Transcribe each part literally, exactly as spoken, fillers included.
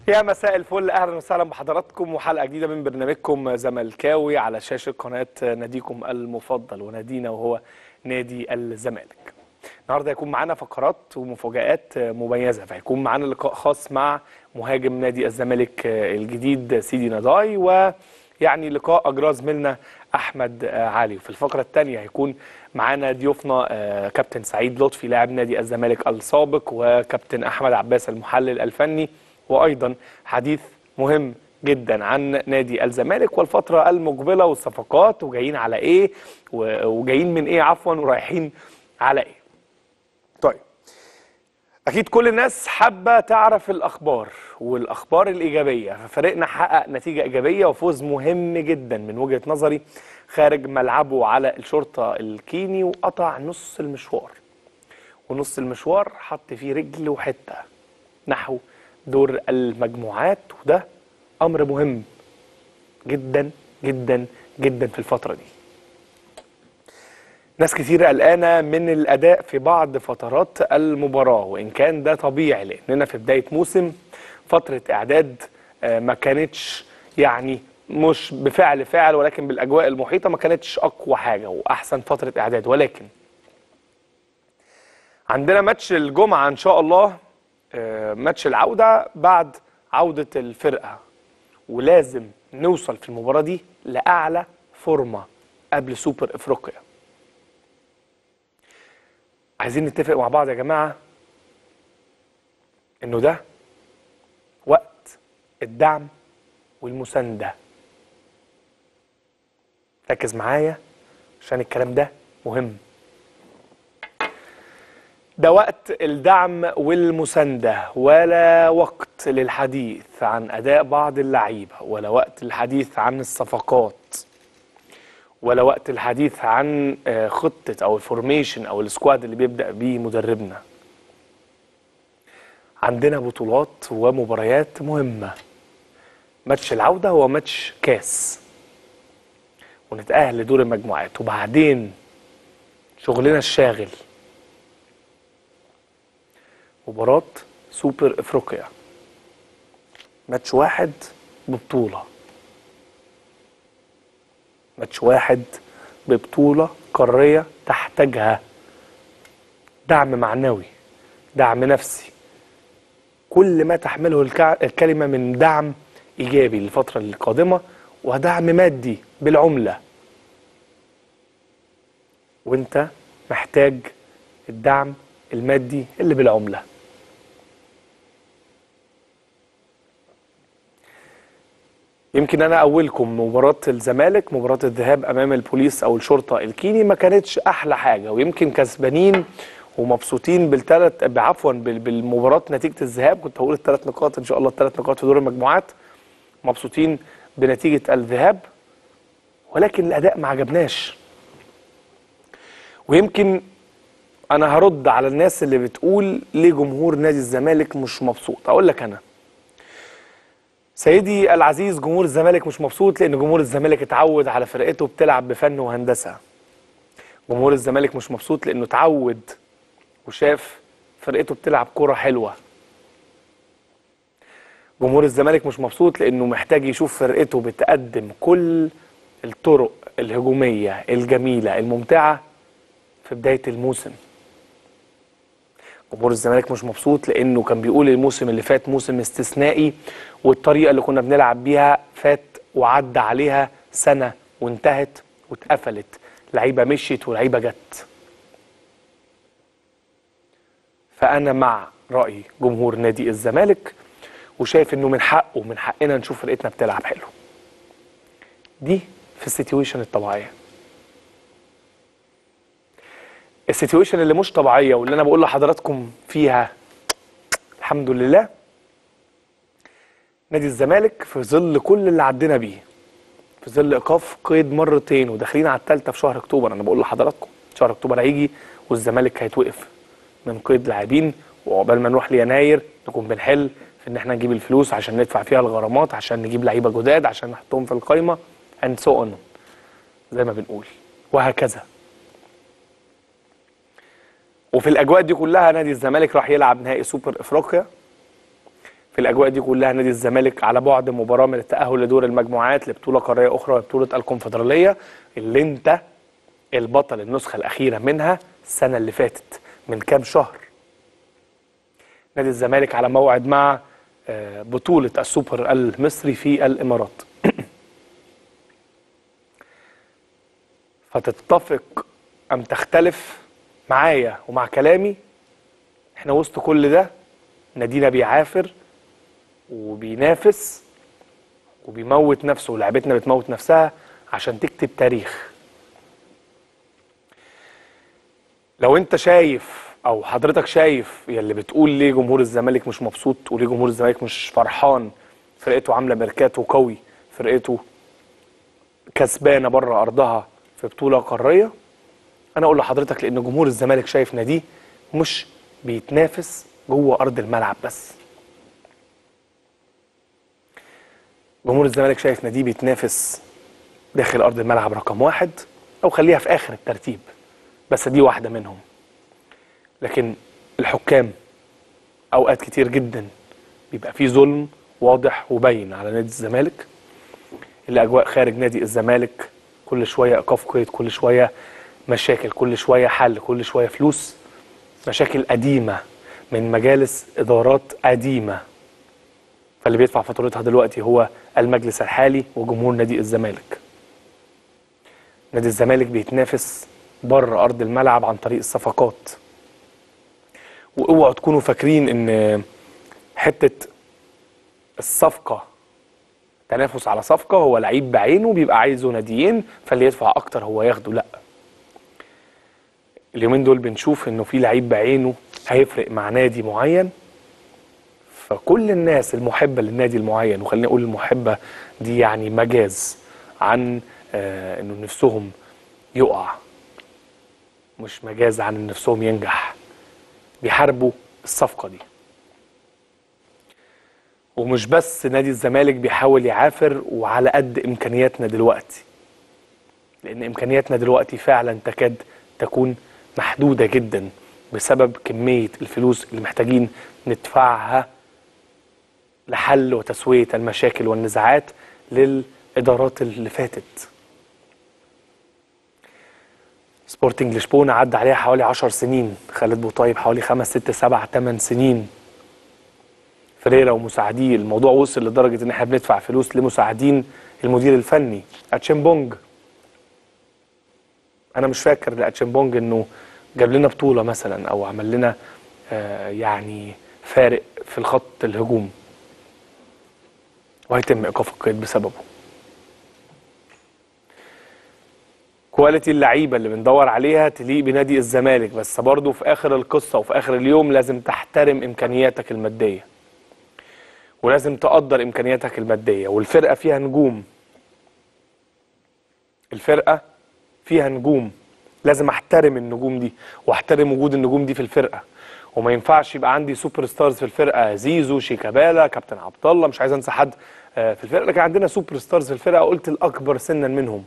يا مساء الفل، اهلا وسهلا بحضراتكم وحلقه جديده من برنامجكم زملكاوي على شاشه قناه ناديكم المفضل ونادينا وهو نادي الزمالك. النهارده هيكون معانا فقرات ومفاجآت مميزه، فهيكون معانا لقاء خاص مع مهاجم نادي الزمالك الجديد سيدي نضاي، ويعني لقاء اجراه زميلنا احمد علي. وفي الفقره الثانيه هيكون معانا ضيوفنا كابتن سعيد لطفي لاعب نادي الزمالك السابق، وكابتن احمد عباس المحلل الفني، وايضا حديث مهم جدا عن نادي الزمالك والفتره المقبله والصفقات، وجايين على ايه وجايين من ايه عفوا ورايحين على ايه. طيب، اكيد كل الناس حابه تعرف الاخبار والاخبار الايجابيه، ففريقنا حقق نتيجه ايجابيه وفوز مهم جدا من وجهه نظري خارج ملعبه على الشرطه الكيني، وقطع نص المشوار، ونص المشوار حط فيه رجل وحته نحو دور المجموعات، وده امر مهم جدا جدا جدا في الفتره دي. ناس كتير قلقانه من الاداء في بعض فترات المباراه، وان كان ده طبيعي لاننا في بدايه موسم، فتره اعداد ما كانتش يعني مش بفعل فاعل ولكن بالاجواء المحيطه ما كانتش اقوى حاجه واحسن فتره اعداد. ولكن عندنا ماتش الجمعه ان شاء الله، ماتش العودة بعد عودة الفرقة، ولازم نوصل في المباراة دي لأعلى فورمة قبل سوبر إفريقيا. عايزين نتفق مع بعض يا جماعة إنه ده وقت الدعم والمساندة. ركز معايا عشان الكلام ده مهم. ده وقت الدعم والمساندة، ولا وقت للحديث عن أداء بعض اللعيبة، ولا وقت الحديث عن الصفقات، ولا وقت الحديث عن خطة أو الفورميشن أو السكواد اللي بيبدأ بيه مدربنا. عندنا بطولات ومباريات مهمة. ماتش العودة هو ماتش كاس ونتأهل لدور المجموعات، وبعدين شغلنا الشاغل مباراة سوبر افريقيا، ماتش واحد ببطولة، ماتش واحد ببطولة قارية تحتاجها دعم معنوي، دعم نفسي، كل ما تحمله الكلمة من دعم إيجابي للفترة القادمة، ودعم مادي بالعملة. وانت محتاج الدعم المادي اللي بالعملة. يمكن انا اولكم مباراة الزمالك، مباراة الذهاب امام البوليس او الشرطة الكيني ما كانتش احلى حاجة، ويمكن كسبانين ومبسوطين بالثلاث بعفوا بالمباراة نتيجة الذهاب. كنت هقول الثلاث نقاط ان شاء الله، الثلاث نقاط في دور المجموعات، مبسوطين بنتيجة الذهاب، ولكن الاداء ما عجبناش. ويمكن انا هرد على الناس اللي بتقول ليه جمهور نادي الزمالك مش مبسوط. اقول لك انا سيدي العزيز، جمهور الزمالك مش مبسوط لان جمهور الزمالك اتعود على فرقته بتلعب بفن وهندسه. جمهور الزمالك مش مبسوط لانه اتعود وشاف فرقته بتلعب كرة حلوه. جمهور الزمالك مش مبسوط لانه محتاج يشوف فرقته بتقدم كل الطرق الهجوميه الجميله الممتعه في بدايه الموسم. جمهور الزمالك مش مبسوط لانه كان بيقول الموسم اللي فات موسم استثنائي، والطريقه اللي كنا بنلعب بيها فات وعدى عليها سنه وانتهت واتقفلت، لعيبه مشيت ولعيبه جت. فانا مع راي جمهور نادي الزمالك، وشايف انه من حقه ومن حقنا نشوف فرقتنا بتلعب حلو. دي في السيتويشن الطبيعيه. السيتويشن اللي مش طبيعيه واللي انا بقول لحضراتكم فيها الحمد لله، نادي الزمالك في ظل كل اللي عدينا بيه، في ظل ايقاف قيد مرتين وداخلين على الثالثه في شهر اكتوبر. انا بقول لحضراتكم شهر اكتوبر هيجي والزمالك هيتوقف من قيد لاعبين، وعقبال ما نروح ليناير نكون بنحل في ان احنا نجيب الفلوس عشان ندفع فيها الغرامات، عشان نجيب لعيبه جداد، عشان نحطهم في القايمه and so on زي ما بنقول، وهكذا. وفي الاجواء دي كلها نادي الزمالك راح يلعب نهائي سوبر افريقيا في الاجواء دي كلها نادي الزمالك على بعد مباراه من التاهل لدور المجموعات لبطوله قاريه اخرى وبطوله الكونفدراليه اللي انت البطل النسخه الاخيره منها السنه اللي فاتت من كام شهر. نادي الزمالك على موعد مع بطوله السوبر المصري في الامارات. فتتفق ام تختلف معايا ومع كلامي، احنا وسط كل ده نادينا بيعافر وبينافس وبيموت نفسه ولاعبتنا بتموت نفسها عشان تكتب تاريخ. لو انت شايف او حضرتك شايف يلي بتقول ليه جمهور الزمالك مش مبسوط وليه جمهور الزمالك مش فرحان، فرقته عامله ميركاتو قوي، فرقته كسبانه بره ارضها في بطوله قاريه، انا اقول لحضرتك لان جمهور الزمالك شايف ناديه مش بيتنافس جوه ارض الملعب بس. جمهور الزمالك شايف ناديه بيتنافس داخل ارض الملعب رقم واحد، او خليها في اخر الترتيب بس دي واحده منهم. لكن الحكام اوقات كتير جدا بيبقى فيه ظلم واضح وبين على نادي الزمالك. الاجواء خارج نادي الزمالك كل شويه ايقاف قيد، كل شويه مشاكل، كل شويه حل، كل شويه فلوس، مشاكل قديمه من مجالس ادارات قديمه. فاللي بيدفع فاتورتها دلوقتي هو المجلس الحالي وجمهور نادي الزمالك. نادي الزمالك بيتنافس بره ارض الملعب عن طريق الصفقات. واوعوا تكونوا فاكرين ان حته الصفقه تنافس على صفقه هو لعيب بعينه بيبقى عايزه ناديين فاللي يدفع اكتر هو ياخده، لا. اليومين دول بنشوف انه في لعيب بعينه هيفرق مع نادي معين، فكل الناس المحبه للنادي المعين، وخليني اقول المحبه دي يعني مجاز عن آه انه نفسهم يقع، مش مجاز عن ان نفسهم ينجح، بيحاربوا الصفقه دي. ومش بس نادي الزمالك بيحاول يعافر وعلى قد امكانياتنا دلوقتي، لان امكانياتنا دلوقتي فعلا تكاد تكون محدوده جدا بسبب كميه الفلوس اللي محتاجين ندفعها لحل وتسويه المشاكل والنزاعات للادارات اللي فاتت. سبورتنج لشبونه عدى عليها حوالي عشر سنين، خالد بوطيب حوالي خمس ست سبع ثمان سنين، فريرا ومساعديه. الموضوع وصل لدرجه ان احنا بندفع فلوس لمساعدين المدير الفني. اتشيمبونج، انا مش فاكر لاتشيمبونج انه جاب لنا بطوله مثلا او عمل لنا آه يعني فارق في الخط الهجوم، وهيتم ايقاف القيد بسببه. كواليتي اللعيبه اللي بندور عليها تليق بنادي الزمالك، بس برضه في اخر القصه وفي اخر اليوم لازم تحترم امكانياتك الماديه ولازم تقدر امكانياتك الماديه. والفرقه فيها نجوم، الفرقه فيها نجوم، لازم احترم النجوم دي واحترم وجود النجوم دي في الفرقه. وما ينفعش يبقى عندي سوبر ستارز في الفرقه، زيزو، شيكابالا، كابتن عبد الله، مش عايز انسى حد في الفرقه، لكن عندنا سوبر ستارز في الفرقه، قلت الاكبر سنا منهم.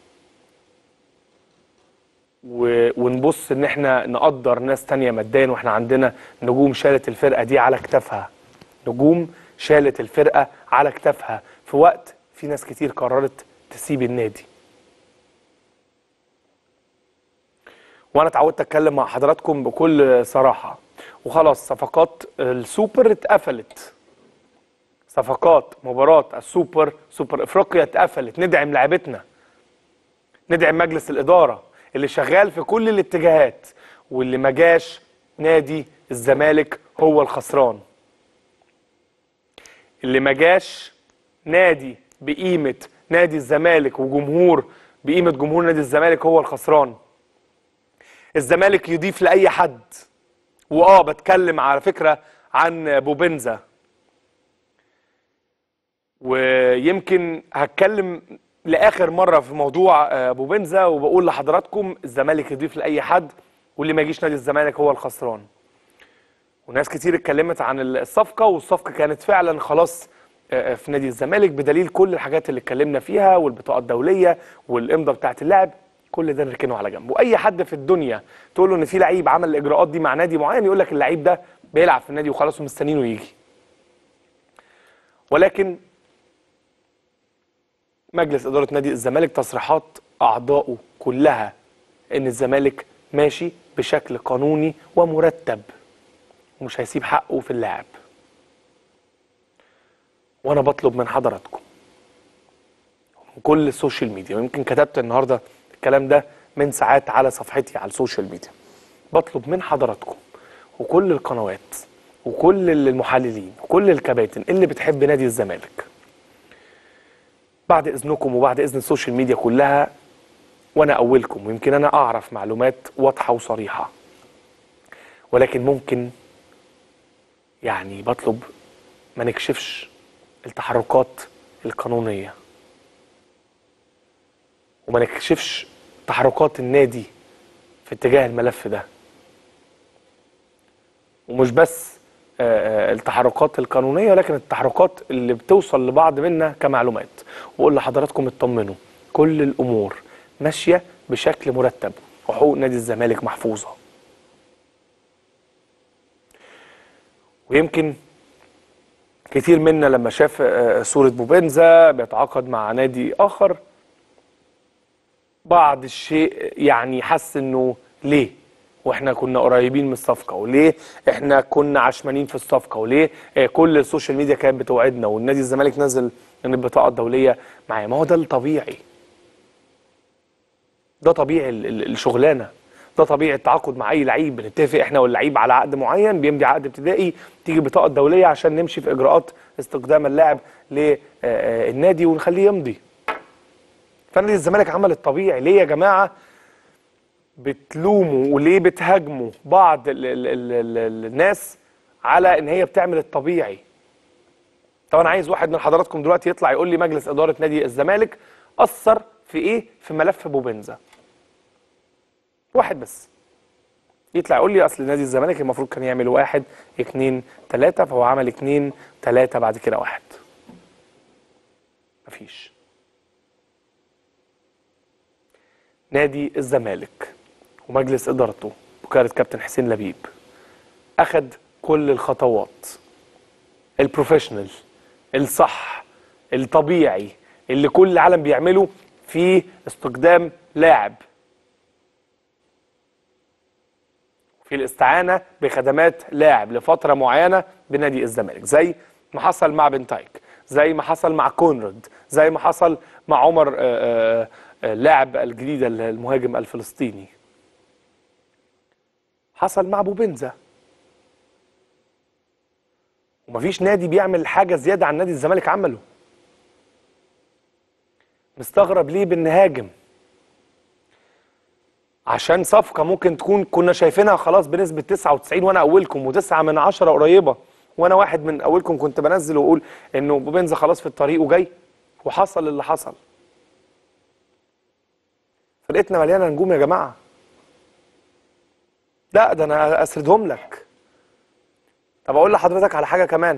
ونبص ان احنا نقدر ناس تانية ماديا واحنا عندنا نجوم شالت الفرقه دي على كتافها، نجوم شالت الفرقه على كتافها في وقت في ناس كتير قررت تسيب النادي. وانا اتعودت اتكلم مع حضراتكم بكل صراحه، وخلاص صفقات السوبر اتقفلت، صفقات مباراه السوبر سوبر افريقيا اتقفلت. ندعم لعبتنا، ندعم مجلس الاداره اللي شغال في كل الاتجاهات، واللي ما جاش نادي الزمالك هو الخسران. اللي ما جاش نادي بقيمه نادي الزمالك وجمهور بقيمه جمهور نادي الزمالك هو الخسران. الزمالك يضيف لاي حد، واه بتكلم على فكره عن بوبنزا، ويمكن هتكلم لاخر مره في موضوع بوبنزا، وبقول لحضراتكم الزمالك يضيف لاي حد واللي ما يجيش نادي الزمالك هو الخسران. وناس كتير اتكلمت عن الصفقه، والصفقه كانت فعلا خلاص في نادي الزمالك بدليل كل الحاجات اللي اتكلمنا فيها، والبطاقه الدوليه والامضاء بتاعه اللاعب، كل ده نركنه على جنب. واي حد في الدنيا تقول له ان في لعيب عمل الاجراءات دي مع نادي معين، يقول لك اللعيب ده بيلعب في النادي وخلاص ومستنينه يجي. ولكن مجلس اداره نادي الزمالك تصريحات اعضائه كلها ان الزمالك ماشي بشكل قانوني ومرتب ومش هيسيب حقه في اللاعب. وانا بطلب من حضراتكم من كل السوشيال ميديا، ويمكن كتبت النهارده الكلام ده من ساعات على صفحتي على السوشيال ميديا، بطلب من حضراتكم وكل القنوات وكل المحللين وكل الكباتن اللي بتحب نادي الزمالك، بعد اذنكم وبعد اذن السوشيال ميديا كلها، وانا اولكم ويمكن انا اعرف معلومات واضحه وصريحه، ولكن ممكن يعني بطلب ما نكشفش التحركات القانونيه وما نكشفش تحركات النادي في اتجاه الملف ده، ومش بس التحركات القانونيه ولكن التحركات اللي بتوصل لبعض منا كمعلومات. واقول لحضراتكم اطمنوا، كل الامور ماشيه بشكل مرتب وحقوق نادي الزمالك محفوظه. ويمكن كتير منا لما شاف صوره بوبنزا بيتعاقد مع نادي اخر بعض الشيء يعني حس انه ليه واحنا كنا قريبين من الصفقه، وليه احنا كنا عشمانين في الصفقه، وليه كل السوشيال ميديا كانت بتوعدنا والنادي الزمالك نزل ان البطاقه الدوليه معاه. ما هو ده الطبيعي، ده طبيعي الشغلانه، ده طبيعي التعاقد مع اي لعيب. بنتفق احنا واللعيب على عقد معين، بيمضي عقد ابتدائي، تيجي البطاقه الدوليه عشان نمشي في اجراءات استقدام اللاعب للنادي ونخليه يمضي. فنادي الزمالك عمل الطبيعي. ليه يا جماعه بتلوموا وليه بتهاجموا بعض ال ال ال ال الناس على ان هي بتعمل الطبيعي؟ طب انا عايز واحد من حضراتكم دلوقتي يطلع يقول لي مجلس اداره نادي الزمالك اثر في ايه في ملف بوبنزا. واحد بس يطلع يقول لي اصل نادي الزمالك المفروض كان يعمل واحد اتنين تلاته فهو عمل اتنين تلاته بعد كده واحد. مفيش. نادي الزمالك ومجلس ادارته وكالة كابتن حسين لبيب اخذ كل الخطوات البروفيشنال الصح الطبيعي اللي كل العالم بيعمله في استقدام لاعب، في الاستعانه بخدمات لاعب لفتره معينه بنادي الزمالك، زي ما حصل مع بنتايك، زي ما حصل مع كونراد، زي ما حصل مع عمر اللاعب الجديد المهاجم الفلسطيني، حصل مع بوبنزا. ومفيش نادي بيعمل حاجه زياده عن نادي الزمالك عمله. مستغرب ليه بنهاجم عشان صفقه ممكن تكون كنا شايفينها خلاص بنسبه تسعة وتسعين، وانا اولكم وتسعة من عشرة قريبه، وانا واحد من اولكم كنت بنزل واقول انه بوبنزا خلاص في الطريق وجاي، وحصل اللي حصل. فرقتنا مليانه نجوم يا جماعه. لا ده انا اسردهم لك. طب اقول لحضرتك على حاجه كمان.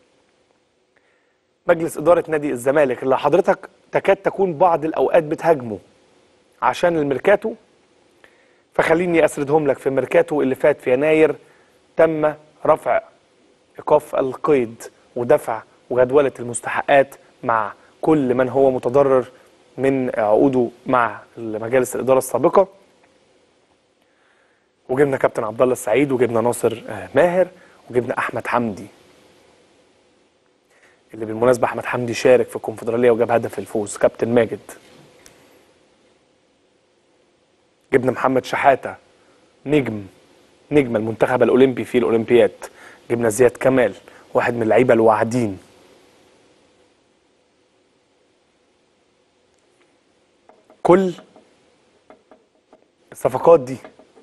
مجلس اداره نادي الزمالك اللي حضرتك تكاد تكون بعض الاوقات بتهاجمه عشان الميركاتو، فخليني اسردهم لك. في الميركاتو اللي فات في يناير تم رفع ايقاف القيد ودفع وجدوله المستحقات مع كل من هو متضرر من عقوده مع مجالس الاداره السابقه. وجبنا كابتن عبد الله السعيد وجبنا ناصر ماهر وجبنا احمد حمدي، اللي بالمناسبه احمد حمدي شارك في الكونفدراليه وجاب هدف الفوز، كابتن ماجد. جبنا محمد شحاته نجم نجم المنتخب الاولمبي في الاولمبياد. جبنا زياد كمال واحد من اللعيبه الواعدين. كل الصفقات دي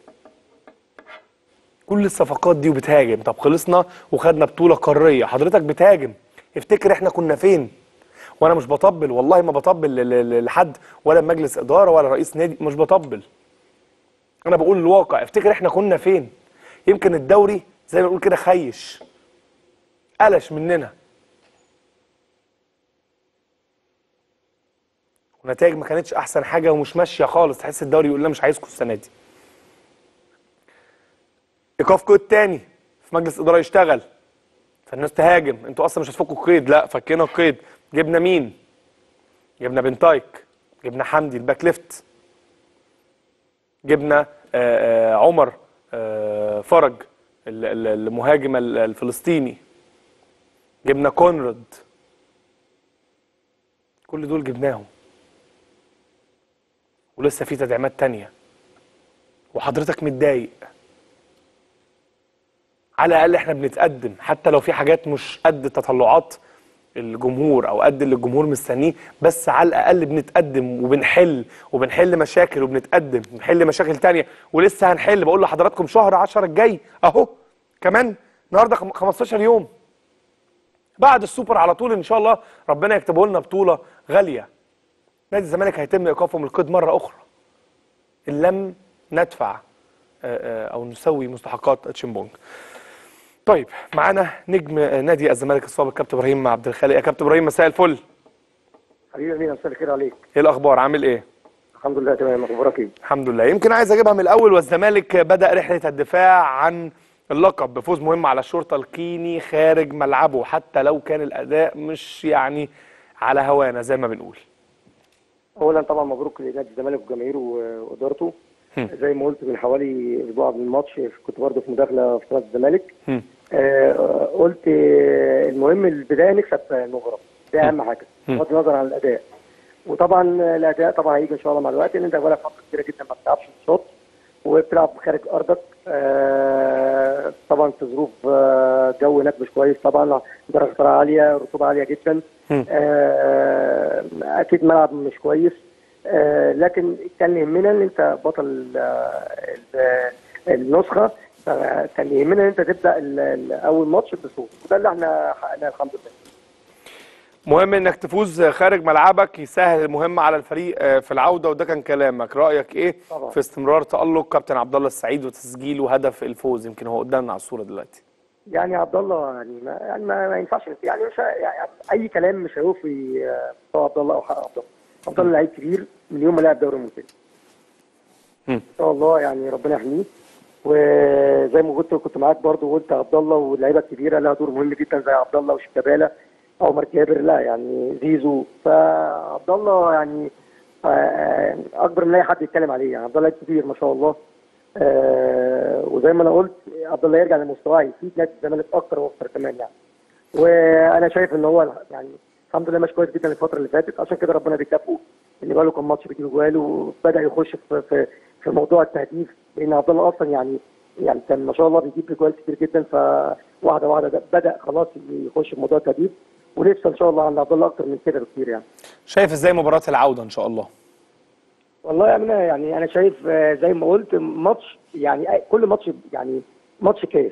كل الصفقات دي وبتهاجم. طب خلصنا وخدنا بطوله قاريه، حضرتك بتهاجم. افتكر احنا كنا فين. وانا مش بطبل، والله ما بطبل لحد ولا مجلس اداره ولا رئيس نادي، مش بطبل، انا بقول الواقع. افتكر احنا كنا فين. يمكن الدوري زي ما نقول كده خيش، قلش مننا، ونتائج ما كانتش احسن حاجه ومش ماشيه خالص. تحس الدوري يقول لنا مش عايزكم السنه دي. ايقاف قيد تاني في مجلس اداره يشتغل، فالناس تهاجم، انتوا اصلا مش هتفكوا القيد. لا، فكينا القيد. جبنا مين؟ جبنا بنتايك، جبنا حمدي الباك ليفت، جبنا آآ آآ عمر آآ فرج المهاجم الفلسطيني، جبنا كونراد. كل دول جبناهم، ولسه في تدعيمات تانية، وحضرتك متضايق. على الاقل احنا بنتقدم، حتى لو في حاجات مش قد تطلعات الجمهور او قد اللي الجمهور مستنيه، بس على الاقل بنتقدم وبنحل وبنحل مشاكل وبنتقدم بنحل مشاكل تانية، ولسه هنحل. بقول لحضراتكم شهر عشرة الجاي اهو، كمان النهارده خمستاشر يوم بعد السوبر على طول ان شاء الله ربنا يكتبه لنا بطوله غاليه. نادي الزمالك هيتم ايقافه من القيد مره اخرى ان لم ندفع او نسوي مستحقات تشيمبونج. طيب، معانا نجم نادي الزمالك السابق كابتن ابراهيم عبد الخالق. يا كابتن ابراهيم مساء الفل. حبيبي امين، مساء الخير عليك. ايه الاخبار؟ عامل ايه؟ الحمد لله تمام. اخبارك ايه؟ الحمد لله. يمكن عايز اجيبها من الاول. والزمالك بدا رحله الدفاع عن اللقب بفوز مهم على الشرطه الكيني خارج ملعبه، حتى لو كان الاداء مش يعني على هوانا زي ما بنقول. اولا طبعا مبروك لنادي الزمالك وجماهيره وادارته. زي ما قلت من حوالي اسبوع قبل الماتش كنت برضه في مداخله في قناه الزمالك. آه قلت المهم البدايه نكسب المباراه، ده اهم حاجه بغض النظر عن الاداء. وطبعا الاداء طبعا هيجي ان شاء الله مع الوقت، لان انت بقالك فتره كتيره جدا ما بتلعبش ماتشات وبتلعب خارج ارضك. آه طبعا في ظروف آه جو هناك مش كويس، طبعا درجه حراره عاليه، رطوبه عاليه جدا. آه اكيد ملعب مش كويس. آه لكن كان يهمنا ان انت بطل آه النسخه، فكان يهمنا ان انت تبدا اول ماتش بصوت، وده اللي احنا حققناه الحمد لله. مهم انك تفوز خارج ملعبك، يسهل المهمه على الفريق في العوده، وده كان كلامك. رايك ايه طبعا في استمرار تالق كابتن عبد الله السعيد وتسجيله هدف الفوز؟ يمكن هو قدامنا على الصوره دلوقتي. يعني عبد الله يعني ما يعني ما, ما ينفعش، يعني مش يعني اي كلام مش هيوفي مستوى عبد الله او حق عبد الله. عبد الله لعيب كبير من يوم ما لعب دوري الممتاز. ان شاء الله يعني ربنا يحميه. وزي ما قلت كنت معاك برضه وقلت عبد الله واللعيبه الكبيره لها دور مهم جدا زي عبد الله وشيكابالا او عمر جابر، لا يعني زيزو. فعبد الله يعني اكبر من اي حد يتكلم عليه. يعني عبد الله كبير ما شاء الله. وزي ما انا قلت عبد الله يرجع لمستواه يفيد نادي الزمالك اكتر واكتر كمان يعني. وانا شايف ان هو يعني الحمد لله ماشي كويس جدا الفتره اللي فاتت، عشان كده ربنا بيكافئه ان بقى له كام ماتش بيجيب جوال وبدا يخش في في, في موضوع التهديف، لان عبد الله اصلا يعني يعني كان ما شاء الله بيجيب جوال كتير جدا، فواحده واحده بدا خلاص يخش في موضوع التهديف، ولسه ان شاء الله عند عبد الله اكتر من كده بكتير يعني. شايف ازاي مباراه العوده ان شاء الله؟ والله يا امينه يعني انا شايف زي ما قلت ماتش يعني كل ماتش يعني ماتش كاس،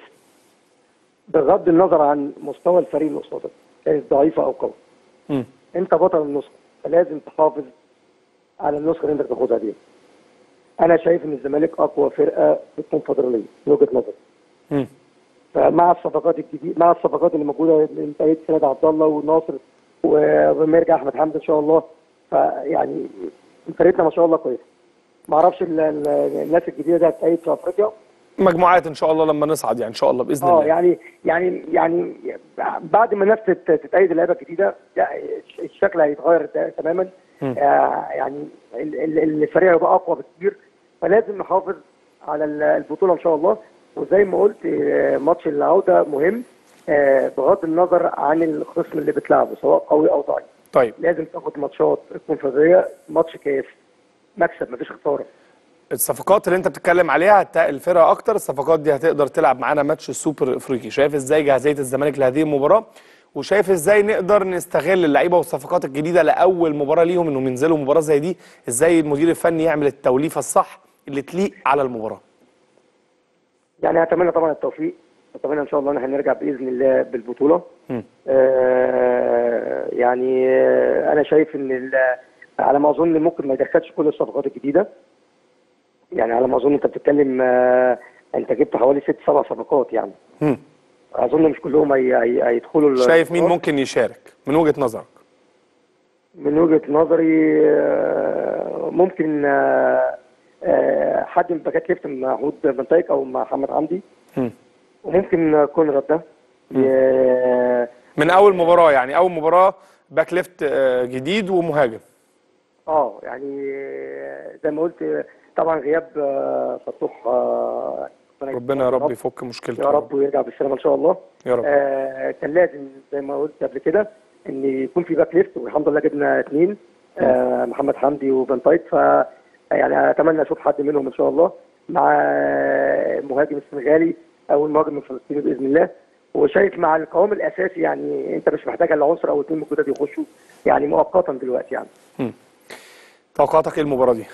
بغض النظر عن مستوى الفريق اللي قصادك كانت ضعيفه او قوي. امم انت بطل النسخه فلازم تحافظ على النسخه اللي انت بتاخدها دي. انا شايف ان الزمالك اقوى فرقه في الكونفدراليه من وجهه نظري. امم فمع الصفقات الجديده مع الصفقات اللي موجوده من تأييد سيد عبد الله وناصر ولما يرجع احمد حمدي ان شاء الله، فيعني فرقتنا ما شاء الله كويسه. ما اعرفش الناس الجديده دي هتأيد في افريقيا مجموعات ان شاء الله لما نصعد يعني ان شاء الله باذن الله. اه يعني يعني يعني بعد ما الناس تتأيد اللعيبه الجديده الشكل هيتغير تماما. آه يعني الفريق هيبقى اقوى بكتير، فلازم نحافظ على البطوله ان شاء الله. وزي ما قلت ماتش العوده مهم آه بغض النظر عن الخصم اللي بتلعبه سواء قوي او ضعيف. طيب لازم تاخد ماتشات الكونفدراليه ماتش كاس مكسب، مفيش خساره. الصفقات اللي انت بتتكلم عليها هتقل الفرقه اكتر، الصفقات دي هتقدر تلعب معانا ماتش السوبر الافريقي. شايف ازاي جاهزيه الزمالك لهذه المباراه؟ وشايف ازاي نقدر نستغل اللعيبه والصفقات الجديده لاول مباراه ليهم انهم ينزلوا مباراه زي دي؟ ازاي المدير الفني يعمل التوليفه الصح اللي تليق على المباراه؟ يعني اتمنى طبعا التوفيق، اتمنى ان شاء الله ان احنا نرجع باذن الله بالبطوله. آه يعني آه انا شايف ان على ما اظن ممكن ما يدخلش كل الصفقات الجديده. يعني على ما اظن انت بتتكلم آه انت جبت حوالي ست سبع صفقات يعني. امم اظن مش كلهم هيدخلوا. شايف مين ممكن يشارك من وجهه نظرك؟ من وجهه نظري آه ممكن آه آه حد من باكات ليفت محمود بنتايك او محمد حمدي. امم وممكن كونراد ده ي- من اول مباراه، يعني اول مباراه باك ليفت آه، جديد ومهاجم. اه يعني زي ما قلت طبعا غياب آه، فتوح آه، ربنا يا رب يفك مشكلته يا رب ويرجع بالسلامه ان شاء الله. يا رب. آه كان لازم زي ما قلت قبل كده ان يكون في باك ليفت، والحمد لله جبنا اثنين، آه محمد حمدي وبن تايت. ف يعني اتمنى اشوف حد منهم ان شاء الله مع المهاجم السنغالي او المهاجم الفلسطيني باذن الله. وشايف مع القوام الاساسي يعني انت مش محتاج الا عنصر او اثنين من الجداد يخشوا يعني مؤقتا دلوقتي يعني. مم. توقعاتك ايه المباراه دي؟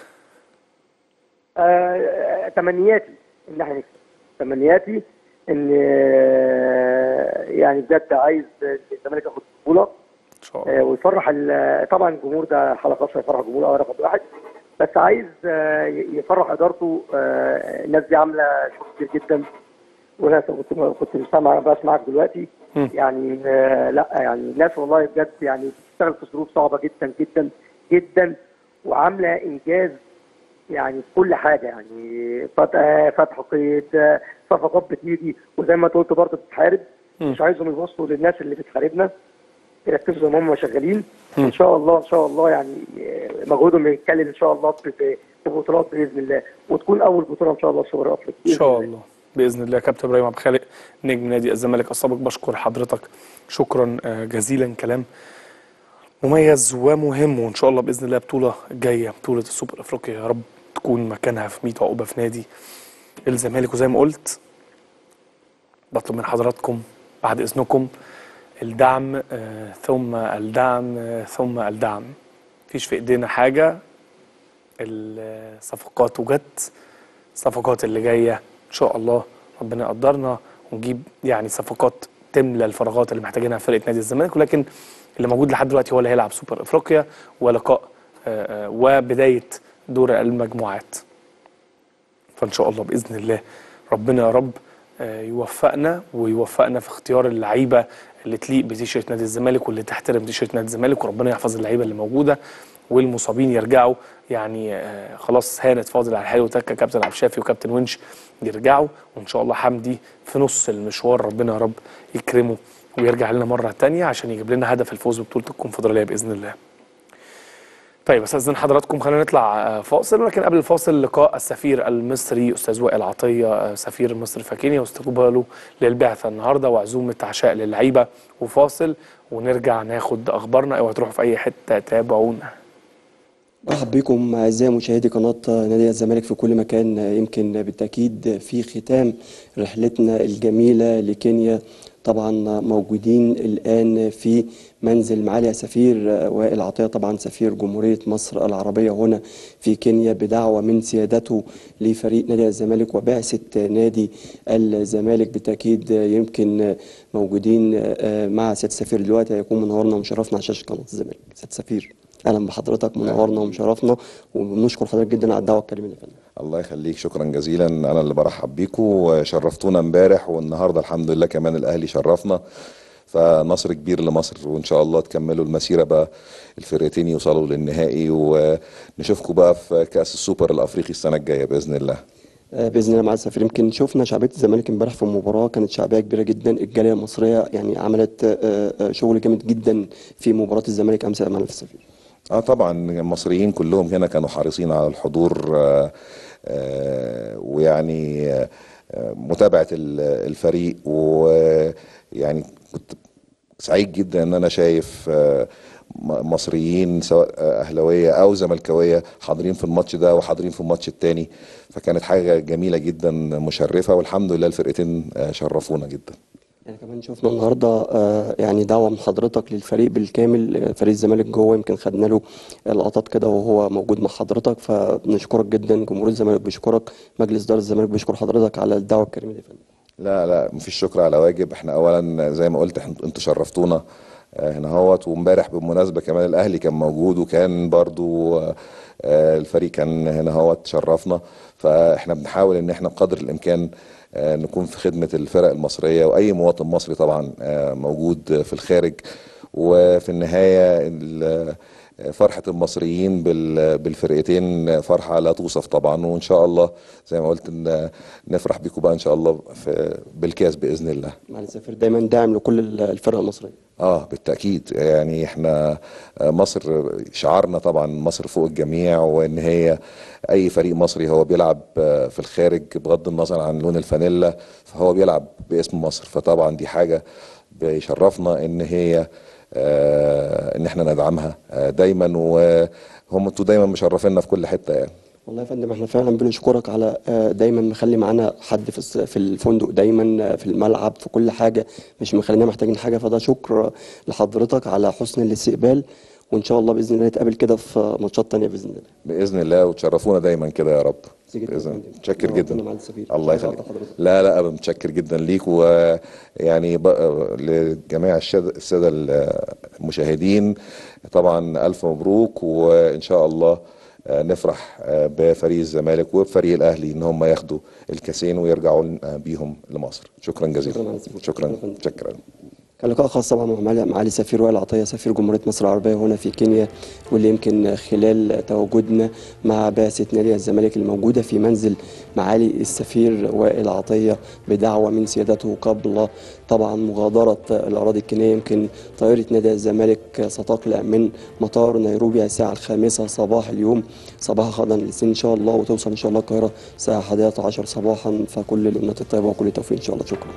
آه تمنياتي ان احنا نكسب، تمنياتي ان آه، يعني بجد عايز الزمالك ياخد البطوله ان شاء الله. آه، ويفرح ال- طبعا الجمهور ده حاله خاصه، يفرح الجمهور اه رقم واحد، بس عايز آه، يفرح ادارته. آه، الناس دي عامله شغل كتير جدا، وانا كنت كنت بسمع بسمعك دلوقتي مم. يعني آه، لا يعني الناس والله بجد يعني بتشتغل في ظروف صعبه جدا جدا جدا، وعامله انجاز يعني في كل حاجه يعني فتح فتح قيد آه، صفقات بتيجي، وزي ما انت قلت برضه بتتحارب. مم. مش عايزهم يبصوا للناس اللي بتحاربنا، يركزوا زي ما هم شغالين. مم. ان شاء الله ان شاء الله يعني آه، مجهودهم يتكلم ان شاء الله في في في بطولات باذن الله، وتكون اول بطوله ان شاء الله سوبر افريقيا ان شاء الله باذن الله. كابتن ابراهيم عبد الخالق نجم نادي الزمالك السابق، بشكر حضرتك شكرا آه، جزيلا. كلام مميز ومهم، وان شاء الله باذن الله بطوله جايه، بطوله السوبر الافريقي يا رب تكون مكانها في ميت عقبه في نادي الزمالك. وزي ما قلت بطلب من حضراتكم بعد اذنكم الدعم آه، ثم الدعم آه، ثم الدعم. مفيش في ايدينا حاجه، الصفقات وجت، الصفقات اللي جايه ان شاء الله ربنا يقدرنا ونجيب يعني صفقات تملى الفراغات اللي محتاجينها فرقه نادي الزمالك. ولكن اللي موجود لحد دلوقتي هو اللي هيلعب سوبر افريقيا ولقاء آه، آه، وبدايه دور المجموعات. فان شاء الله باذن الله ربنا يا رب آه، يوفقنا ويوفقنا في اختيار اللعيبه اللي تليق بتيشيرت نادي الزمالك واللي تحترم تيشيرت نادي الزمالك، وربنا يحفظ اللعيبه اللي موجوده والمصابين يرجعوا. يعني آه، خلاص هانت فاضل على الحلو وتكه كابتن عبد الشافي وكابتن ونش يرجعوا، وان شاء الله حمدي في نص المشوار ربنا يا رب يكرمه ويرجع لنا مره ثانيه عشان يجيب لنا هدف الفوز ببطوله الكونفدراليه باذن الله. طيب استاذن حضراتكم خلينا نطلع آه، فاصل، ولكن قبل الفاصل لقاء السفير المصري استاذ وائل عطيه آه، سفير مصر في كينيا واستقباله للبعثه النهارده وعزومه عشاء للعيبه، وفاصل ونرجع ناخد اخبارنا. اوعوا تروحوا في اي حته، تابعونا. مرحب بكم أعزائي مشاهدي قناة نادي الزمالك في كل مكان. يمكن بالتأكيد في ختام رحلتنا الجميلة لكينيا، طبعا موجودين الآن في منزل معالي سفير وائل عطية، طبعا سفير جمهورية مصر العربية هنا في كينيا، بدعوة من سيادته لفريق نادي الزمالك وبعثة نادي الزمالك. بالتأكيد يمكن موجودين مع سيادة السفير دلوقتي، هيكون منورنا ومشرفنا على شاشة قناة الزمالك. سيادة السفير اهلا بحضرتك، منورنا ومشرفنا، وبنشكر حضرتك جدا على الدعوه الكريمه دي. الله يخليك، شكرا جزيلا. انا اللي برحب بيكم، شرفتونا امبارح والنهارده الحمد لله كمان الاهلي شرفنا، فنصر كبير لمصر، وان شاء الله تكملوا المسيره بقى، الفرقتين يوصلوا للنهائي ونشوفكم بقى في كاس السوبر الافريقي السنه الجايه باذن الله. باذن الله مع السفير. يمكن شفنا شعبيه الزمالك امبارح في المباراه، كانت شعبيه كبيره جدا، الجاليه المصريه يعني عملت شغل جامد جدا في مباراه الزمالك امس امام السفير. اه طبعا المصريين كلهم هنا كانوا حريصين على الحضور آه آه ويعني آه متابعة الفريق، ويعني كنت سعيد جدا ان انا شايف آه مصريين سواء اهلاويه او زملكاويه حاضرين في الماتش ده وحاضرين في الماتش التاني، فكانت حاجه جميله جدا مشرفه، والحمد لله الفرقتين شرفونا جدا. يعني كمان شفنا النهارده آه يعني دعوه من حضرتك للفريق بالكامل، فريق الزمالك جوه، يمكن خدنا له لقطات كده وهو موجود مع حضرتك، فبنشكرك جدا. جمهور الزمالك بيشكرك، مجلس اداره الزمالك بيشكر حضرتك على الدعوه الكريمه دي. لا لا مفيش شكر على واجب، احنا اولا زي ما قلت انتوا شرفتونا هنا اهوت، وامبارح بالمناسبه كمان الاهلي كان موجود وكان برضو الفريق كان هنا اهوت شرفنا، فاحنا بنحاول ان احنا بقدر الامكان نكون في خدمه الفرق المصريه واي مواطن مصري طبعا موجود في الخارج. وفي النهايه فرحة المصريين بالفرقتين فرحة لا توصف طبعا، وإن شاء الله زي ما قلت إن نفرح بيكم بقى إن شاء الله في بالكاس بإذن الله. معالي السفير دايما داعم لكل الفرق المصرية. اه بالتأكيد، يعني احنا مصر شعارنا طبعا مصر فوق الجميع، وان هي اي فريق مصري هو بيلعب في الخارج بغض النظر عن لون الفانيلا فهو بيلعب باسم مصر، فطبعا دي حاجة بيشرفنا ان هي آه ان احنا ندعمها آه دايما، وهم انتوا دايما مشرفينا في كل حتة يعني. والله يا فندم احنا فعلا بنشكرك على دايما مخلي معانا حد في في الفندق، دايما في الملعب في كل حاجه، مش مخلينا محتاجين حاجه، فده شكر لحضرتك على حسن الاستقبال، وان شاء الله باذن الله نتقابل كده في ماتشات تانية باذن الله. باذن الله، وتشرفونا دايما كده يا رب. باذن الله. متشكر جدا. الله يخليك. لا لا ابدا، متشكر جدا ليك، ويعني لجميع الساده المشاهدين طبعا الف مبروك، وان شاء الله نفرح بفريق الزمالك وبفريق الاهلي ان هم ياخدوا الكاسين ويرجعوا بيهم لمصر. شكرا جزيلا. شكرا شكرا. كان لقاء خاص طبعا مع معالي سفير وائل عطيه سفير جمهوريه مصر العربيه هنا في كينيا، واللي يمكن خلال تواجدنا مع بعثه نادي الزمالك الموجوده في منزل معالي السفير وائل عطيه بدعوه من سيادته قبل طبعا مغادره الاراضي الكينيه. يمكن طائره نادي الزمالك ستقلع من مطار نيروبي الساعه الخامسه صباح اليوم صباح غدا الاثنين ان شاء الله، وتوصل ان شاء الله القاهره الساعه الحادية عشرة صباحا. فكل الامنيات الطيبه وكل التوفيق ان شاء الله. شكرا.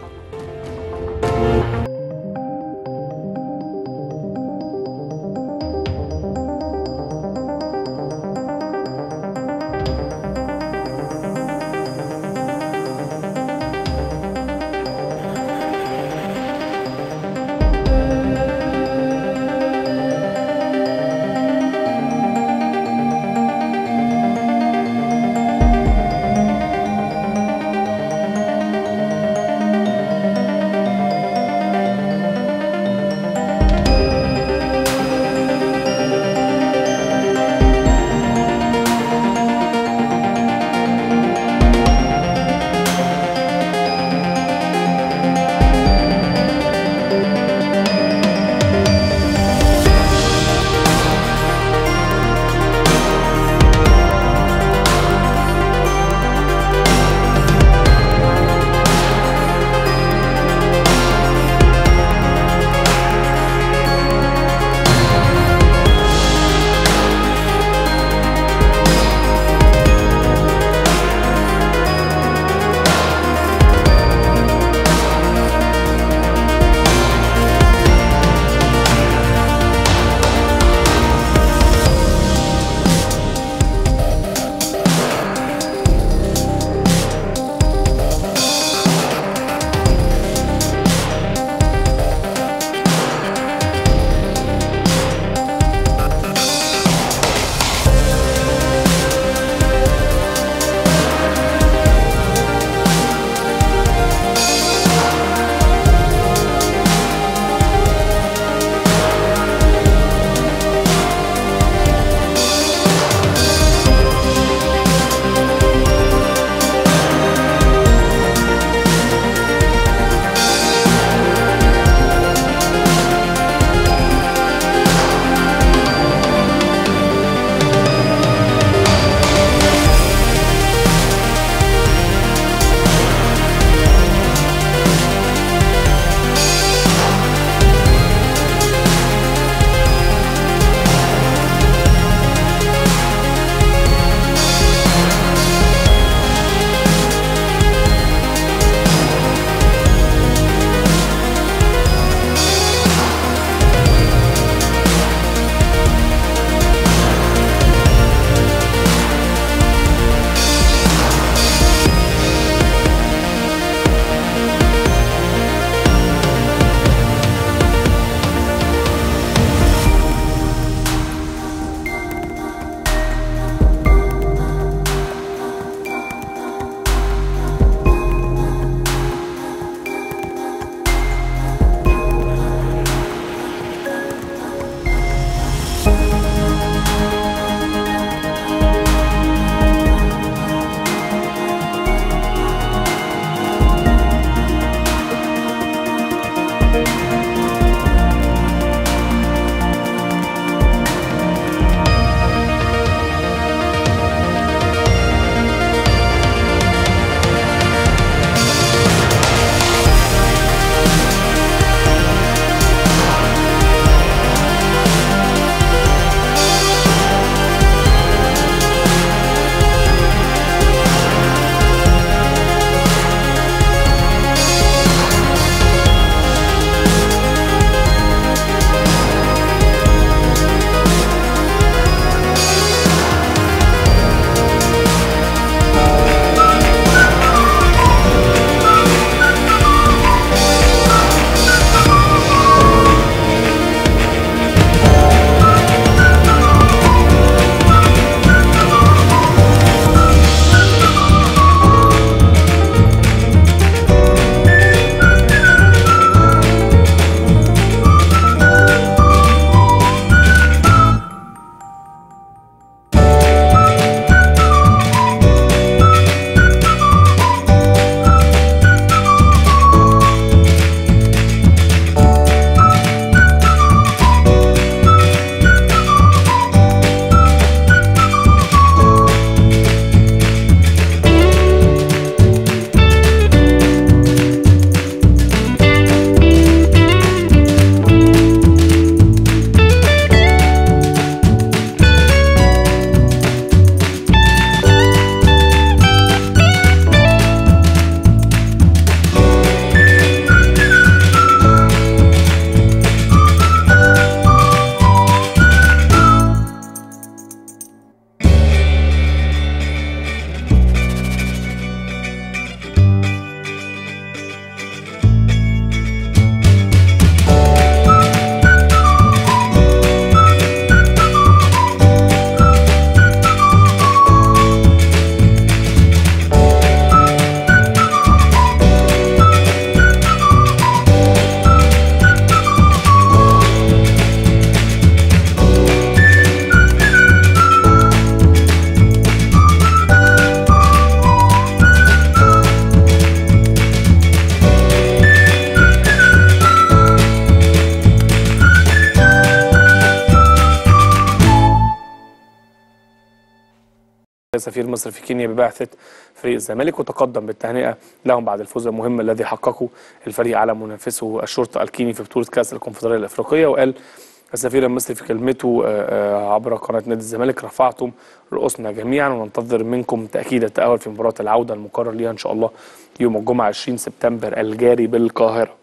سفير مصر في كينيا ببعثة فريق الزمالك، وتقدم بالتهنئة لهم بعد الفوز المهم الذي حققه الفريق على منافسه الشرطة الكيني في بطولة كأس الكونفدرالية الأفريقية. وقال السفير المصري في كلمته عبر قناة نادي الزمالك: رفعتم رؤوسنا جميعا وننتظر منكم تأكيد التأهل في مباراة العودة المقرر ليها إن شاء الله يوم الجمعة عشرين سبتمبر الجاري بالقاهرة.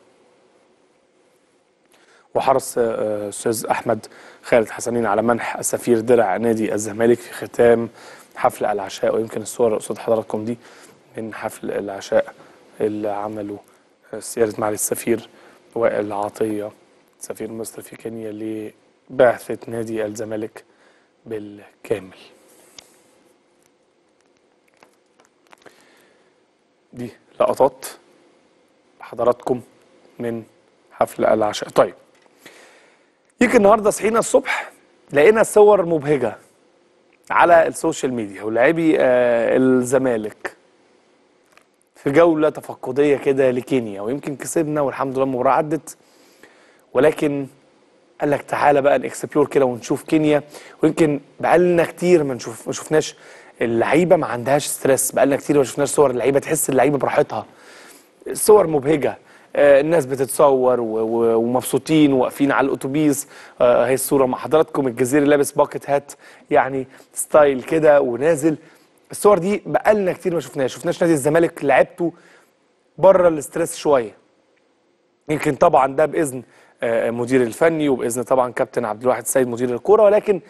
وحرص أستاذ أحمد خالد حسنين على منح السفير درع نادي الزمالك في ختام حفل العشاء، ويمكن الصور قصاد حضراتكم دي من حفل العشاء اللي عمله سيادة معالي السفير وائل عطية سفير مصر في كينيا لبعثة نادي الزمالك بالكامل. دي لقطات حضراتكم من حفل العشاء. طيب، يمكن النهارده صحينا الصبح لقينا صور مبهجة على السوشيال ميديا ولاعبي آه الزمالك في جولة تفقدية كده لكينيا، ويمكن كسبنا والحمد لله المباراة عدت، ولكن قال لك تعالى بقى نكسبلور كده ونشوف كينيا. ويمكن بقالنا كتير ما نشوف ما شفناش اللعيبه ما عندهاش ستريس، بقالنا كتير ما شفناش صور اللعيبه تحس اللعيبه براحتها، صور مبهجه، آه الناس بتتصور ومبسوطين وواقفين على الاتوبيس. آه هي الصوره مع حضراتكم، الجزيري لابس باكت هات يعني ستايل كده ونازل. الصور دي بقالنا كتير ما شفناش شفناش نادي الزمالك لعبته بره الاستريس شويه. يمكن طبعا ده باذن مدير الفني وباذن طبعا كابتن عبد الواحد السيد مدير الكوره، ولكن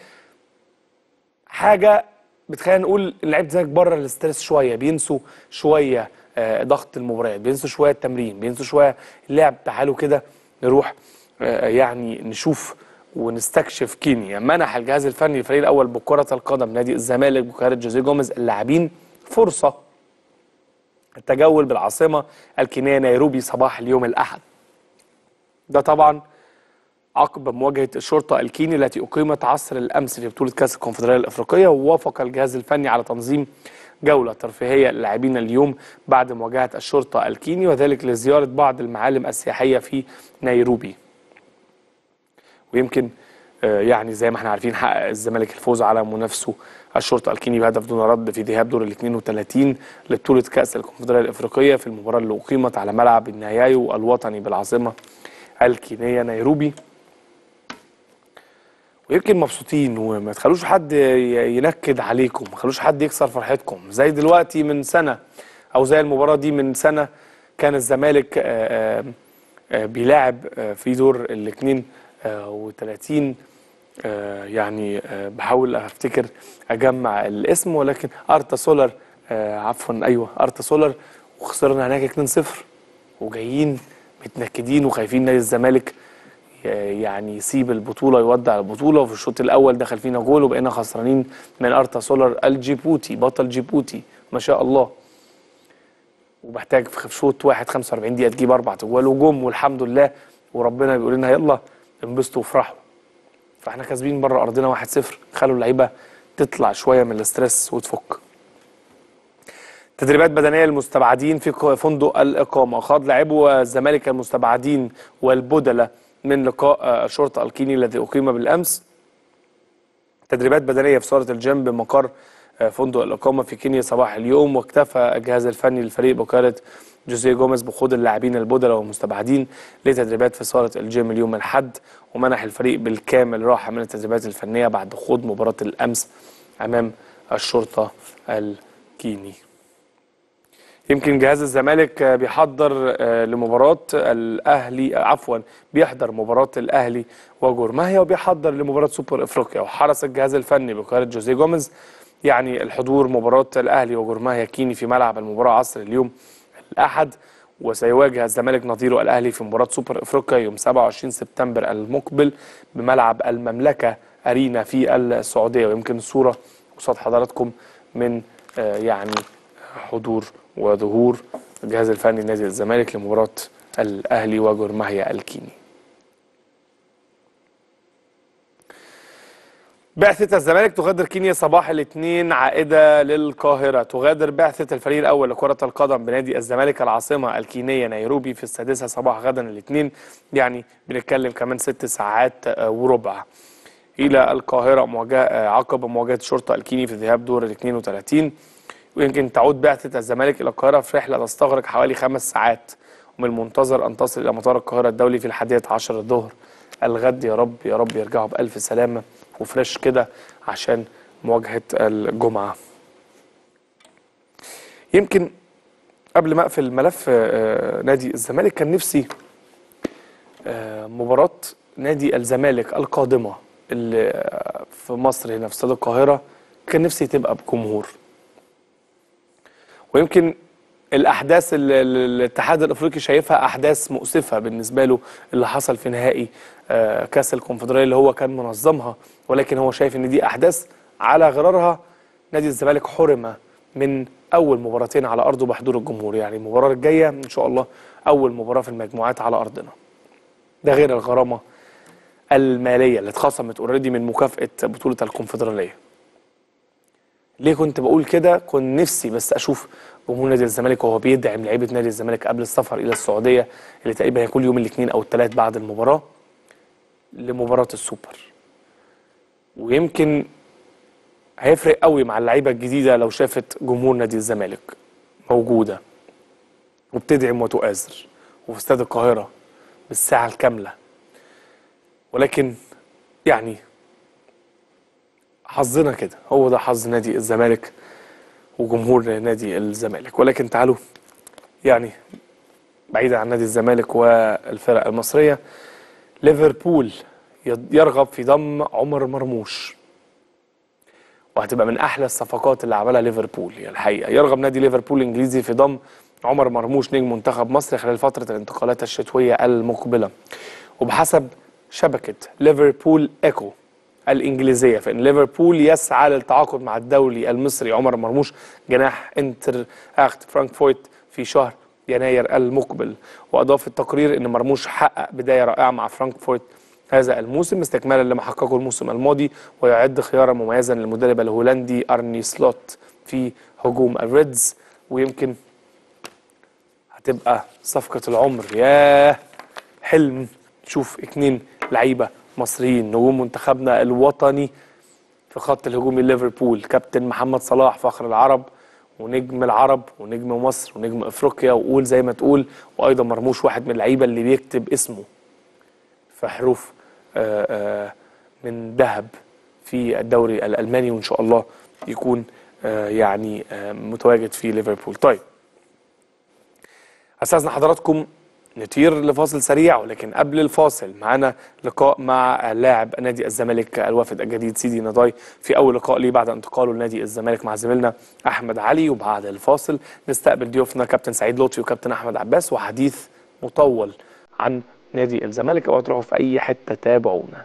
حاجه بتخلينا نقول لعيبه الزمالك بره الاسترس شويه، بينسوا شويه ضغط المباريات، بينسوا شويه التمرين، بينسوا شويه اللعب. تعالوا كده نروح يعني نشوف ونستكشف كينيا. منح الجهاز الفني للفريق الاول بكره القدم نادي الزمالك بقياده جوزيه جوميز اللاعبين فرصه التجول بالعاصمه الكينيه نيروبي صباح اليوم الاحد. ده طبعا عقب مواجهة الشرطة الكيني التي أقيمت عصر الأمس في بطولة كأس الكونفدرالية الأفريقية، ووافق الجهاز الفني على تنظيم جولة ترفيهية للاعبين اليوم بعد مواجهة الشرطة الكيني، وذلك لزيارة بعض المعالم السياحية في نيروبي. ويمكن يعني زي ما احنا عارفين حقق الزمالك الفوز على منافسه الشرطة الكيني بهدف دون رد في ذهاب دور ال اثنين وثلاثين لبطولة كأس الكونفدرالية الأفريقية في المباراة اللي أقيمت على ملعب النيايو الوطني بالعاصمة الكينية نيروبي. ويمكن مبسوطين وما تخلوش حد ينكد عليكم، ما تخلوش حد يكسر فرحتكم. زي دلوقتي من سنة أو زي المباراة دي من سنة كان الزمالك بيلاعب في دور ال اثنين وثلاثين، يعني بحاول افتكر اجمع الاسم، ولكن ارتا سولر، عفوا ايوه ارتا سولر، وخسرنا هناك اثنين صفر وجايين متنكدين وخايفين نادي الزمالك يعني يسيب البطوله يودع البطوله. وفي الشوط الاول دخل فينا جول وبقينا خسرانين من ارتا سولر الجيبوتي بطل جيبوتي ما شاء الله، وبحتاج في شوط واحد خمسة وأربعين دقيقه تجيب اربع اجوال وجم والحمد لله، وربنا بيقول لنا يلا انبسطوا وافرحوا. فاحنا كاسبين بره ارضنا واحد صفر، خلوا اللعيبه تطلع شويه من الاسترس وتفك. تدريبات بدنيه للمستبعدين في فندق الاقامه. خاض لاعبو الزمالك المستبعدين والبدله من لقاء الشرطه الكيني الذي اقيم بالامس تدريبات بدنيه في صاله الجيم بمقر فندق الاقامه في كينيا صباح اليوم. واكتفى الجهاز الفني للفريق بقياده جوزيه جوميز بخوض اللاعبين البدله والمستبعدين لتدريبات في صاله الجيم اليوم الاحد، ومنح الفريق بالكامل راحه من التدريبات الفنيه بعد خوض مباراه الامس امام الشرطه الكيني. يمكن جهاز الزمالك بيحضر لمباراه الاهلي، عفوا بيحضر مباراه الاهلي وجورماهيا، وبيحضر لمباراه سوبر افريقيا. وحرص الجهاز الفني بقياده جوزيه جوميز يعني الحضور مباراه الاهلي وجورماهيا كيني في ملعب المباراه عصر اليوم الاحد، وسيواجه الزمالك نظيره الاهلي في مباراه سوبر افريقيا يوم سبعة وعشرين سبتمبر المقبل بملعب المملكه ارينا في السعوديه. ويمكن الصوره قصاد حضراتكم من يعني حضور وظهور الجهاز الفني لنادي الزمالك لمباراه الاهلي وجورماهيا الكيني. بعثة الزمالك تغادر كينيا صباح الاثنين عائدة للقاهرة. تغادر بعثة الفريق الأول لكرة القدم بنادي الزمالك العاصمة الكينية نيروبي في السادسة صباح غدا الاثنين، يعني بنتكلم كمان ست ساعات وربع. إلى القاهرة مواجهة عقب مواجهة الشرطة الكيني في ذهاب دور ال اثنين وثلاثين. ويمكن تعود بعثة الزمالك إلى القاهرة في رحلة تستغرق حوالي خمس ساعات، ومن المنتظر أن تصل إلى مطار القاهرة الدولي في الحادية عشر الظهر الغد. يا رب يا رب يرجعوا بألف سلامة وفريش كده عشان مواجهة الجمعة. يمكن قبل ما أقفل ملف نادي الزمالك كان نفسي مباراة نادي الزمالك القادمة اللي في مصر هنا في استاد القاهرة كان نفسي تبقى بجمهور. ويمكن الأحداث اللي الاتحاد الأفريقي شايفها أحداث مؤسفة بالنسبة له اللي حصل في نهائي كأس الكونفدرالية اللي هو كان منظمها، ولكن هو شايف إن دي أحداث على غرارها نادي الزمالك حرم من أول مباراتين على أرضه بحضور الجمهور. يعني المباراة الجاية إن شاء الله أول مباراة في المجموعات على أرضنا، ده غير الغرامة المالية اللي اتخصمت اوريدي من مكافأة بطولة الكونفدرالية. ليه كنت بقول كده؟ كنت نفسي بس أشوف جمهور نادي الزمالك وهو بيدعم لعيبة نادي الزمالك قبل السفر إلى السعودية اللي تقريبا هيكون يوم الاثنين أو الثلاث بعد المباراة لمباراة السوبر. ويمكن هيفرق قوي مع اللعيبة الجديدة لو شافت جمهور نادي الزمالك موجودة وبتدعم وتؤازر وفي استاد القاهرة بالساعة الكاملة. ولكن يعني حظنا كده، هو ده حظ نادي الزمالك وجمهور نادي الزمالك. ولكن تعالوا يعني بعيدا عن نادي الزمالك والفرق المصرية، ليفربول يرغب في ضم عمر مرموش، وهتبقى من أحلى الصفقات اللي عملها ليفربول. يعني الحقيقة يرغب نادي ليفربول الإنجليزي في ضم عمر مرموش نجم منتخب مصر خلال فترة الانتقالات الشتوية المقبلة. وبحسب شبكة ليفربول إيكو الإنجليزية فإن ليفربول يسعى للتعاقد مع الدولي المصري عمر مرموش جناح انتر اخت فرانكفورت في شهر يناير المقبل. وأضاف التقرير أن مرموش حقق بداية رائعة مع فرانكفورت هذا الموسم استكمالا لما حققه الموسم الماضي، ويعد خيارا مميزا للمدرب الهولندي أرني سلوت في هجوم الريدز. ويمكن هتبقى صفقة العمر، ياه حلم تشوف اتنين لعيبة مصريين نجوم منتخبنا الوطني في خط الهجوم ليفربول، كابتن محمد صلاح فخر العرب ونجم العرب ونجم مصر ونجم افريقيا وقول زي ما تقول، وايضا مرموش واحد من اللعيبه اللي بيكتب اسمه في حروف آآ آآ من ذهب في الدوري الالماني، وان شاء الله يكون يعني متواجد في ليفربول. طيب استاذن حضراتكم نطير لفاصل سريع، ولكن قبل الفاصل معانا لقاء مع لاعب نادي الزمالك الوافد الجديد سيدي نضاي في اول لقاء ليه بعد انتقاله لنادي الزمالك مع زميلنا احمد علي. وبعد الفاصل نستقبل ضيوفنا كابتن سعيد لطفي وكابتن احمد عباس وحديث مطول عن نادي الزمالك. اوعوا تروحوا في اي حته، تابعونا.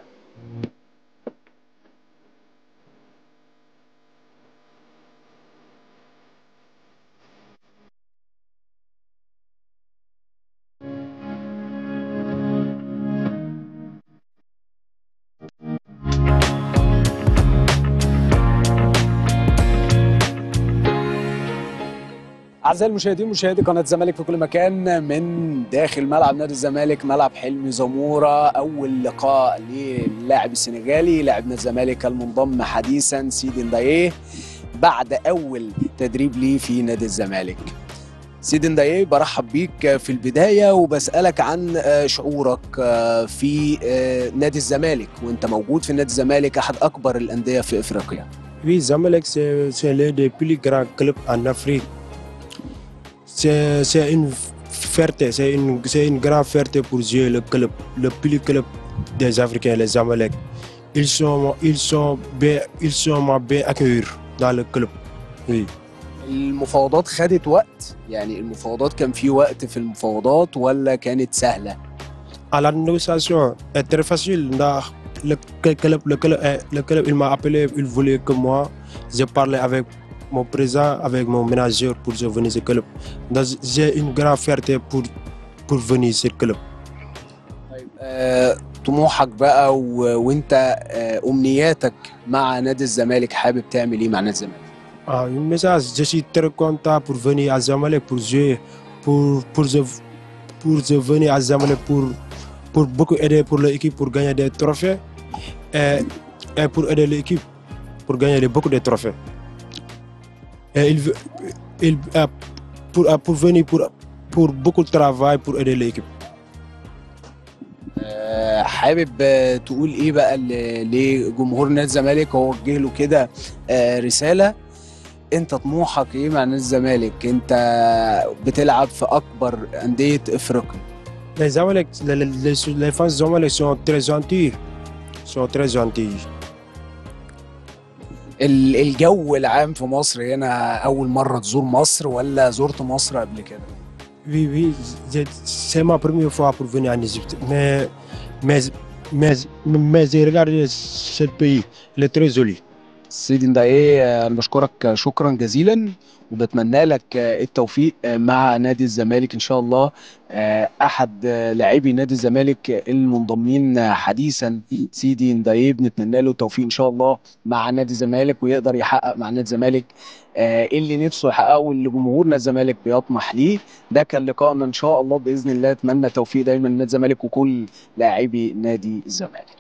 أعزائي المشاهدين مشاهدي قناة الزمالك في كل مكان من داخل ملعب نادي الزمالك ملعب حلمي زمورة، أول لقاء للاعب السنغالي لاعب نادي الزمالك المنضم حديثا سيدي ندايه بعد أول تدريب ليه في نادي الزمالك. سيدي ندايه برحب بيك في البداية وبسألك عن شعورك في نادي الزمالك وأنت موجود في نادي الزمالك أحد أكبر الأندية في إفريقيا. Oui, Zamalek c'est l'un des plus grands clubs en Afrique. C'est une fierté, c'est une, une grande fierté pour jouer le club, le plus club des Africains, les Zamalek. Ils sont, ils sont bien, ils sont bien accueillis dans le club. Oui. المفاوضات خدت وقت، يعني المفاوضات كان في وقت في المفاوضات ولا كانت سهلة؟ À la négociation est très facile. Le club, le club, le club, il m'a appelé, il voulait que moi, je parlais avec mon président, avec mon manager pour venir ce club. J'ai une grande fierté pour pour venir ce club. طيب آه، طموحك بقى و... وانت آه، امنياتك مع نادي الزمالك حابب تعمل ايه مع نادي الزمالك؟ Ah, un message, je suis très content pour venir à Zamalek pour jouer, pour pour je, pour je venir à Zamalek pour pour beaucoup aider pour l'équipe pour gagner des trophées. Et et pour aider l'équipe pour gagner les- beaucoup de trophées. Et il, veut- il a pour, a pour venir pour, pour beaucoup de travail pour aider l'équipe. آه، حابب آه، تقول ايه بقى ل- لجمهور نادي الزمالك؟ هو وجه له كده آه، رساله. انت طموحك ايه مع نادي الزمالك؟ انت بتلعب في اكبر انديه افريقيا. Les, Zamalek, les, les, les fans de Zamalek sont très gentils. Sont très gentils. ال- الجو العام في مصر هنا، اول مره تزور مصر ولا زرت مصر قبل كده؟ Oui, oui, j'ai- c'est ma première fois pour venir en Égypte. Mais, mais, mais, mais j'ai regardé ce pays. Il est très joli. سيدي ندايه، آه، انا بشكرك شكرا جزيلا وبتمنى لك آه، التوفيق آه، مع نادي الزمالك ان شاء الله. آه، احد آه، لاعبي نادي الزمالك المنضمين آه، حديثا سيدي ندايه، بنتمنى له التوفيق ان شاء الله مع نادي الزمالك ويقدر يحقق مع نادي الزمالك آه، اللي نفسه يحققه واللي جمهورنا الزمالك بيطمح ليه. ده كان لقائنا ان شاء الله باذن الله. اتمنى التوفيق دايما لنادي الزمالك وكل لاعبي نادي الزمالك.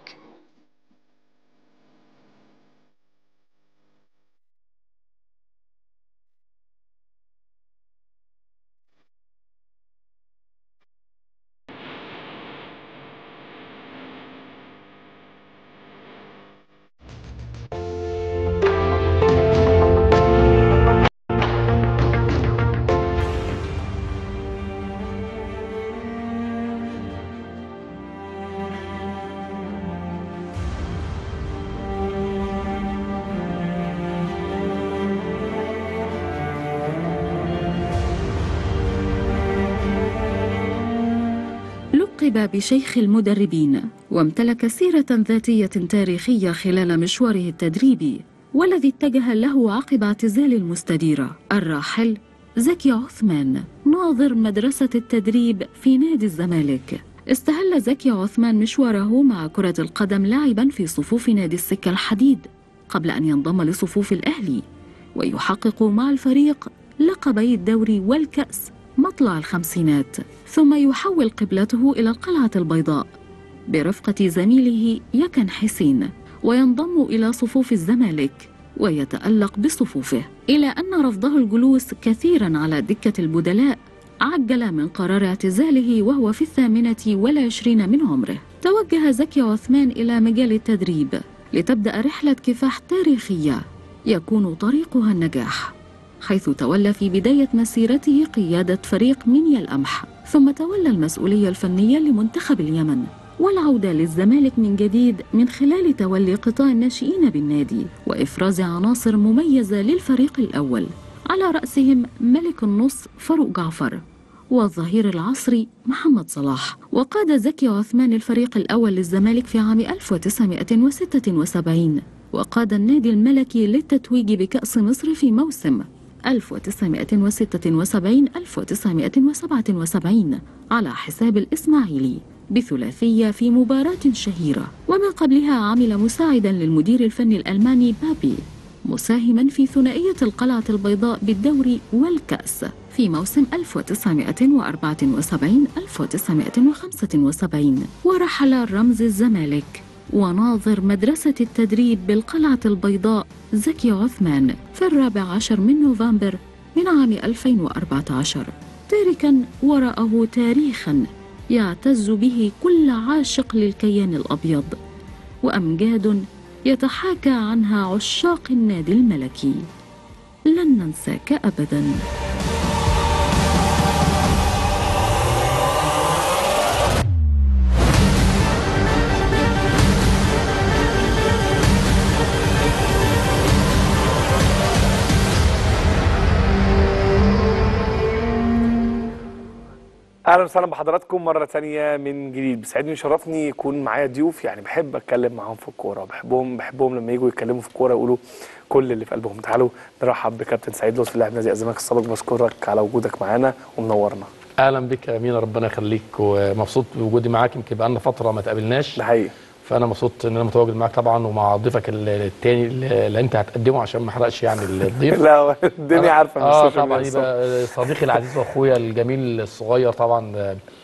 لقب بشيخ المدربين، وامتلك سيرة ذاتية تاريخية خلال مشواره التدريبي، والذي اتجه له عقب اعتزال المستديرة الراحل زكي عثمان ناظر مدرسة التدريب في نادي الزمالك. استهل زكي عثمان مشواره مع كرة القدم لاعبا في صفوف نادي السكة الحديد قبل أن ينضم لصفوف الأهلي ويحقق مع الفريق لقبي الدوري والكأس مطلع الخمسينات، ثم يحول قبلته إلى القلعة البيضاء برفقة زميله يكن حسين وينضم إلى صفوف الزمالك ويتألق بصفوفه، إلى أن رفضه الجلوس كثيرا على دكة البدلاء عجل من قرار اعتزاله وهو في الثامنة والعشرين من عمره. توجه زكي عثمان إلى مجال التدريب لتبدأ رحلة كفاح تاريخية يكون طريقها النجاح، حيث تولى في بداية مسيرته قيادة فريق منيا القمح، ثم تولى المسؤولية الفنية لمنتخب اليمن والعودة للزمالك من جديد من خلال تولي قطاع الناشئين بالنادي وإفراز عناصر مميزة للفريق الأول، على رأسهم ملك النص فاروق جعفر والظهير العصري محمد صلاح. وقاد زكي عثمان الفريق الأول للزمالك في عام ألف وتسعمائة وستة وسبعين، وقاد النادي الملكي للتتويج بكأس مصر في موسم ألف وتسعمائة وستة وسبعين ألف وتسعمائة وسبعة وسبعين على حساب الإسماعيلي بثلاثية في مباراة شهيرة، ومن قبلها عمل مساعدا للمدير الفني الألماني بابي، مساهما في ثنائية القلعة البيضاء بالدوري والكأس في موسم ألف وتسعمائة وأربعة وسبعين ألف وتسعمائة وخمسة وسبعين. ورحل رمز الزمالك وناظر مدرسة التدريب بالقلعة البيضاء زكي عثمان في الرابع عشر من نوفمبر من عام ألفين وأربعة عشر، تاركا وراءه تاريخا يعتز به كل عاشق للكيان الأبيض، وأمجاد يتحاكى عنها عشاق النادي الملكي. لن ننساك أبداً. اهلا وسهلا بحضراتكم مره ثانيه من جديد. بيسعدني ويشرفني يكون معايا ضيوف يعني بحب اتكلم معاهم في الكوره، بحبهم بحبهم لما يجوا يتكلموا في الكوره يقولوا كل اللي في قلبهم. تعالوا نرحب بكابتن سعيد لطفي لاعب نادي الزمالك السابق. بشكرك على وجودك معانا ومنورنا. اهلا بك يا امين، ربنا يخليك، ومبسوط بوجودي معاك. يمكن بقالنا فتره ما تقابلناش، ده حقيقي، فانا مبسوط ان انا متواجد معاك طبعا، ومع ضيفك الثاني اللي انت هتقدمه عشان ما احرقش يعني الضيف. لا الدنيا عارفه اه طبعا يبقى صديقي العزيز واخويا الجميل الصغير طبعا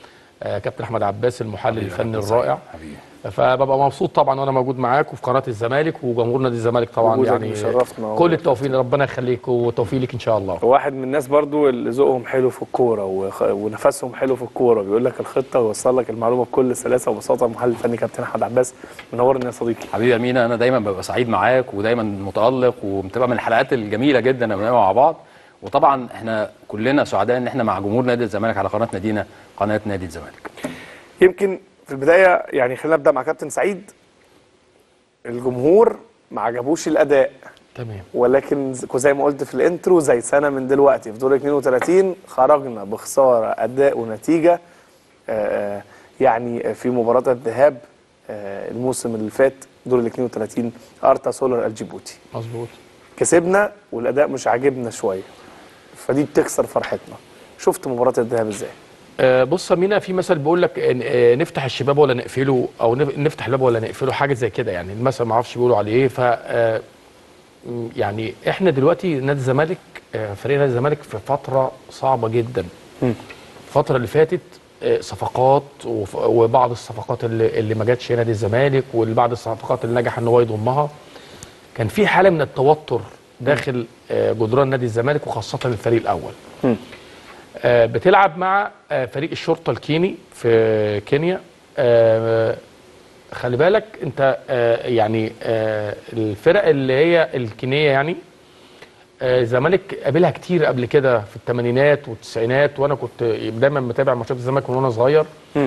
آه كابتن احمد عباس المحلل الفني الرائع. فببقى مبسوط طبعا وانا موجود معاك وفي قناه الزمالك وجمهور نادي الزمالك طبعا، يعني كل التوفيق، ربنا يخليك وتوفيق ليك ان شاء الله. واحد من الناس برضو اللي ذوقهم حلو في الكوره وخ... ونفسهم حلو في الكوره، بيقول لك الخطه ويوصل لك المعلومه بكل سلاسه وبساطه. المحلل الفني كابتن احمد عباس، منورني يا صديقي. حبيبي يا مينا، انا دايما ببقى سعيد معاك ودايما متالق، وبتبقى من الحلقات الجميله جدا لما بنبقى مع بعض. وطبعا احنا كلنا سعداء ان احنا مع جمهور نادي الزمالك على قناه نادينا قناه نادي الزمالك. يمكن في البدايه يعني خلينا نبدا مع كابتن سعيد. الجمهور ما عجبوش الاداء تمام، ولكن زي ما قلت في الانترو، زي سنه من دلوقتي في دور اتنين وتلاتين خرجنا بخساره اداء ونتيجه. آه يعني في مباراه الذهاب آه الموسم اللي فات دور ال اتنين وتلاتين ارتا سولر الجيبوتي، مظبوط، كسبنا والاداء مش عاجبنا شويه، فدي بتكسر فرحتنا. شفت مباراه الذهاب ازاي؟ آه بص يا مينا، في مثل بيقول لك آه نفتح الشباب ولا نقفله، او نفتح الباب ولا نقفله، حاجه زي كده يعني. المثل ما اعرفش بيقولوا عليه ايه. ف آه يعني احنا دلوقتي نادي الزمالك، آه فريق نادي الزمالك في فتره صعبه جدا. م. الفتره اللي فاتت آه صفقات، وبعض الصفقات اللي, اللي ما جاتش نادي الزمالك، وبعض الصفقات اللي نجح ان هو يضمها. كان في حاله من التوتر داخل آه جدران نادي الزمالك، وخاصه الفريق الاول. م. آه بتلعب مع آه فريق الشرطه الكيني في كينيا. آه خلي بالك انت، آه يعني آه الفرق اللي هي الكينيه يعني الزمالك آه قابلها كتير قبل كده في الثمانينات والتسعينات، وانا كنت دايما متابع ماتشات الزمالك من وانا صغير.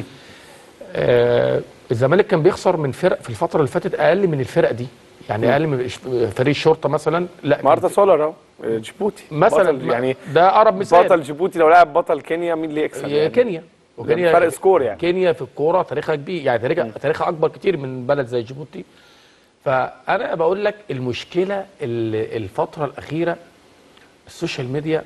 آه الزمالك كان بيخسر من فرق في الفتره اللي فاتت اقل من الفرق دي، يعني م. اقل من فريق الشرطه مثلا. لا مارتا سولر اهو جيبوتي مثلا، يعني ده اقرب مثال. بطل جيبوتي لو لعب بطل كينيا مين اللي يكسب؟ يعني كينيا. وكينيا فرق سكور يعني. كينيا في الكوره تاريخها كبير، يعني تاريخها تاريخها اكبر كتير من بلد زي جيبوتي. فانا بقول لك المشكله الفتره الاخيره السوشيال ميديا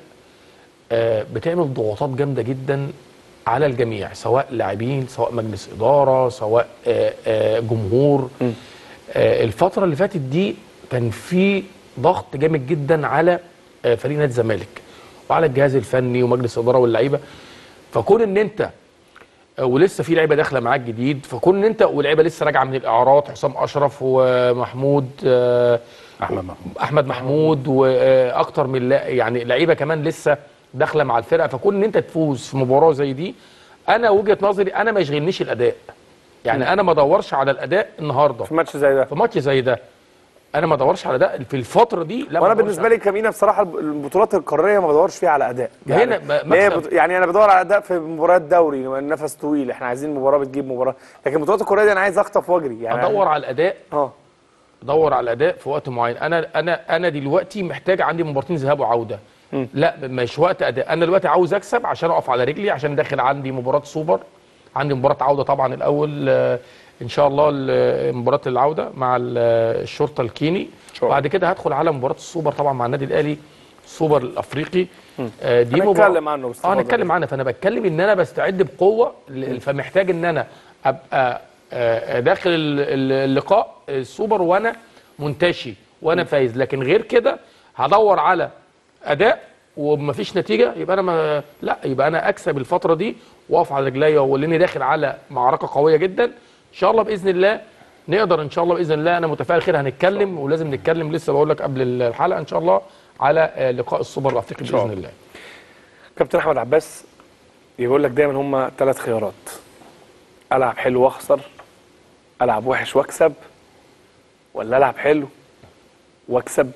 بتعمل ضغوطات جامده جدا على الجميع، سواء لاعبين، سواء مجلس اداره، سواء جمهور. الفتره اللي فاتت دي كان في ضغط جامد جدا على فريق نادي الزمالك وعلى الجهاز الفني ومجلس الاداره واللعيبه. فكون ان انت ولسه في لعيبه داخله معاك جديد، فكون ان انت ولعيبه لسه راجعه من الاعارات، حسام اشرف ومحمود احمد محمود احمد محمود واكتر من يعني لعيبه كمان لسه داخله مع الفرقه. فكون ان انت تفوز في مباراه زي دي، انا وجهه نظري انا ما يشغلنيش الاداء، يعني انا ما ادورش على الاداء النهارده في ماتش زي ده. في ماتش زي ده انا ما ادورش على ده في الفتره دي. لا، وانا بالنسبه لي كمينه بصراحه البطولات القاريه ما بدورش فيها على اداء، يعني بت... يعني انا بدور على اداء في مباريات دوري، النفس طويل، احنا عايزين مباراه بتجيب مباراه، لكن البطولات القاريه دي انا عايز اخطف واجري، يعني ادور على الاداء. اه ادور على الاداء في وقت معين. انا انا انا دلوقتي محتاج عندي مباراتين ذهاب وعوده. م. لا مش وقت اداء، انا دلوقتي عاوز اكسب عشان اقف على رجلي، عشان داخل عندي مباراه سوبر، عندي مباراه عوده طبعا الاول ان شاء الله، مباراه العوده مع الشرطه الكيني، وبعد كده هدخل على مباراه السوبر طبعا مع النادي الاهلي، السوبر الافريقي. آه دي مباراه هنتكلم عنه باستفاضه. اه هنتكلم عنه. فانا بتكلم ان انا بستعد بقوه، فمحتاج ان انا ابقى آه داخل اللقاء السوبر وانا منتشي وانا فايز، لكن غير كده هدور على اداء ومفيش نتيجه، يبقى انا ما لا يبقى انا اكسب الفتره دي واقف على رجليا، ولاني داخل على معركه قويه جدا ان شاء الله باذن الله نقدر ان شاء الله باذن الله. انا متفائل خير، هنتكلم ولازم نتكلم لسه بقول لك قبل الحلقه ان شاء الله على لقاء السوبر الافريقي باذن الله. كابتن احمد عباس يقول لك دايما هم ثلاث خيارات: العب حلو واخسر، العب وحش واكسب، ولا العب حلو واكسب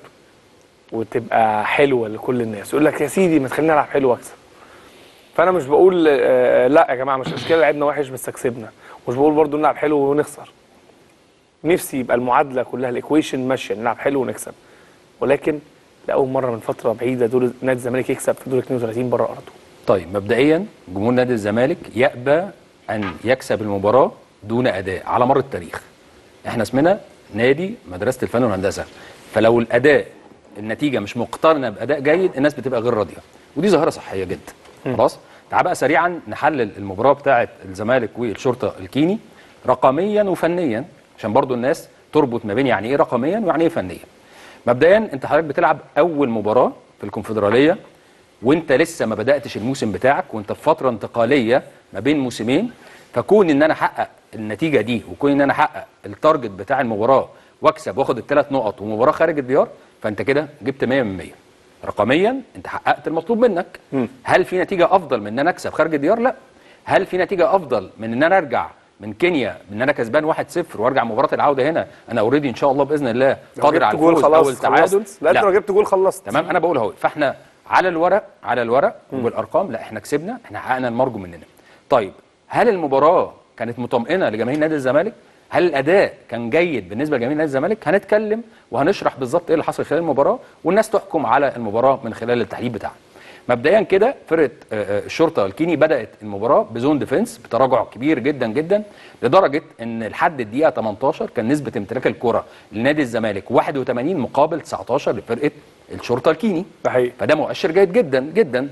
وتبقى حلوه لكل الناس. يقول لك يا سيدي ما تخليني العب حلو واكسب. فانا مش بقول آه لا يا جماعه مش مشكله لعبنا وحش بس كسبنا، مش بقول برضو نلعب حلو ونخسر. نفسي يبقى المعادله كلها الايكويشن ماشيه، نلعب حلو ونكسب، ولكن لاول مره من فتره بعيده دور نادي الزمالك يكسب في دور اتنين وتلاتين بره ارضه. طيب مبدئيا جمهور نادي الزمالك يأبى ان يكسب المباراه دون اداء على مر التاريخ. احنا اسمنا نادي مدرسه الفن والهندسه، فلو الاداء النتيجه مش مقترنه باداء جيد الناس بتبقى غير راضيه، ودي ظاهره صحيه جدا. خلاص تعال بقى سريعا نحلل المباراه بتاعه الزمالك والشرطه الكيني رقميا وفنيا، عشان برضو الناس تربط ما بين يعني ايه رقميا ويعني ايه فنيا. مبدئيا انت حضرتك بتلعب اول مباراه في الكونفدراليه، وانت لسه ما بداتش الموسم بتاعك، وانت في فتره انتقاليه ما بين موسمين، فكون ان انا احقق النتيجه دي وكون ان انا احقق التارجت بتاع المباراه واكسب واخد الثلاث نقط ومباراه خارج الديار، فانت كده جبت مية من مية. رقميا انت حققت المطلوب منك. م. هل في نتيجه افضل من ان انا اكسب خارج الديار؟ لا. هل في نتيجه افضل من ان انا ارجع من كينيا ان انا كسبان واحد صفر وارجع مباراه العوده هنا انا اوريدي ان شاء الله باذن الله قادر على الفوز او التعادل؟ لا انت لو جبت جول خلصت. تمام، انا بقول اهو. فاحنا على الورق على الورق وبالارقام لا احنا كسبنا، احنا حققنا المرجو مننا. طيب هل المباراه كانت مطمئنه لجماهير نادي الزمالك؟ هل الاداء كان جيد بالنسبه لجماهير نادي الزمالك؟ هنتكلم وهنشرح بالظبط ايه اللي حصل خلال المباراه والناس تحكم على المباراه من خلال التحليل بتاعها. مبدئيا كده فرقه الشرطه الكيني بدات المباراه بزون ديفنس بتراجع كبير جدا جدا، لدرجه ان لحد الدقيقه تمنتاشر كان نسبه امتلاك الكره لنادي الزمالك واحد وتمانين مقابل تسعتاشر لفرقه الشرطه الكيني. صحيح. فده مؤشر جيد جدا جدا.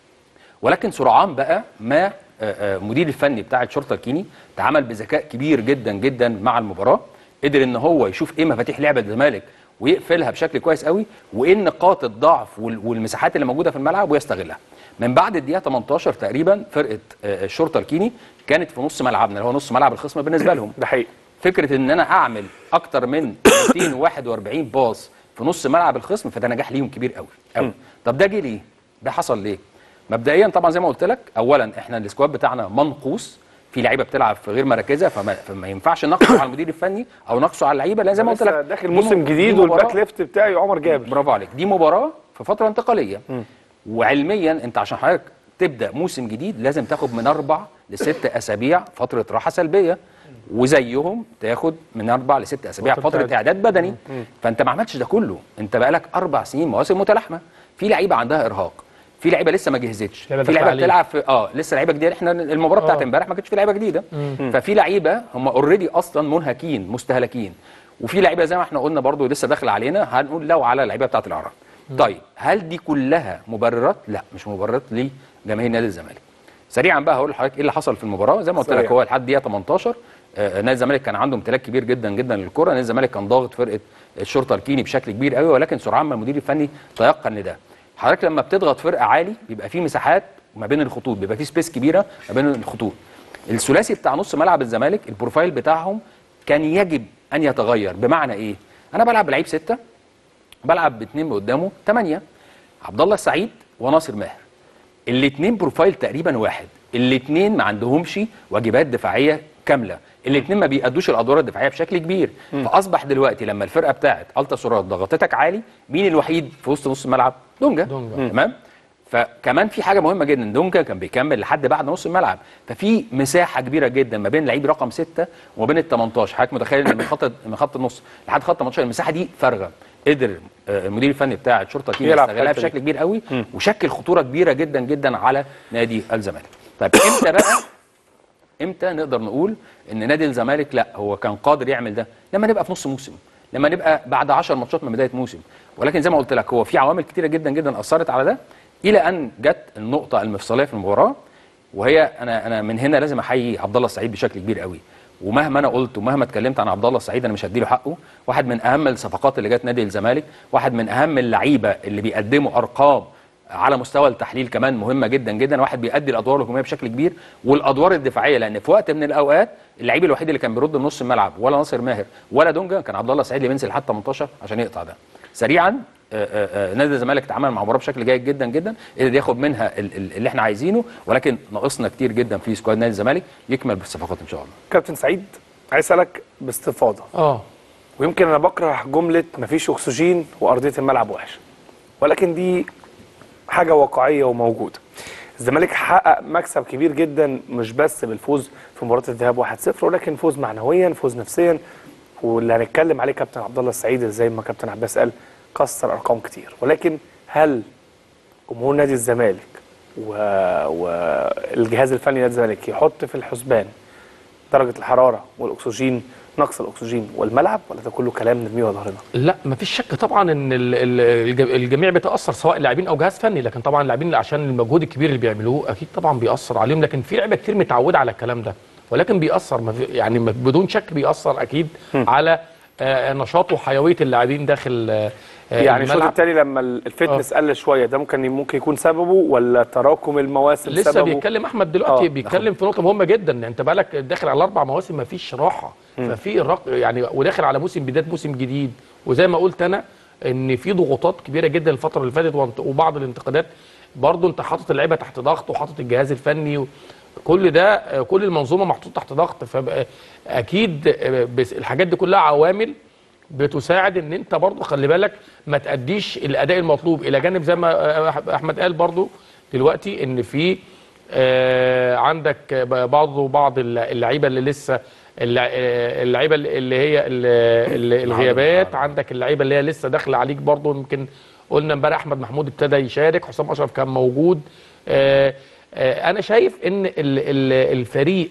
ولكن سرعان بقى ما مدير الفني بتاع الشرطه الكيني تعامل بذكاء كبير جدا جدا مع المباراه، قدر ان هو يشوف ايه مفاتيح لعب الزمالك ويقفلها بشكل كويس قوي، وايه نقاط الضعف والمساحات اللي موجوده في الملعب ويستغلها. من بعد الدقيقه تمنتاشر تقريبا فرقه الشرطه الكيني كانت في نص ملعبنا اللي هو نص ملعب الخصم بالنسبه لهم. ده حقيقي. فكره ان انا اعمل اكتر من مئتين وواحد واربعين باص في نص ملعب الخصم فده نجاح ليهم كبير قوي قوي. طب ده جه ليه؟ ده حصل ليه؟ مبدئيا طبعا زي ما قلت لك، اولا احنا السكواد بتاعنا منقوص، في لعيبه بتلعب في غير مراكزها، فما, فما ينفعش نقصه على المدير الفني او نقصه على اللعيبه، لان زي ما قلت لك داخل موسم جديد والباك ليفت بتاعي عمر جابر. برافو عليك. دي مباراه في فتره انتقاليه. م. وعلميا انت عشان حضرتك تبدا موسم جديد لازم تاخد من اربع لست اسابيع فتره راحه سلبيه، وزيهم تاخد من اربع لست اسابيع فتره اعداد بدني. م. فانت ما عملتش ده كله، انت بقالك اربع سنين مواسم متلاحمه، في لعيبه عندها ارهاق، في لعيبه لسه ما جهزتش، في لعيبه بتلعب في اه لسه لعيبه جديده. احنا المباراه بتاعت امبارح ما كانتش في لعيبه جديده. مم. ففي لعيبه هم اوريدي اصلا منهكين مستهلكين، وفي لعيبه زي ما احنا قلنا برضو لسه داخله علينا، هنقول لو على اللعيبه بتاعت الاعراض. طيب هل دي كلها مبررات؟ لا مش مبررات لجماهير نادي الزمالك. سريعا بقى هقول لحضرتك ايه اللي حصل في المباراه. زي ما قلت لك هو لحد دقيقه تمنتاشر آه نادي الزمالك كان عنده امتلاك كبير جدا جدا للكره، نادي الزمالك كان ضاغط فرقه الشرطه الكيني بشكل كبير قوي، ولكن سرعان ما المدير الفني تيقن لده. حضرتك لما بتضغط فرقه عالي بيبقى في مساحات ما بين الخطوط، بيبقى في سبيس كبيره ما بين الخطوط. الثلاثي بتاع نص ملعب الزمالك البروفايل بتاعهم كان يجب ان يتغير. بمعنى ايه؟ انا بلعب بلعيب سته، بلعب باثنين قدامه ثمانيه، عبد الله السعيد وناصر ماهر. الاثنين بروفايل تقريبا واحد، الاثنين ما عندهمش واجبات دفاعيه كامله، الاثنين ما بيأدوش الادوار الدفاعيه بشكل كبير. م. فاصبح دلوقتي لما الفرقه بتاعت التا سورات ضغطتك عالي، مين الوحيد في وسط نص الملعب؟ دونجا. دونجا. تمام. فكمان في حاجه مهمه جدا، دونجا كان بيكمل لحد بعد نص الملعب، ففي مساحه كبيره جدا ما بين لعيب رقم ستة وما بين ال تمنتاشر. حضرتك متخيل ان من خط من خط النص لحد خط تمنتاشر المساحه دي فارغه. قدر المدير الفني بتاع الشرطه الكيني يستغلها بشكل كبير قوي، م. وشكل خطوره كبيره جدا جدا على نادي الزمالك. طيب امتى بقى امتى نقدر نقول ان نادي الزمالك لا هو كان قادر يعمل ده؟ لما نبقى في نص موسم، لما نبقى بعد عشر ماتشات من بدايه موسم. ولكن زي ما قلت لك هو في عوامل كتيره جدا جدا اثرت على ده، الى ان جت النقطه المفصليه في المباراه، وهي انا انا من هنا لازم احيي عبد الله السعيد بشكل كبير قوي. ومهما انا قلت ومهما اتكلمت عن عبد الله السعيد انا مش هديله حقه. واحد من اهم الصفقات اللي جت نادي الزمالك، واحد من اهم اللعيبه اللي بيقدموا ارقام على مستوى التحليل كمان مهمه جدا جدا، واحد بيأدي الادوار الهجوميه بشكل كبير والادوار الدفاعيه، لان في وقت من الاوقات اللعيب الوحيد اللي كان بيرد نص الملعب ولا ناصر ماهر ولا دونجا كان عبد الله السعيد اللي بينزل لحد تمنتاشر عشان يقطع ده. سريعا نادي الزمالك اتعامل مع المباراه بشكل جيد جدا جدا، قدر ياخد منها اللي احنا عايزينه، ولكن ناقصنا كتير جدا في سكواد نادي الزمالك يكمل بالصفقات ان شاء الله. كابتن سعيد عايز اسالك باستفاضه. اه ويمكن انا بكره جمله مفيش اكسجين وارضيه الملعب وحشه، ولكن دي حاجه واقعيه وموجوده. الزمالك حقق مكسب كبير جدا، مش بس بالفوز في مباراه الذهاب واحد صفر، ولكن فوز معنويا، فوز نفسيا، واللي هنتكلم عليه كابتن عبد الله السعيد زي ما كابتن عباس قال كسر ارقام كتير. ولكن هل جمهور نادي الزمالك والجهاز الفني نادي الزمالك يحط في الحسبان درجه الحراره والاكسجين، نقص الاكسجين والملعب، ولا ده كله كلام نرميه على ظهرنا؟ لا مفيش شك طبعا ان الجميع بيتاثر سواء لاعبين او جهاز فني، لكن طبعا اللاعبين عشان المجهود الكبير اللي بيعملوه اكيد طبعا بيأثر عليهم، لكن في لعيبه كتير متعوده على الكلام ده، ولكن بيأثر يعني بدون شك بيأثر اكيد م. على آه نشاط وحيويه اللاعبين داخل آه يعني الشوط الملعب. الثاني لما الفتنس قل شويه ده ممكن ممكن يكون سببه ولا تراكم المواسم لسه سببه؟ بيتكلم احمد دلوقتي آه. بيتكلم في نقطه مهمه جدا. انت بقالك داخل على اربع مواسم ما فيش راحه، ففي الرق... يعني وداخل على موسم بدايه موسم جديد، وزي ما قلت انا ان في ضغوطات كبيره جدا الفتره اللي فاتت وانت- وبعض الانتقادات برضه. انت حاطط اللعيبه تحت ضغط وحاطط الجهاز الفني و... كل ده آه، كل المنظومه محطوط تحت ضغط، فاكيد الحاجات دي كلها عوامل بتساعد ان انت برضه خلي بالك ما تأديش الاداء المطلوب، الى جانب زي ما آه، احمد قال برضه دلوقتي ان في آه، عندك برضه بعض اللعيبه اللي لسه اللع- آه، اللعيبه اللي هي ال- ال- الغيابات، عندك اللعيبه اللي هي لسه داخله عليك برضه. يمكن قلنا امبارح احمد محمود ابتدى يشارك، حسام اشرف كان موجود. آه، آه، انا شايف ان ال- ال- الفريق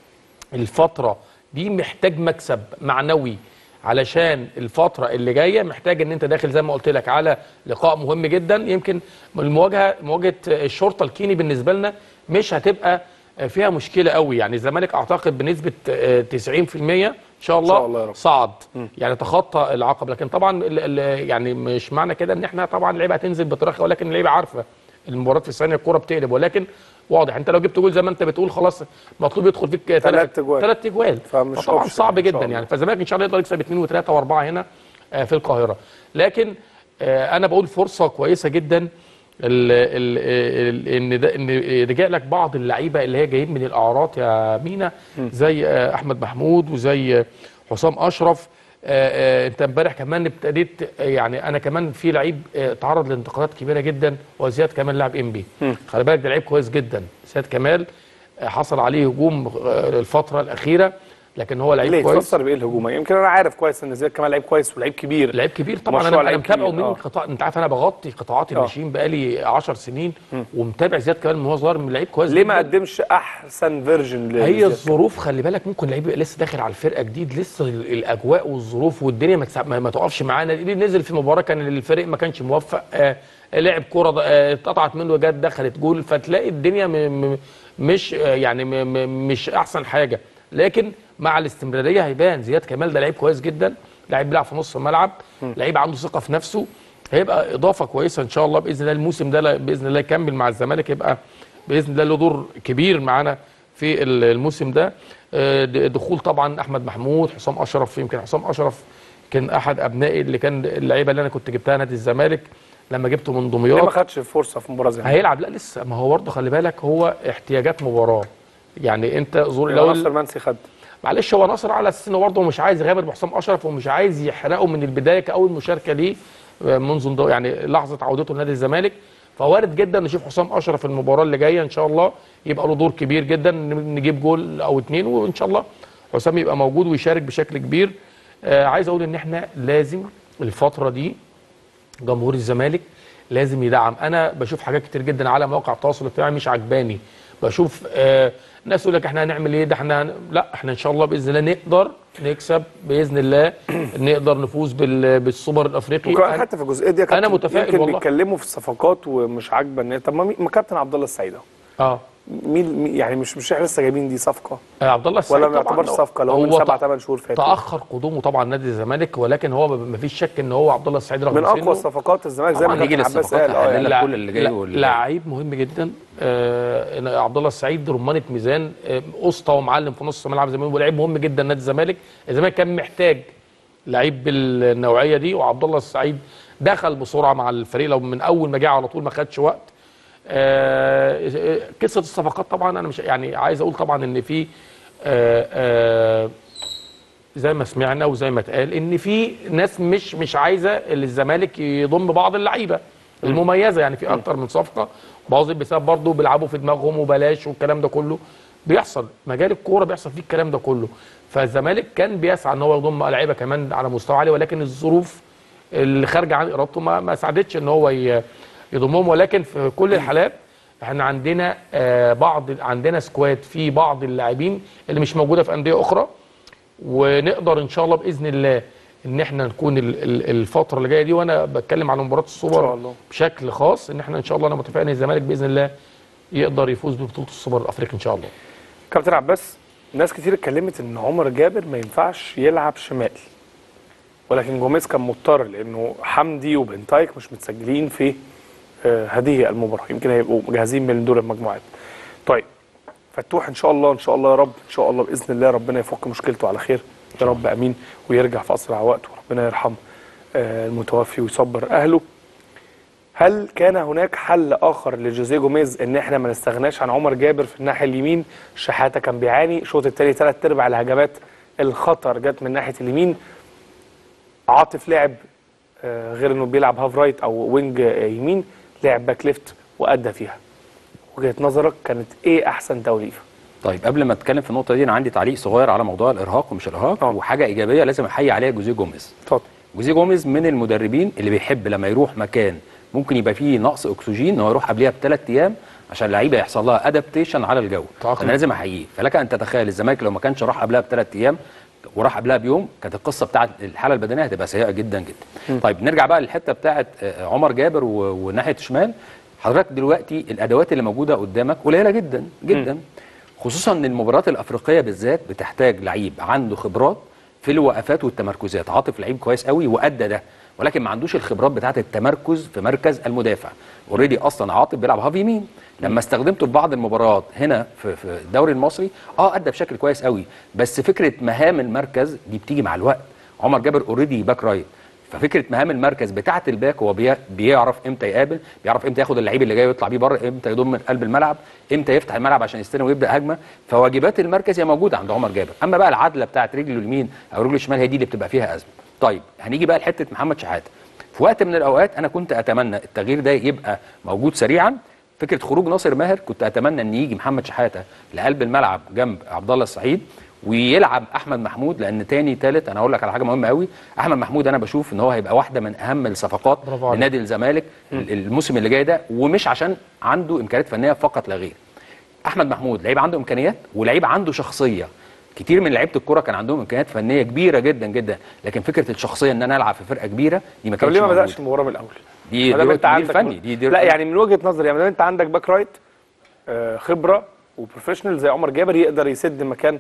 الفتره دي محتاج مكسب معنوي، علشان الفتره اللي جايه محتاج ان انت داخل زي ما قلت لك على لقاء مهم جدا. يمكن المواجهه مواجهه الشرطه الكيني بالنسبه لنا مش هتبقى فيها مشكله قوي، يعني الزمالك اعتقد بنسبه تسعين في المية ان شاء الله, شاء الله يا رب. صعد، يعني تخطى العقبه. لكن طبعا ال- ال- يعني مش معنى كده ان احنا طبعا اللعيبه هتنزل بطريقه، ولكن اللعيبه عارفه المباراه في الثانيه الكوره بتقلب، ولكن واضح انت لو جبت جول زي ما انت بتقول خلاص مطلوب يدخل فيك تلات أجوال. ثلاث اجوال، فمش فطبعا option صعب إن شاء جدا الله. يعني. فالزمالك ان شاء الله يقدر يكسب اثنين وثلاثه واربعه هنا آه، في القاهره. لكن آه، انا بقول فرصه كويسه جدا ال- ال- ال- ان ده ان رجع لك بعض اللعيبه اللي هي جايين من الاعراض يا مينا، زي آه، احمد محمود وزي آه، حسام اشرف. آه، آه، انت امبارح كمان ابتديت آه، يعني انا كمان في لعيب آه، تعرض لانتقادات كبيره جدا، وزياد كمال لاعب ام بي. خلي بالك ده لعيب كويس جدا زياد كمال، آه، حصل عليه هجوم آه، الفتره الاخيره، لكن هو لعيب ليه كويس. تفسر بايه الهجوم؟ يمكن انا عارف كويس ان زياد كمال لعيب كويس ولعيب كبير، لعيب كبير طبعا. مشروع انا انا لعيب متابعه كبير. من آه. قطاع، انت عارف انا بغطي قطاعات الناشئين بقالي عشر سنين، ومتابع زياد كمال من هو صغير، من لعيب كويس ليه جداً. ما قدمش احسن فيرجن هي الظروف خلي بالك، ممكن لعيب يبقى لسه داخل على الفرقه جديد، لسه ال- الاجواء والظروف والدنيا ما, تسع... ما, ما تقفش معانا. اللي نزل في مباراه كان الفريق ما كانش موفق، آه لعب كوره آه، اتقطعت منه جت دخلت جول، فتلاقي الدنيا م... م... مش آه يعني م... م... مش احسن حاجه. لكن مع الاستمراريه هيبان. زياد كمال ده لعيب كويس جدا، لعيب بيلعب في نص الملعب، لعيب عنده ثقه في نفسه، هيبقى اضافه كويسه ان شاء الله باذن الله. الموسم ده لا- باذن الله يكمل مع الزمالك، يبقى باذن الله له دور كبير معانا في ال- الموسم ده. آه، د- دخول طبعا احمد محمود، حسام اشرف. يمكن حسام اشرف كان احد ابنائي اللي كان اللعيبه اللي انا كنت جبتها نادي الزمالك لما جبته من ليه ما دمياط. خدش فرصه في مباراه زي دي؟ هيلعب لا لسه، ما هو برضه خلي بالك هو احتياجات مباراه، يعني انت زور لو لو ناصر منسي خد معلش هو ناصر على اساس انه برضه مش عايز يغامر بحسام اشرف، ومش عايز يحرقه من البدايه كاول مشاركه ليه منذ انض- يعني لحظه عودته لنادي الزمالك. فوارد جدا نشوف حسام اشرف المباراه اللي جايه ان شاء الله، يبقى له دور كبير جدا، ن- نجيب جول او اتنين، وان شاء الله حسام يبقى موجود ويشارك بشكل كبير. آه عايز اقول ان احنا لازم الفتره دي جمهور الزمالك لازم يدعم. انا بشوف حاجات كتير جدا على مواقع التواصل الاجتماعي مش عجباني، بشوف آه ناس يقول لك احنا هنعمل ايه ده، احنا هن... لا احنا ان شاء الله باذن الله نقدر نكسب باذن الله، نقدر نفوز بال... بالسوبر الافريقي. وكمان أنا- حتى في الجزئيه دي يا أنا كابتن متفائل يمكن والله. بيتكلموا في الصفقات ومش عاجبه ان طب ما مين- ما كابتن عبد الله السعيد اهو اه مين مين- يعني مش مش احنا لسه جايبين دي صفقه آه، عبد الله السعيد ولا ما طبعاً يعتبرش لو- صفقه لو من هو سبع ت- ثمان شهور فاتوا تاخر قدومه طبعا نادي الزمالك، ولكن هو ما فيش شك ان هو عبد الله السعيد رغم من اقوى سنه الصفقات الزمالك زي ما طبعاً نيجي كابتن عباس للصفقات قال اه هحلل يعني لك لا- كل اللي جاي لا- واللي جاي. لعيب مهم جدا. آه إن عبد الله السعيد رمانه ميزان، آه اسطى ومعلم في نص الملعب زي ما بيقولوا، لعيب مهم جدا نادي الزمالك. الزمالك كان محتاج لعيب بالنوعيه دي، وعبد الله السعيد دخل بسرعه مع الفريق، لو من اول ما جه على طول ما خدش وقت. آه قصه الصفقات طبعا انا مش يعني عايز اقول طبعا ان في آه آه زي ما سمعنا وزي ما اتقال ان في ناس مش مش عايزه الزمالك يضم بعض اللعيبه المميزه، يعني في اكتر من صفقه باظت بسبب برضه بيلعبوا في دماغهم وبلاش والكلام ده كله بيحصل، مجال الكوره بيحصل فيه الكلام ده كله. فالزمالك كان بيسعى ان هو يضم لعيبه كمان على مستوى عالي، ولكن الظروف اللي خارجه عن ارادته ما ما ساعدتش ان هو ي- يضمهم. ولكن في كل الحالات احنا عندنا آه بعض عندنا سكواد في بعض اللاعبين اللي مش موجوده في انديه اخرى، ونقدر ان شاء الله باذن الله ان احنا نكون ال- ال- الفتره اللي جايه دي، وانا بتكلم على مباراه إن السوبر شاء الله. بشكل خاص، ان احنا ان شاء الله انا متفائل ان الزمالك باذن الله يقدر يفوز ببطوله السوبر الافريقي ان شاء الله. كابتن عباس ناس كتير اتكلمت ان عمر جابر ما ينفعش يلعب شمال ولكن جوميز كان مضطر لانه حمدي وبنتايك مش متسجلين في آه هذه المباراه، يمكن هيبقوا جاهزين من دور المجموعات. طيب فتوح ان شاء الله ان شاء الله يا رب ان شاء الله باذن الله ربنا يفك مشكلته على خير يا رب امين، ويرجع في اسرع وقت، وربنا يرحم آه المتوفي ويصبر اهله. هل كان هناك حل اخر لجوزيه جوميز ان احنا ما نستغناش عن عمر جابر في الناحيه اليمين؟ شحاته كان بيعاني الشوط الثاني ثلاث ارباع الهجمات الخطر جت من ناحيه اليمين. عاطف لعب آه غير انه بيلعب هاف رايت او وينج آه يمين، لعب باك ليفت وادى فيها. وجهه نظرك كانت ايه احسن توليفه؟ طيب قبل ما اتكلم في النقطه دي انا عندي تعليق صغير على موضوع الارهاق ومش الارهاق، أوه. وحاجه ايجابيه لازم احيي عليها جوزيه جوميز. اتفضل. جوزيه جوميز من المدربين اللي بيحب لما يروح مكان ممكن يبقى فيه نقص اكسجين ان هو يروح قبلها بثلاث ايام عشان اللعيبه يحصل لها ادابتيشن على الجو. انا لازم احييه. فلك ان تتخيل الزمالك لو ما كانش راح قبلها بثلاث ايام وراح قبلها بيوم كانت القصه بتاعه الحاله البدنيه هتبقى سيئه جدا جدا. م. طيب نرجع بقى للحته بتاعه عمر جابر وناحيه الشمال. حضرتك دلوقتي الادوات اللي موجوده قدامك قليله جدا جدا، م. خصوصا ان المباريات الافريقيه بالذات بتحتاج لعيب عنده خبرات في الوقفات والتمركزات. عاطف لعيب كويس قوي وادى ده، ولكن ما عندوش الخبرات بتاعه التمركز في مركز المدافع. اوريدي اصلا عاطف بيلعب هاف يمين، لما استخدمته في بعض المباريات هنا في في الدوري المصري اه ادى بشكل كويس قوي، بس فكره مهام المركز دي بتيجي مع الوقت. عمر جابر اوريدي باك رايت، ففكره مهام المركز بتاعه الباك هو بيعرف امتى يقابل، بيعرف امتى ياخد اللعيب اللي جاي ويطلع بيه بره، امتى يضم من قلب الملعب، امتى يفتح الملعب عشان يستلم ويبدا هجمه. فواجبات المركز هي موجوده عند عمر جابر. اما بقى العدله بتاعه رجله اليمين او رجله الشمال هي دي اللي بتبقى فيها ازمه. طيب هنيجي بقى لحته محمد شحاته. في وقت من الاوقات انا كنت اتمنى التغيير ده يبقى موجود سريعا. فكره خروج ناصر ماهر كنت اتمنى ان يجي محمد شحاته لقلب الملعب جنب عبد الله السعيد ويلعب احمد محمود، لان تاني تالت انا هقول لك على حاجه مهمه قوي. احمد محمود انا بشوف ان هو هيبقى واحده من اهم الصفقات لنادي الزمالك الموسم اللي جاي ده، ومش عشان عنده امكانيات فنيه فقط لا غير. احمد محمود لعيب عنده امكانيات ولعيب عنده شخصيه. كتير من لعيبه الكوره كان عندهم امكانيات فنيه كبيره جدا جدا، لكن فكره الشخصيه ان انا العب في فرقه كبيره دي ما كانتش. طب ليه ما بداش المباراه من الاول؟ دي دي تدريب فني. دي دي لا يعني من وجهه نظري يعني انت عندك باك رايت آه خبره وبروفيشنال زي عمر جابر يقدر يسد مكان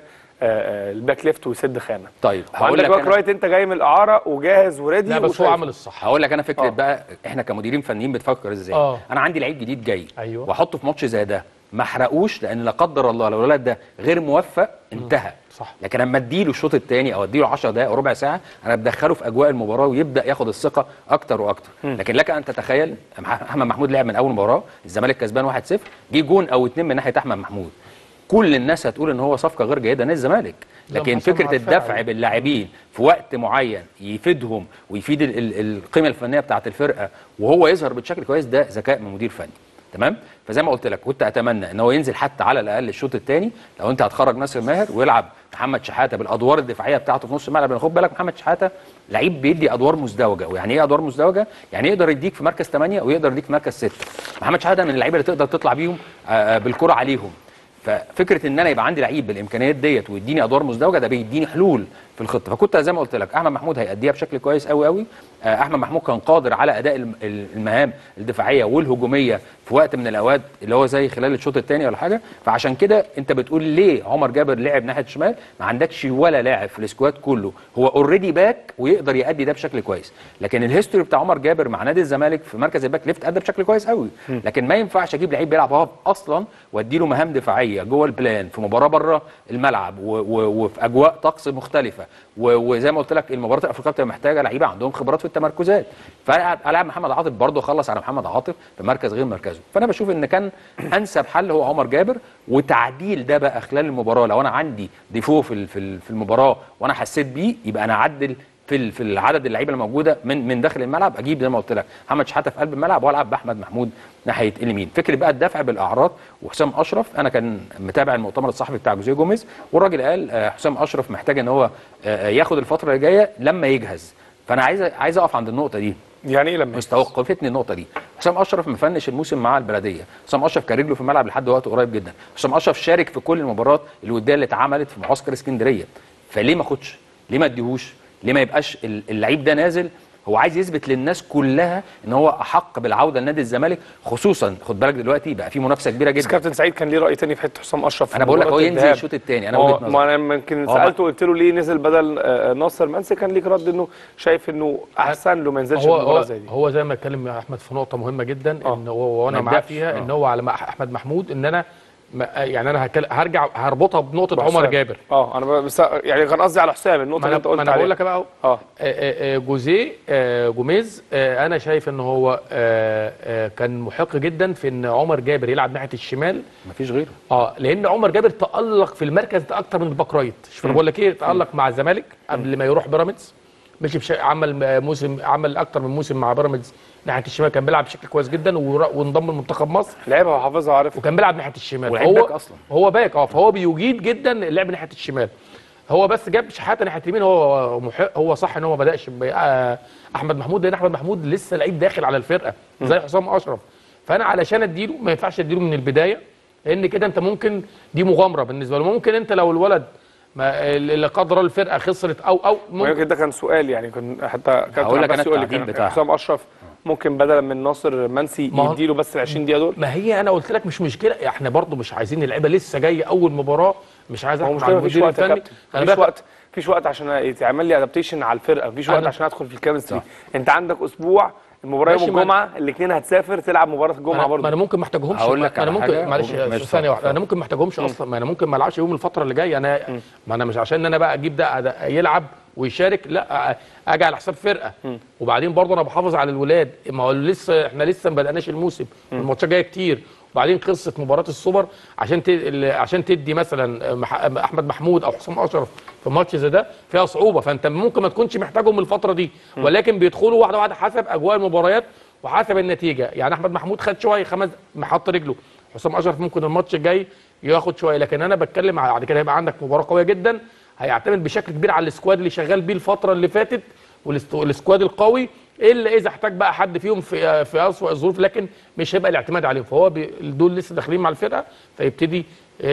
آه الباك ليفت ويسد خانه. طيب هقول لك باك رايت انت جاي من الاعاره وجاهز وريدي. لا بس هو عمل الصح. هقول لك انا فكره أوه. بقى احنا كمديرين فنيين بتفكر ازاي؟ أوه. انا عندي لعيب جديد جاي أيوه. واحطه في ماتش زي ده ما احرقوش، لان لا قدر الله لو الولد ده غير موفق انتهى. صح. لكن لما اديله الشوط الثاني او اديله عشر دقائق او ربع ساعه انا بدخله في اجواء المباراه ويبدا ياخد الثقه اكتر واكتر. م. لكن لك ان تتخيل احمد محمود لعب من اول مباراه الزمالك كسبان واحد صفر، جه جون او اتنين من ناحيه احمد محمود. كل الناس هتقول ان هو صفقه غير جيده نادي الزمالك، لكن فكره الدفع باللاعبين في وقت معين يفيدهم ويفيد ال ال القيمه الفنيه بتاعه الفرقه وهو يظهر بشكل كويس، ده ذكاء من مدير فني. تمام. فزي ما قلت لك كنت اتمنى ان هو ينزل حتى على الاقل الشوط الثاني لو انت هتخرج ناصر ماهر ويلعب محمد شحاته بالادوار الدفاعيه بتاعته في نص الملعب. خد بالك محمد شحاته لعيب بيدي ادوار مزدوجه، ويعني ايه ادوار مزدوجه؟ يعني يقدر يديك في مركز ثمانية ويقدر يديك في مركز ستة. محمد شحاته من اللعيبه اللي تقدر تطلع بيهم بالكره عليهم. ففكره ان انا يبقى عندي لعيب بالامكانيات ديت ويديني ادوار مزدوجه ده بيديني حلول في الخطه. فكنت زي ما قلت لك احمد محمود هيأديها بشكل كويس قوي قوي. احمد محمود كان قادر على اداء المهام الدفاعيه والهجوميه في وقت من الاوقات اللي هو زي خلال الشوط الثاني ولا حاجه. فعشان كده انت بتقول ليه عمر جابر لعب ناحيه الشمال؟ ما عندكش ولا لاعب في السكواد كله هو اوريدي باك ويقدر يأدي ده بشكل كويس. لكن الهيستوري بتاع عمر جابر مع نادي الزمالك في مركز الباك ليفت ادى بشكل كويس قوي. لكن ما ينفعش اجيب لعيب بيلعب هاف اصلا وادي له مهام دفاعيه جوه البلان في مباراه بره الملعب وفي اجواء طقس مختلفه، وزي ما قلت لك المباريات الافريقيه بتبقى محتاجه لعيبه عندهم خبرات في التمركزات. فالعب محمد عاطف برضه خلص على محمد عاطف في مركز غير مركزه. فانا بشوف ان كان انسب حل هو عمر جابر، وتعديل ده بقى خلال المباراه. لو انا عندي ديفو في في المباراه وانا حسيت بيه يبقى انا اعدل في في العدد اللعيبه الموجوده من من داخل الملعب، اجيب زي ما قلت لك محمد شحاته في قلب الملعب والعب باحمد محمود ناحيه اليمين. فكره بقى الدفع بالاعراض وحسام اشرف، انا كان متابع المؤتمر الصحفي بتاع جوزيه جوميز والراجل قال حسام اشرف محتاج ان هو ياخد الفتره اللي جايه لما يجهز. فانا عايز عايز اقف عند النقطه دي. يعني ايه لما استوقفتني النقطه دي؟ حسام اشرف مفنش الموسم مع البلديه، حسام اشرف كان رجله في الملعب لحد وقت قريب جدا، حسام اشرف شارك في كل المباريات الوديه اللي اتعملت في معسكر اسكندريه. فليه ما اخدش؟ ليه ما اديهوش؟ ليه ما يبقاش اللعيب ده نازل هو عايز يثبت للناس كلها ان هو احق بالعوده لنادي الزمالك، خصوصا خد بالك دلوقتي بقى في منافسه كبيره جدا. بس كابتن سعيد كان ليه راي تاني في حته حسام اشرف. انا بقول لك هو ينزل الشوط الثاني، انا وجهه نظري. ما انا يمكن سالته قلت له ليه نزل بدل ناصر منسي، كان ليك رد انه شايف انه احسن له ما ينزلش المباراه زي دي. هو زي ما اتكلم يا احمد في نقطه مهمه جدا آه. ان هو وانا معاه فيها آه. ان هو على احمد محمود ان انا يعني انا هرجع هربطها بنقطه عمر جابر. اه انا بس يعني كان قصدي على حسام النقطه اللي انت قلت عليها. انا بقول لك بقى اهو اه جوزيه جوميز انا شايف ان هو كان محق جدا في ان عمر جابر يلعب ناحيه الشمال، مفيش غيره. اه لان عمر جابر تالق في المركز ده اكتر من الباك رايت. شوف انا بقول لك ايه، تالق مع الزمالك قبل ما يروح بيراميدز، مش عمل موسم عمل اكتر من موسم مع بيراميدز ناحيه الشمال، كان بيلعب بشكل كويس جدا وانضم لمنتخب مصر، لعبها وحافظها وعارف، وكان بيلعب ناحيه الشمال، هو باك اصلا هو باك اه فهو بيجيد جدا اللعب ناحيه الشمال. هو بس جاب شحاته ناحيه اليمين. هو محق هو صح ان هو ما بداش احمد محمود، لان احمد محمود لسه لعيب داخل على الفرقه زي حسام اشرف، فانا علشان اديله ما ينفعش اديله من البدايه، لان كده انت ممكن دي مغامره بالنسبه له. ممكن انت لو الولد ما اللي قدر الفرقه خسرت او او ممكن ده كان سؤال يعني كان حتى هقول لك انا التعديل بتاع حسام اشرف ممكن بدلا من ناصر منسي يديله بس ال عشرين دقيقه دول. ما هي انا قلت لك مش مشكله، احنا برضو مش عايزين اللعيبه لسه جايه اول مباراه، مش عايز احكم على المدير الفني. مفيش وقت مفيش وقت عشان يتعمل لي ادابتيشن على الفرقه، مفيش وقت عشان ادخل في الكيمستري. انت عندك اسبوع، المباراه يوم الجمعه، الاثنين هتسافر تلعب مباراه الجمعه برضه. ما انا ممكن ما احتاجهمش. هقول لك انا ممكن معلش ثانيه واحده، انا ممكن ما احتاجهمش اصلا، ما انا ممكن ما العبش يوم الفتره اللي جايه. انا م. ما انا مش عشان انا بقى اجيب ده يلعب ويشارك، لا اجي على حساب فرقه. م. وبعدين برضه انا بحافظ على الولاد، ما هو لسه احنا لسه ما بدأناش الموسم، الماتشات جايه كتير، وبعدين قصه مباراه السوبر عشان عشان تدي مثلا احمد محمود او حسام اشرف في ماتش زي ده فيها صعوبه، فانت ممكن ما تكونش محتاجهم الفتره دي، ولكن بيدخلوا واحده واحده حسب اجواء المباريات وحسب النتيجه. يعني احمد محمود خد شويه خمس محط رجله، حسام اشرف ممكن الماتش الجاي ياخد شويه، لكن انا بتكلم بعد كده هيبقى عندك مباراه قويه جدا، هيعتمد بشكل كبير على السكواد اللي شغال بيه الفتره اللي فاتت والسكواد القوي، الا اذا احتاج بقى حد فيهم في في اسوء الظروف، لكن مش هيبقى الاعتماد عليهم. فهو دول لسه داخلين مع الفرقه، فيبتدي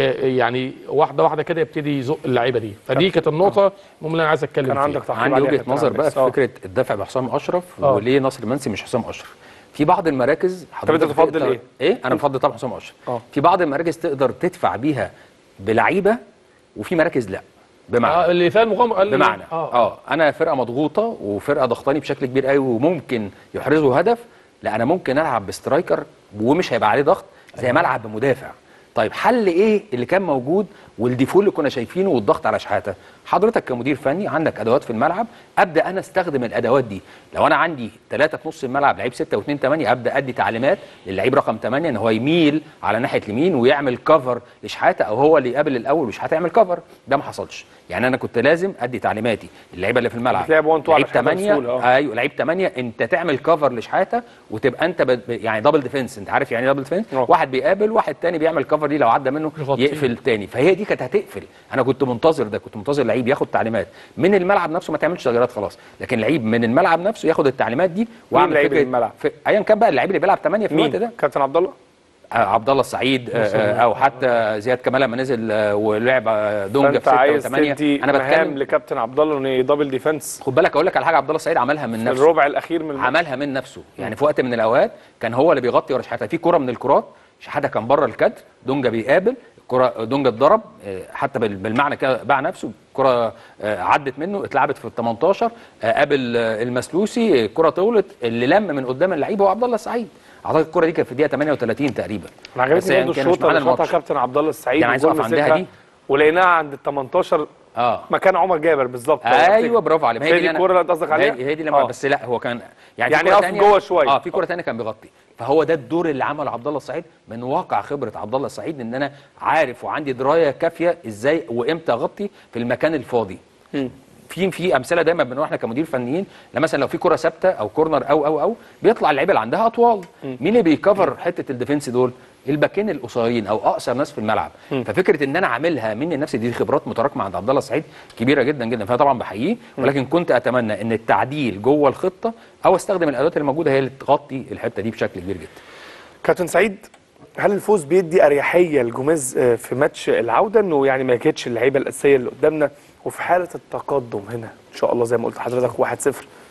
يعني واحده واحده كده يبتدي يزق اللعيبه دي. فدي كانت النقطه المهم اللي انا عايز اتكلم فيها. كان عندك تعقيب عندي وجهه نظر بقى في فكره الدفع بحسام اشرف أوه. وليه ناصر منسي مش حسام اشرف. في بعض المراكز طب انت تفضل ايه؟ ايه انا بفضل طبعا حسام اشرف. في بعض المراكز تقدر تدفع بيها بلعيبه، وفي مراكز لا. بمعنى آه اللي فيها المغامره بمعنى اه, آه انا فرقه مضغوطه وفرقه ضغطاني بشكل كبير قوي وممكن يحرزوا هدف، لا انا ممكن العب بسترايكر ومش هيبقى عليه ضغط زي ما العب بمدافع. طيب حل ايه اللي كان موجود والديفول اللي كنا شايفينه والضغط على شحاته؟ حضرتك كمدير فني عندك ادوات في الملعب، ابدا انا استخدم الادوات دي. لو انا عندي ثلاثه في نص الملعب لعيب ستة واثنين ثمانية، ابدا ادي تعليمات للعيب رقم ثمانية ان هو يميل على ناحيه اليمين ويعمل كفر لشحاته، او هو اللي يقابل الاول وشحاته يعمل كفر. ده ما حصلش. يعني انا كنت لازم ادي تعليماتي اللعيبه اللي في الملعب لعيب ثمانية، ايوه لعيب ثمانية، انت تعمل كفر لشحاته وتبقى انت ب... يعني دبل ديفنس. انت عارف يعني ايه دبل ديفنس؟ واحد بيقابل واحد ثاني بيعمل كفر، دي لو عدى منه يقفل ثاني. فهي دي كانت هتقفل. انا كنت منتظر ده، كنت منتظر لعيب ياخد تعليمات من الملعب نفسه، ما تعملش تغييرات خلاص، لكن لعيب من الملعب نفسه ياخد التعليمات دي واعمل فكره الملعب في... ايا كان بقى اللعيب اللي بيلعب ثمانية في الوقت ده. كابتن عبد الله آه عبد الله السعيد آه او حتى زياد كمال لما نزل آه ولعب دونجا في ستة وثمانية. انا بتكلم لكابتن عبد الله انه دبل ديفنس. خد بالك اقول لك على حاجه، عبد الله السعيد عملها من نفسه في الربع الاخير من الماتش. عملها من نفسه. يعني في وقت من الاوقات كان هو اللي بيغطي ورا شحاته في كره من الكرات، شحاته كان بره الكادر، دونجا بيقابل الكره، دونجا اتضرب حتى بالمعنى كده باع نفسه، الكره عدت منه اتلعبت في ال ثمانية عشر، قابل المسلوسي، الكره طولت، اللي لم من قدام اللعيب هو عبد الله السعيد. اعتقد الكره دي كانت في الدقيقه ثمانية وثلاثين تقريبا. انا عجبتني برضه الشوطه اللي شاطها كابتن عبد الله السعيد، يعني عايز اقف عندها دي ولقيناها عند ال ثمانية عشر اه مكان عمر جابر بالظبط. ايوه برافو عليك. هي دي الكوره اللي انت قصدك عليها؟ هي دي لما بس لا هو كان يعني يعني قصد جوه شويه. اه في كوره ثانيه كان بيغطي. فهو ده الدور اللي عمله عبد الله السعيد من واقع خبره عبد الله السعيد، ان انا عارف وعندي درايه كافيه ازاي وامتى اغطي في المكان الفاضي. م. في في امثله دايما بنقول احنا كمدير فنيين، لما مثلا لو في كره ثابته او كورنر او او او بيطلع اللعيبه اللي عندها اطوال. م. مين اللي بيكفر حته الديفنس دول؟ الباكين القصيرين او اقصر ناس في الملعب. م. ففكره ان انا عاملها مني نفسي دي خبرات متراكمه عند عبد الله السعيد كبيره جدا جدا، فانا طبعا بحييه، ولكن كنت اتمنى ان التعديل جوه الخطه او استخدم الادوات اللي موجوده هي اللي تغطي الحته دي بشكل كبير جدا. كابتن سعيد، هل الفوز بيدي اريحيه لجوميز في ماتش العوده انه يعني ما يجهدش اللعيبه الاساسيه اللي قدامنا، وفي حاله التقدم هنا ان شاء الله زي ما قلت لحضرتك واحد صفر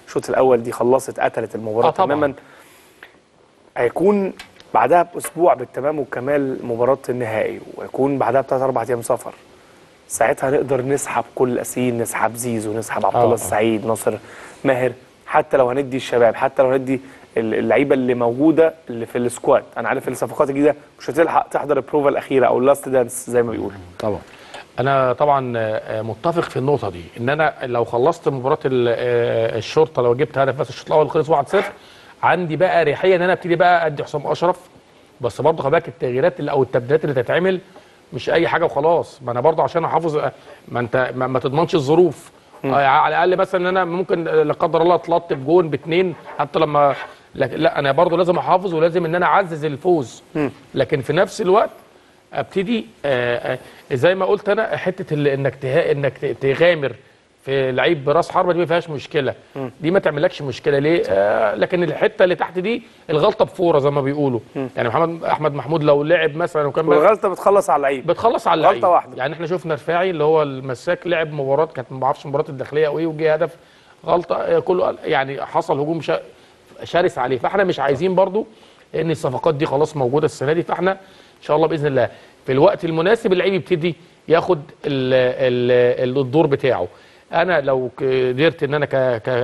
الشوط الاول دي خلصت قتلت المباراه آه تماما، هيكون بعدها باسبوع بالتمام والكمال مباراه النهائي، ويكون بعدها بثلاث اربع ايام سفر. ساعتها نقدر نسحب كل الاساسيين، نسحب زيزو، نسحب عبد الله السعيد، ناصر ماهر، حتى لو هندي الشباب، حتى لو هندي اللعيبه اللي موجوده اللي في السكواد. انا عارف الصفقات الجديده مش هتلحق تحضر البروفا الاخيره او اللاست دانس زي ما بيقولوا. طبعا انا طبعا متفق في النقطه دي، ان انا لو خلصت مباراه الشرطه، لو جبت هدف بس الشوط الاول خلص واحد صفر، عندي بقى اريحيه ان انا ابتدي بقى ادي حسام اشرف. بس برضه خلي بالك التغييرات اللي او التبديلات اللي تتعمل مش اي حاجه وخلاص، ما انا برضه عشان احافظ، ما انت ما, ما تضمنش الظروف. آه على الاقل مثلا ان انا ممكن لا قدر الله اتلطت بجون باثنين حتى لما، لا انا برضه لازم احافظ ولازم ان انا اعزز الفوز. م. لكن في نفس الوقت ابتدي آآ آآ زي ما قلت انا حته انك ته... انك تغامر في لعيب براس حربه دي ما فيهاش مشكله، م. دي ما تعملكش مشكله ليه؟ آه لكن الحته اللي تحت دي الغلطه بفوره زي ما بيقولوا. م. يعني محمد احمد محمود لو لعب مثلا وكان والغلطه بتخلص على اللعيب، بتخلص على اللعيب غلطه واحده. يعني احنا شفنا رفاعي اللي هو المساك لعب مباراه كانت ما بعرفش مباراه الداخليه او ايه، وجه هدف غلطه كله، يعني حصل هجوم شرس عليه. فاحنا مش عايزين برضو ان الصفقات دي خلاص موجوده السنه دي، فاحنا ان شاء الله باذن الله في الوقت المناسب اللعيب يبتدي ياخد ال ال الدور بتاعه. انا لو قدرت ان انا ك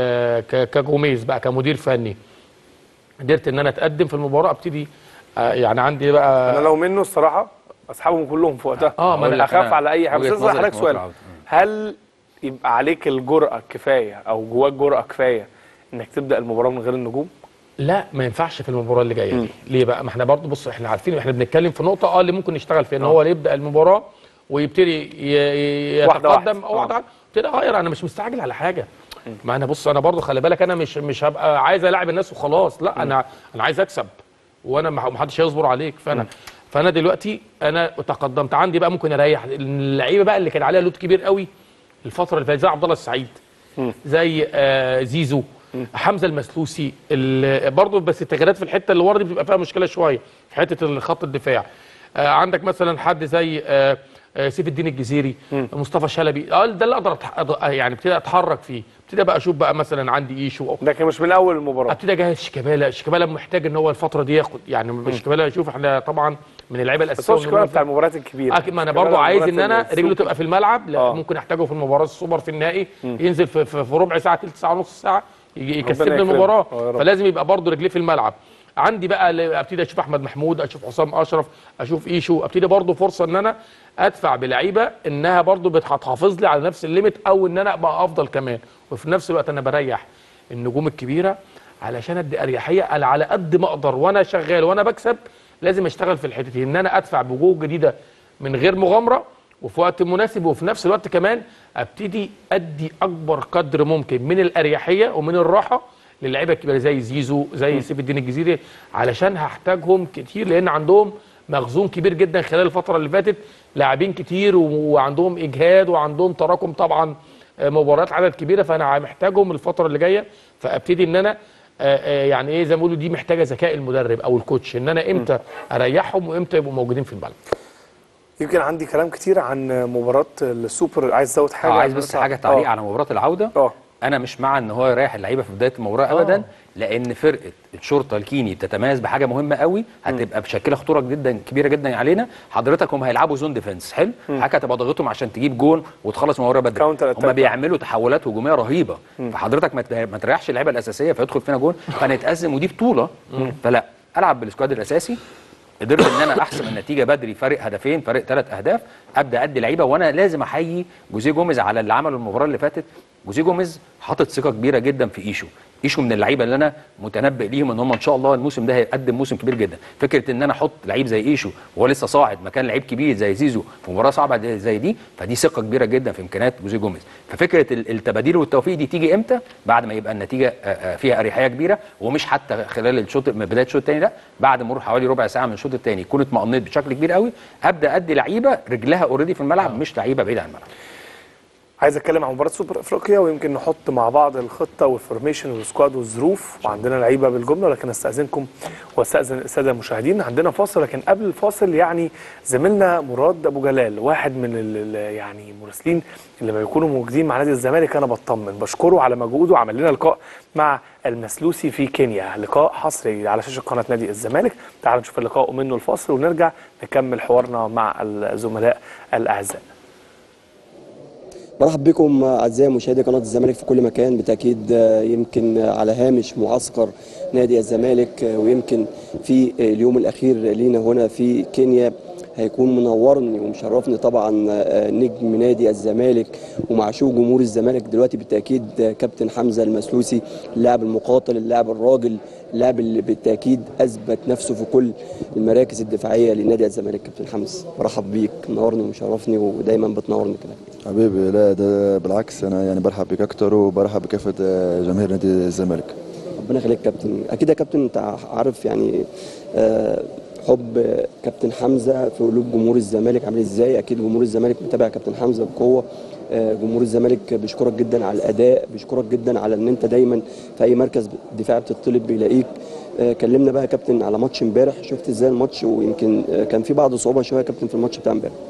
ك كجوميز بقى كمدير فني قدرت ان انا اتقدم في المباراه، ابتدي يعني عندي بقى، انا لو منه الصراحه اسحبهم كلهم في وقتها. اه ما انا اخاف على اي حاجه. بس اسال حضرتك سؤال، هل يبقى عليك الجرأه الكفايه او جواك جرأه كفايه انك تبدا المباراه من غير النجوم؟ لا ما ينفعش في المباراه اللي جايه دي. ليه بقى؟ ما احنا برضو بص احنا عارفين احنا بنتكلم في نقطه اه اللي ممكن نشتغل فيها ان هو يبدا المباراه ويبتدي يتقدم او واحده ابتدي اغير. انا مش مستعجل على حاجه. ما انا بص انا برضو خلي بالك انا مش مش هبقى عايز العب الناس وخلاص، لا انا انا عايز اكسب وانا ما حدش هيصبر عليك. فانا فانا دلوقتي انا تقدمت عندي بقى ممكن اريح اللعيبه بقى اللي كان عليها لود كبير قوي الفتره اللي فاتت، زي عبد الله السعيد، زي آه زيزو، حمزه المسلوسي برضه. بس التغييرات في الحته اللي ورا دي بتبقى فيها مشكله شويه في حته خط الدفاع. آه عندك مثلا حد زي آه آه سيف الدين الجزيري، م. مصطفى شلبي، اه ده اللي اقدر يعني ابتدي اتحرك فيه. ابتدي بقى اشوف بقى مثلا عندي ايشو، لكن مش من اول المباراه. ابتدي اجهز شيكابالا. شيكابالا محتاج ان هو الفتره دي ياخد يعني شيكابالا يشوف احنا طبعا من اللعيبه الاساسيه. بس شيكابالا بتاع المباريات الكبيره اكيد، ما انا برضه عايز ان انا رجله تبقى في الملعب. آه. ممكن احتاجه في المباراه السوبر في النهائي، م. ينزل في, في, في ربع ساعه ثلث ساعه نص ساعه يكسبني المباراه، فلازم يبقى برضه رجليه في الملعب. عندي بقى ابتدي اشوف احمد محمود، اشوف حسام اشرف، اشوف ايشو، ابتدي برضه فرصه ان انا ادفع بلعيبه انها برضه هتحافظ لي على نفس الليميت او ان انا ابقى افضل كمان. وفي نفس الوقت انا بريح النجوم الكبيره علشان ادي اريحيه على قد ما اقدر وانا شغال وانا بكسب. لازم اشتغل في الحته دي ان انا ادفع بوجوه جديده من غير مغامره وفي وقت مناسب، وفي نفس الوقت كمان ابتدي ادي اكبر قدر ممكن من الاريحيه ومن الراحه للعيبه الكبيره زي زيزو زي سيف الدين الجزيري، علشان هحتاجهم كتير لان عندهم مخزون كبير جدا خلال الفتره اللي فاتت، لاعبين كتير وعندهم اجهاد وعندهم تراكم طبعا مباريات عدد كبيره، فانا محتاجهم الفتره اللي جايه. فابتدي ان انا يعني ايه زي ما بيقولوا دي محتاجه ذكاء المدرب او الكوتش ان انا امتى اريحهم وامتى يبقوا موجودين في الملعب. يمكن عندي كلام كتير عن مباراه السوبر، عايز ازود حاجه. اه عايز بس حاجه تعليق على مباراه العوده. اه انا مش مع ان هو يريح اللعيبه في بدايه المباراه ابدا. أوه. لان فرقه الشرطه الكيني بتتميز بحاجه مهمه قوي هتبقى بشكل خطوره جدا كبيره جدا علينا. حضرتك هم هيلعبوا زون ديفنس حلو، حاجه هتبقى ضاغطهم عشان تجيب جون وتخلص المباراه بدري. هم بيعملوا تحولات هجوميه رهيبه، مم. فحضرتك ما تريحش اللعيبه الاساسيه فيدخل فينا جون فنتأزم، ودي بطوله. مم. فلا العب بالسكواد الاساسي. قدرت ان انا احسم النتيجه بدري، فارق هدفين فارق ثلاث اهداف، ابدا ادي لعيبه. وانا لازم احيي جوزيه جوميز على اللي عمله المباراه اللي فاتت. جوزيه جوميز حاطط ثقه كبيره جدا في ايشو. ايشو من اللعيبه اللي انا متنبئ ليهم ان هم ان شاء الله الموسم ده هيقدم موسم كبير جدا. فكره ان انا احط لعيب زي ايشو وهو لسه صاعد مكان لعيب كبير زي زيزو في مباراه صعبه زي دي، فدي ثقه كبيره جدا في امكانيات جوزيه جوميز. ففكره التباديل والتوفيق دي تيجي امتى؟ بعد ما يبقى النتيجه فيها اريحيه كبيره، ومش حتى خلال الشوط من بدايه الشوط الثاني، لا بعد مرور حوالي ربع ساعه من الشوط الثاني يكون اطمئنيت بشكل كبير قوي، ابدا ادي لعيبه رجلها اوريدي في الملعب، مش لعيبه بعيده عن الملعب. عايز اتكلم عن مباراه سوبر افريقيا، ويمكن نحط مع بعض الخطه والفورميشن والسكواد والظروف، وعندنا لعيبه بالجمله، ولكن استاذنكم واستاذن الساده المشاهدين، عندنا فاصل. لكن قبل الفاصل يعني زميلنا مراد ابو جلال، واحد من يعني المراسلين اللي ما بيكونوا موجودين مع نادي الزمالك، انا بطمن بشكره على مجهوده، وعمل لنا لقاء مع المسلوسي في كينيا، لقاء حصري على شاشه قناه نادي الزمالك. تعالوا نشوف اللقاء ومنه الفاصل، ونرجع نكمل حوارنا مع الزملاء الاعزاء. مرحب بكم اعزائي مشاهدي قناه الزمالك في كل مكان. بالتاكيد يمكن على هامش معسكر نادي الزمالك، ويمكن في اليوم الاخير لينا هنا في كينيا هيكون منورني ومشرفني طبعا نجم نادي الزمالك ومعشوق جمهور الزمالك دلوقتي بالتاكيد كابتن حمزه المسلوسي، اللاعب المقاتل، اللاعب الراجل، اللاعب اللي بالتاكيد اثبت نفسه في كل المراكز الدفاعيه لنادي الزمالك. كابتن حمزه مرحب بيك، منورني ومشرفني ودايما بتنورني كده. حبيبي، لا ده بالعكس، انا يعني برحب بك اكتر وبرحب بكافه جماهير نادي الزمالك. ربنا يخليك كابتن. اكيد يا كابتن انت عارف يعني آه حب كابتن حمزه في قلوب جمهور الزمالك عامل ازاي. اكيد جمهور الزمالك متابع كابتن حمزه بقوه. آه جمهور الزمالك بيشكرك جدا على الاداء، بيشكرك جدا على ان انت دايما في اي مركز دفاع بتطلب بيلاقيك. آه كلمنا بقى يا كابتن على ماتش امبارح، شفت ازاي الماتش؟ ويمكن آه كان في بعض صعوبه شويه يا كابتن في الماتش بتاع امبارح.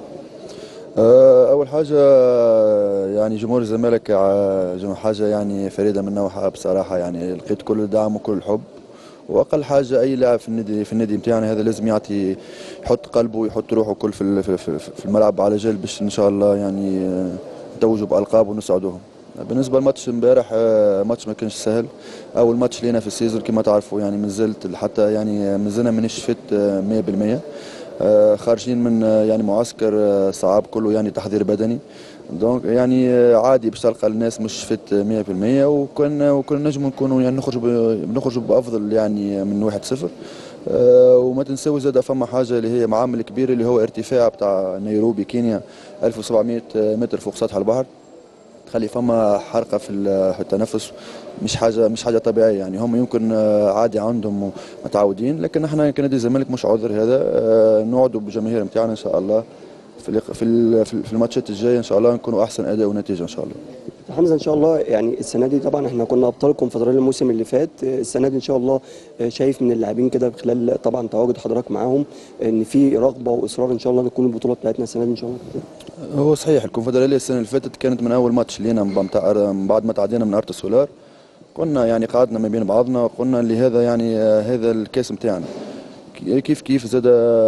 اول حاجه يعني جمهور الزمالك حاجه يعني فريده من نوعها بصراحه، يعني لقيت كل الدعم وكل الحب. واقل حاجه اي لاعب في النادي في النادي بتاعنا هذا لازم يعطي، يحط قلبه ويحط روحه كل في في الملعب على جال باش ان شاء الله يعني نتوجوا بالقاب ونسعدوهم. بالنسبه لماتش امبارح، ماتش ما كانش سهل، اول ماتش لينا في السيزون كما تعرفوا، يعني مازلت حتى يعني مازلنا مانيش فت مية بالمية. خارجين من يعني معسكر صعب كله، يعني تحضير بدني، دونك يعني عادي باش تلقى الناس مش فت مية بالمية، وكنا وكنا نجموا نكونوا يعني نخرجوا نخرجوا بافضل يعني من واحد صفر. وما تنساو زاد فما حاجه اللي هي معامل كبير اللي هو ارتفاع بتاع نيروبي كينيا ألف وسبعمية متر فوق سطح البحر، تخلي فما حرقه في التنفس، مش حاجه مش حاجه طبيعيه. يعني هم يمكن عادي عندهم متعودين، لكن احنا كنادي الزمالك مش عذر هذا. نوعدوا بالجماهير نتاعنا ان شاء الله في في في الماتشات الجايه ان شاء الله نكونوا احسن اداء ونتيجه ان شاء الله. حمزه ان شاء الله يعني السنه دي طبعا احنا كنا ابطال الكونفدراليه الموسم اللي فات، السنه دي ان شاء الله شايف من اللاعبين كده خلال طبعا تواجد حضرتك معاهم ان في رغبه واصرار ان شاء الله نكون البطوله بتاعتنا السنه دي ان شاء الله. هو صحيح الكونفدراليه السنه اللي فاتت كانت من اول ماتش لينا من بعد ما تعدينا من ارتا سولار، كنا يعني قعدنا ما بين بعضنا وقلنا اللي هذا يعني هذا الكاس نتاعنا. كيف كيف زاد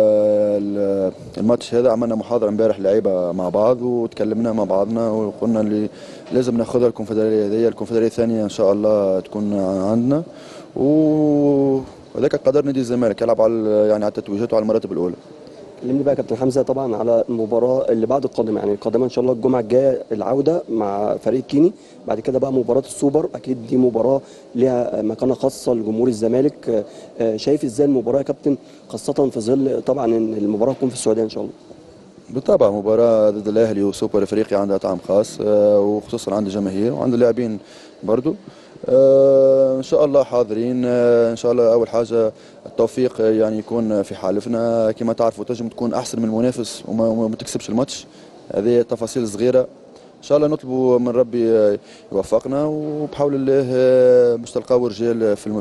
الماتش هذا عملنا محاضره امبارح لعيبه مع بعض وتكلمنا مع بعضنا وقلنا اللي لازم ناخذها الكونفدراليه هذه، الكونفدراليه الثانيه ان شاء الله تكون عندنا، وهذاك قدر نادي الزمالك يلعب على يعني على التتويجات وعلى المراتب الاولى. كلمني بقى كابتن حمزه طبعا على المباراه اللي بعد القادمه، يعني القادمه ان شاء الله الجمعه الجايه العوده مع فريق كيني، بعد كده بقى مباراه السوبر، اكيد دي مباراه ليها مكانه خاصه لجمهور الزمالك. شايف ازاي المباراه يا كابتن، خاصه في ظل طبعا ان المباراه تكون في السعوديه ان شاء الله؟ بالطبع مباراه ضد الاهلي وسوبر افريقيا عندها طعم خاص، وخصوصا عند الجماهير وعند اللاعبين برضو. آه ان شاء الله حاضرين. آه ان شاء الله اول حاجه التوفيق يعني يكون في حالفنا، كما تعرفوا تنجم تكون احسن من المنافس وما, وما تكسبش الماتش، هذه تفاصيل صغيره. ان شاء الله نطلبوا من ربي يوفقنا، وبحول الله باش تلقاو رجال في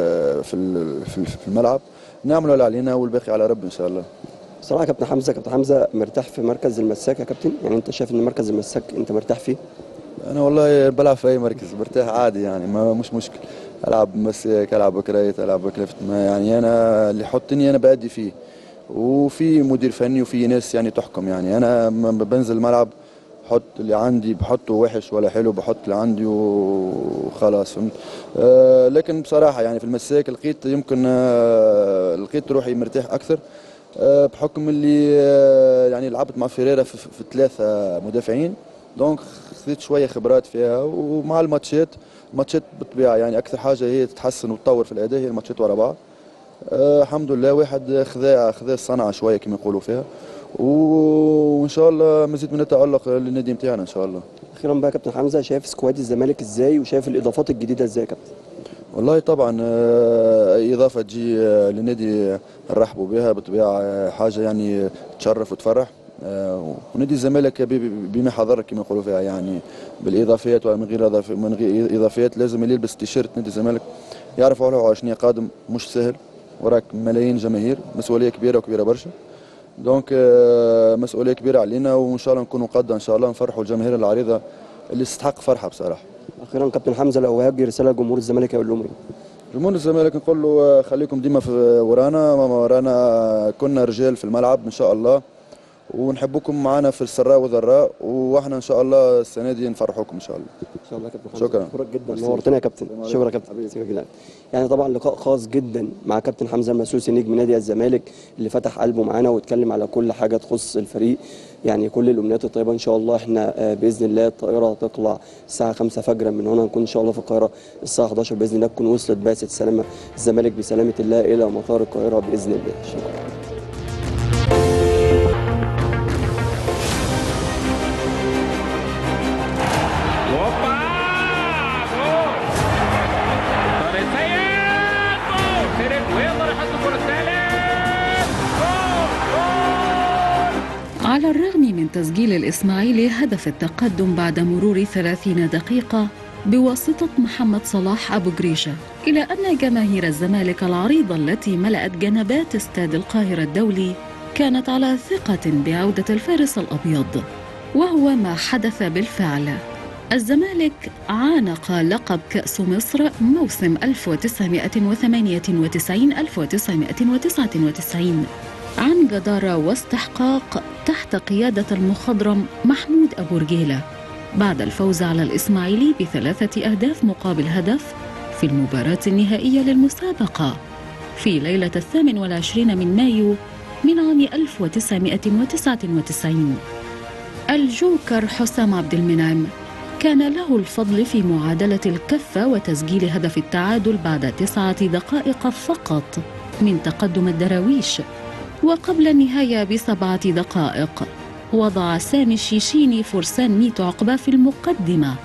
في في الملعب نعملوا اللي علينا والباقي على ربي ان شاء الله. صراحه كابتن حمزه كابتن حمزه مرتاح في مركز المساك يا كابتن؟ يعني انت شايف ان مركز المساك انت مرتاح فيه؟ انا والله بلعب في اي مركز برتاح عادي، يعني ما مش مشكل، العب مساك العب بكريت العب بكلفت، ما يعني انا اللي حطني انا بادي فيه، وفي مدير فني وفي ناس يعني تحكم. يعني انا بنزل الملعب بحط اللي عندي، بحطه وحش ولا حلو بحط اللي عندي وخلاص، فهمت. آه لكن بصراحه يعني في المساك لقيت يمكن آه لقيت روحي مرتاح اكثر، آه بحكم اللي آه يعني لعبت مع فيريرا في, في ثلاثه مدافعين، دونك خذيت شويه خبرات فيها. ومع الماتشات الماتشات بالطبيعه يعني اكثر حاجه هي تتحسن وتطور في الاداء هي الماتشات ورا بعض. أه الحمد لله واحد خذا خذا الصنعه شويه كما يقولوا فيها، وان شاء الله مزيد من التالق للنادي نتاعنا ان شاء الله. اخيرا بقى كابتن حمزه، شايف سكواد الزمالك ازاي وشايف الاضافات الجديده ازاي يا كابتن؟ والله طبعا اي اضافه تجي للنادي نرحبوا بها بالطبيعه، حاجه يعني تشرف وتفرح. آه ونادي الزمالك بما حضر كما يقولوا فيها يعني بالاضافيات ومن غير من غير اضافيات، لازم اللي يلبس تيشيرت نادي الزمالك يعرف على شنو قادم، مش سهل، وراك ملايين جماهير، مسؤوليه كبيره وكبيره برشا. دونك آه مسؤوليه كبيره علينا، وان شاء الله نكونوا قادة ان شاء الله نفرحوا الجماهير العريضه اللي تستحق فرحه بصراحه. اخيرا كابتن حمزه، لو هيوجه رساله لجمهور الزمالك هيقول لهم ايه؟ جمهور الزمالك نقول له خليكم ديما في ورانا، ورانا كنا رجال في الملعب ان شاء الله، ونحبكم معنا في السراء والضراء، واحنا ان شاء الله السنه دي نفرحوكم ان شاء الله. ان شاء الله كابتن حمزه. شكرا. شكرا جدا، نورتنا يا كابتن. شكرا يا كابتن جدا. يعني طبعا لقاء خاص جدا مع كابتن حمزه المسوسي نجم نادي الزمالك اللي فتح قلبه معانا واتكلم على كل حاجه تخص الفريق. يعني كل الامنيات الطيبه ان شاء الله. احنا باذن الله الطائره هتطلع الساعه خمسة فجرا من هنا، نكون ان شاء الله في القاهره الساعه حداشر باذن الله، تكون وصلت بعثه سلامه الزمالك بسلامه الله الى مطار القاهره باذن الله. شكرا. على الرغم من تسجيل الإسماعيلي هدف التقدم بعد مرور ثلاثين دقيقة بواسطة محمد صلاح أبو جريشة، إلى أن جماهير الزمالك العريضة التي ملأت جنبات استاد القاهرة الدولي كانت على ثقة بعودة الفارس الأبيض، وهو ما حدث بالفعل. الزمالك عانق لقب كأس مصر موسم ألف وتسعمائة وثمانية وتسعين ألف وتسعمائة وتسعة وتسعين عن جدارة واستحقاق تحت قيادة المخضرم محمود أبو رجيلة، بعد الفوز على الإسماعيلي بثلاثة أهداف مقابل هدف في المباراة النهائية للمسابقة في ليلة الثامن والعشرين من مايو من عام ألف وتسعمائة وتسعة وتسعين. الجوكر حسام عبد المنعم كان له الفضل في معادلة الكفة وتسجيل هدف التعادل بعد تسعة دقائق فقط من تقدم الدراويش، وقبل النهاية بسبعة دقائق وضع سامي الشيشيني فرسان ميت عقبة في المقدمة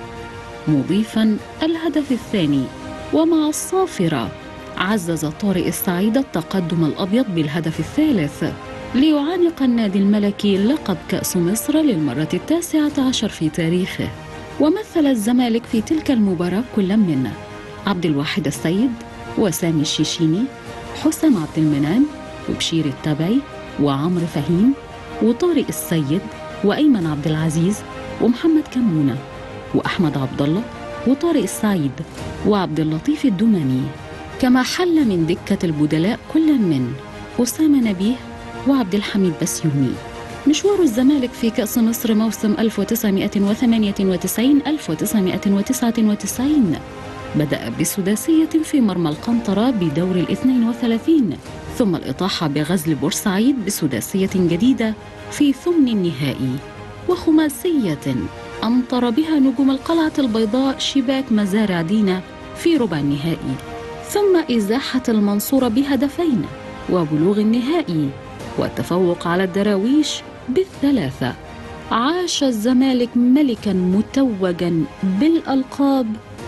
مضيفا الهدف الثاني، ومع الصافرة عزز طارق السعيد التقدم الأبيض بالهدف الثالث ليعانق النادي الملكي لقب كأس مصر للمرة التاسعة عشر في تاريخه. ومثل الزمالك في تلك المباراة كل من عبد الواحد السيد وسامي الشيشيني، حسام عبد المنعم وبشير التبعي وعمرو فهيم وطارق السيد وأيمن عبد العزيز ومحمد كمونة وأحمد عبد الله وطارق السعيد وعبد اللطيف الدمني، كما حل من دكة البدلاء كل من أسامة نبيه وعبد الحميد بسيوني. مشوار الزمالك في كأس مصر موسم ألف وتسعمائة وثمانية وتسعين ألف وتسعمائة وتسعة وتسعين بدأ بسداسية في مرمى القنطرة بدور الاثنين وثلاثين، ثم الإطاحة بغزل بورسعيد بسداسية جديدة في ثمن النهائي، وخماسية أمطر بها نجوم القلعة البيضاء شباك مزارع دينا في ربع النهائي، ثم إزاحة المنصورة بهدفين وبلوغ النهائي والتفوق على الدراويش بالثلاثة. عاش الزمالك ملكا متوجا بالألقاب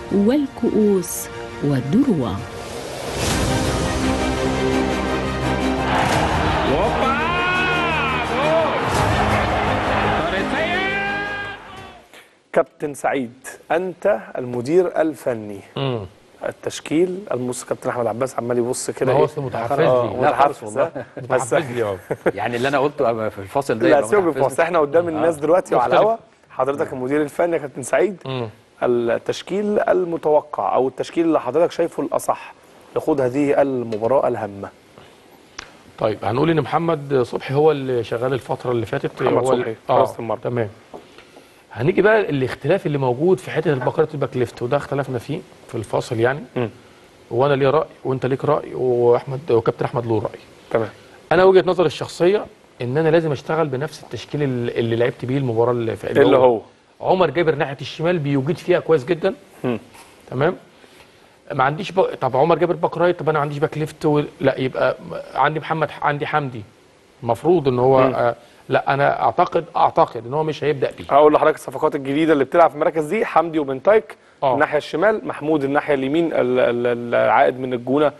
والكؤوس والدروع. كابتن سعيد، أنت المدير الفني. مم. التشكيل المس كابتن احمد عباس عمال يبص كده. هو متحفز لي. متحفز متحفز لي يعني اللي انا قلته في الفاصل ده. لا سيبك في الفاصل، احنا قدام الناس دلوقتي وعلى الهوا. حضرتك المدير الفني يا كابتن سعيد. مم. التشكيل المتوقع او التشكيل اللي حضرتك شايفه الاصح لخوض هذه المباراه الهامه. طيب هنقول ان محمد صبحي هو اللي شغال الفتره اللي فاتت. محمد صبحي حراسه المرمى. تمام. هنيجي بقى الاختلاف اللي موجود في حته البقره الباك ليفت، وده اختلفنا فيه في الفاصل يعني. م. وانا ليه راي وانت ليك راي واحمد وكابتن احمد له راي. تمام. انا وجهه نظري الشخصيه ان انا لازم اشتغل بنفس التشكيل اللي لعبت بيه المباراه اللي فاتت، اللي هو عمر جابر ناحيه الشمال بيوجد فيها كويس جدا. م. تمام. ما عنديش بق... طب عمر جابر باك رايت، طب انا ما عنديش باك ليفت و... لا يبقى عندي محمد، عندي حمدي المفروض ان هو آه لا انا اعتقد اعتقد ان هو مش هيبدا بيه. هقول لحضرتك الصفقات الجديده اللي بتلعب في المراكز دي: حمدي وبنتايك آه. الناحيه الشمال، محمود الناحيه اليمين العائد من الجونه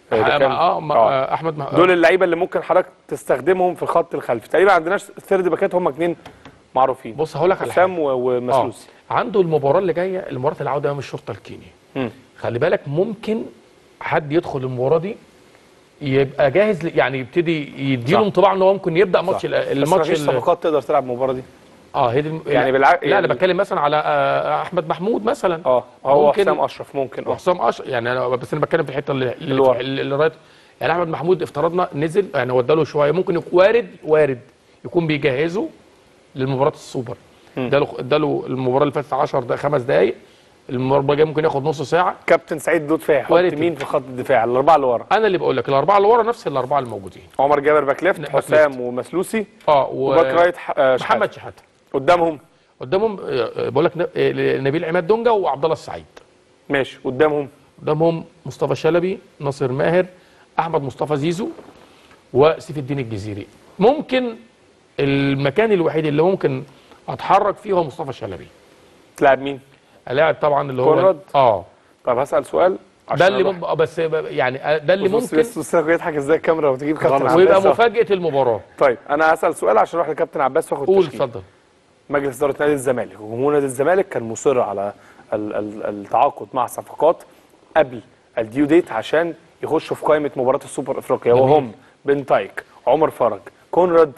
ده اه, كان- آه, آه احمد مح... دول اللعيبه اللي ممكن حضرتك تستخدمهم في الخط الخلفي. تقريبا ما عندناش ثيرد باكات، هم اثنين معروفين. بص هقول لك على حسام حاجه و- ومسلوسي. آه. عنده المباراه اللي جايه، المباراه العوده امام الشرطه الكيني. مم. خلي بالك ممكن حد يدخل المباراه دي يبقى جاهز ل- يعني يبتدي يديله صح. انطباع ان هو ممكن يبدا ماتش ال- بس الماتش مفيش ال- صفقات تقدر تلعب المباراه دي. اه هي دي الم- يعني لا, بالع- لا يعني- انا بتكلم مثلا على آه احمد محمود مثلا. اه هو ممكن- حسام اشرف ممكن اه وحسام اشرف يعني أنا بس انا بتكلم في الحته اللي اللي اللي, ورا. اللي, اللي رايت. يعني احمد محمود افترضنا نزل يعني وداله شويه، ممكن يكون وارد وارد يكون بيجهزه للمباراه السوبر. اداله اداله المباراه اللي فاتت عشر دقائق خمس دقائق، المباراه الجايه ممكن ياخد نص ساعه. كابتن سعيد لطفي هيحط وارد. مين في خط الدفاع؟ الاربعه اللي ورا. انا اللي بقول لك الاربعه اللي ورا نفس الاربعه الموجودين. عمر جابر باك ليفت، باك حسام ليفت. ومسلوسي، اه و... وباك رايت ح- آه، محمد شحاتة. شحاته. قدامهم قدامهم آه، بقول لك ن- آه، نبيل عماد دونجا وعبد الله السعيد. ماشي. قدامهم قدامهم مصطفى شلبي، ناصر ماهر، احمد مصطفى زيزو، وسيف الدين الجزيري. ممكن المكان الوحيد اللي ممكن اتحرك فيه هو مصطفى شلبي. تلعب مين؟ اللاعب طبعا اللي هو كونراد؟ اه طب هسال سؤال عشان ده اللي أروح. مم... آه، بس يعني آه، ده اللي بص- ممكن بص بص يضحك ازاي الكاميرا وتجيب كابتن عباس. ويبقى أهو. مفاجاه المباراه. طيب انا هسال سؤال عشان اروح لكابتن عباس واخد قول تشكيل. اتفضل. مجلس اداره نادي الزمالك وجمهور نادي الزمالك كان مصر على ال- ال- التعاقد مع صفقات قبل الديو ديت عشان يخشوا في قائمه مباراه السوبر افريقيا، وهم بن تايك، عمر فرج، كونراد،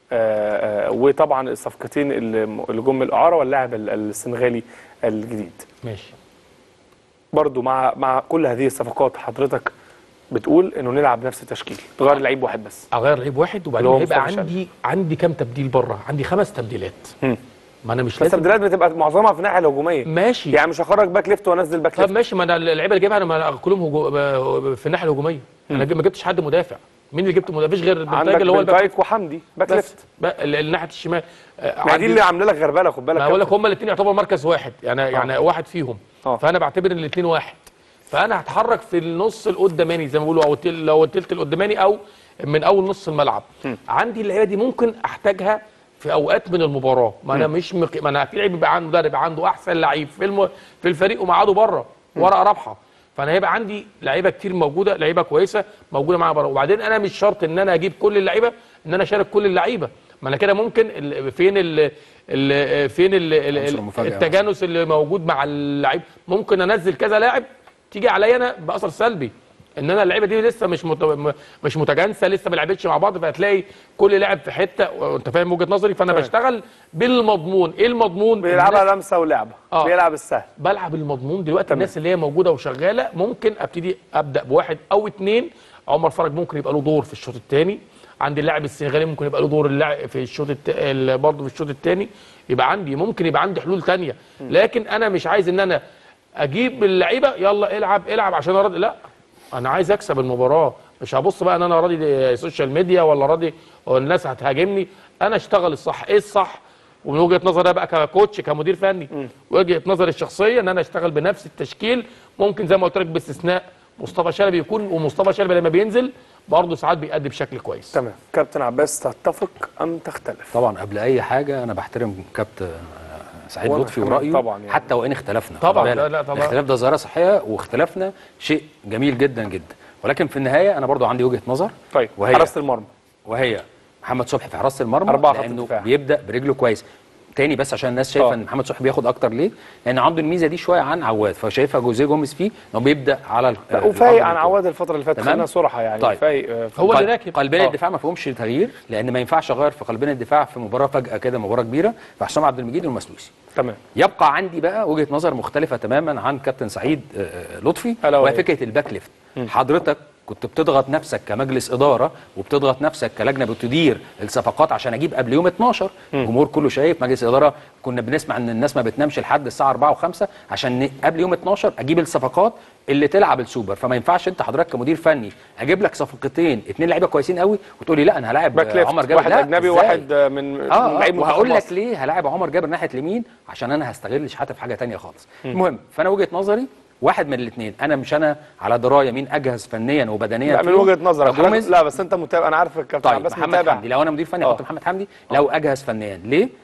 آه، آه، وطبعا الصفقتين اللي اللي جم من الاعاره واللاعب ال- السنغالي الجديد. ماشي. برضو مع مع كل هذه الصفقات حضرتك بتقول انه نلعب نفس التشكيل، تغير لعيب واحد بس. اغير لعيب واحد وبعدين اللي هو هيبقى مصطفى عندي عندي كام تبديل بره؟ عندي خمس تبديلات. مم. ما انا مش بس لازم. التبديلات بتبقى معظمها في الناحيه الهجوميه. ماشي. يعني مش هخرج باك ليفت وانزل باك طب ليفت. ماشي، ما انا اللعيبه اللي جايبها انا ما كلهم هجو... في الناحيه الهجوميه. انا ما جبتش حد مدافع. مين اللي جبت مدافع؟ مفيش غير بن عندك تايك اللي هو بن الباك تايك وحمدي باك بس ليفت. بقى ال- الناحيه الشمال. آه، ما دي عندي- اللي عامله لك غربله، خد بالك. ما بقول لك كابتن. هما الاثنين يعتبر مركز واحد يعني يعني واحد فيهم. آه. فانا بعتبر ان الاثنين واحد. فانا هتحرك في النص القداماني زي ما بيقولوا او التل- لو التلت القداماني او من اول نص الملعب. عندي اللعيبه دي ممكن احتاجها في اوقات من المباراه. ما انا مش مق... ما انا في لعيب بيبقى عنده مدرب عنده احسن لعيب في الم... في الفريق ومقعده بره ورقه رابحه. فانا هيبقى عندي لعيبه كتير موجوده، لعيبه كويسه موجوده معايا بره. وبعدين انا مش شرط ان انا اجيب كل اللعيبه ان انا اشارك كل اللعيبه. ما انا كده ممكن ال... فين ال... ال... فين ال... ال... عنصر ال... المفاجأة التجانس اللي موجود مع اللعيب. ممكن انزل كذا لاعب تيجي عليا انا باثر سلبي ان انا اللعيبه دي لسه مش مت... م- مش متجانسه، لسه ما لعبتش مع بعض، فهتلاقي كل لاعب في حته وانت فاهم وجهه نظري. فانا تمام. بشتغل بالمضمون. ايه المضمون؟ بيلعبها الناس- لمسه ولعبه. آه. بيلعب السهل. بلعب المضمون دلوقتي. تمام. الناس اللي هي موجوده وشغاله ممكن ابتدي ابدا بواحد او اثنين. عمر فرج ممكن يبقى له دور في الشوط الثاني. عندي اللاعب السنغالي ممكن يبقى له دور اللاعب في الشوط الت... ال- برضه في الشوط الثاني. يبقى عندي ممكن يبقى عندي حلول ثانيه. لكن انا مش عايز ان انا اجيب اللعيبه يلا العب العب عشان ارضي. لا، انا عايز اكسب المباراه. مش هبص بقى ان انا راضي سوشيال ميديا ولا راضي والناس هتهاجمني. انا اشتغل الصح. ايه الصح؟ ومن وجهه نظري بقى ككوتش كمدير فني، وجهه نظري الشخصيه ان انا اشتغل بنفس التشكيل. ممكن زي ما قلت لك باستثناء مصطفى شلبي يكون، ومصطفى شلبي لما بينزل برضه ساعات بيأدي بشكل كويس. تمام. كابتن عباس، تتفق ام تختلف؟ طبعا قبل اي حاجه انا بحترم كابتن آه، سعيد وأنا لطفي كمان ورايه طبعا يعني. حتى وان اختلفنا. طبعاً، خد بالك. لا، لا، طبعاً. الاختلاف ده ظاهره صحيه واختلافنا شيء جميل جدا جدا، ولكن في النهايه انا برضو عندي وجهه نظر. طيب وهي حراسه المرمى. وهي محمد صبحي في حراسه المرمى أربعة خط لانه دفاع. بيبدا برجله كويس. تاني بس عشان الناس شايفه آه. ان محمد صبحي بياخد اكتر ليه؟ لان عنده الميزه دي شويه عن عواد، فشايفها جوزيه جوميز فيه انه بيبدا على ال- لا، الأرض وفايق عن من فوق. عواد الفتره اللي فاتت. تمام؟ خلينا صراحه يعني. طيب. فايق آه، في هو اللي قلب- راكب. قلبين آه. الدفاع ما فيهمش تغيير، لان ما ينفعش اغير في قلبين الدفاع في مباراه فجاه كده، مباراه كبيره. فحسام عبد المجيد والمسلوسي. تمام. يبقى عندي بقى وجهه نظر مختلفه تماما عن كابتن سعيد آه، آه، لطفي، ألا وهي؟ وهي فكره الباك ليفت. حضرتك كنت بتضغط نفسك كمجلس اداره وبتضغط نفسك كلجنه بتدير الصفقات عشان اجيب قبل يوم اتناشر. الجمهور كله شايف مجلس الاداره كنا بنسمع ان الناس ما بتنامش لحد الساعه أربعة و5 عشان ن- قبل يوم اتناشر اجيب الصفقات اللي تلعب السوبر. فما ينفعش انت حضرتك كمدير فني اجيب لك صفقتين اتنين لعيبه كويسين قوي وتقول لي لا انا هلاعب باك ليفت، عمر جابر. واحد لا، اجنبي إزاي؟ وواحد آه، من من اه لعيب آه، منتخب وهقول لك مصر. ليه هلاعب عمر جابر ناحيه اليمين عشان انا هستغل شحاته في حاجه تانية خالص. المهم فانا وجهه نظري واحد من الاثنين. انا مش انا على درايه مين اجهز فنيا وبدنيا لا، من فيهم. وجهه نظرك جوميز. لا، بس انت متابع. انا عارف الكابتن طيب عباس محمد متابع. حمدي، لو انا مدير فني آه. احط محمد حمدي لو اجهز فنيا. ليه؟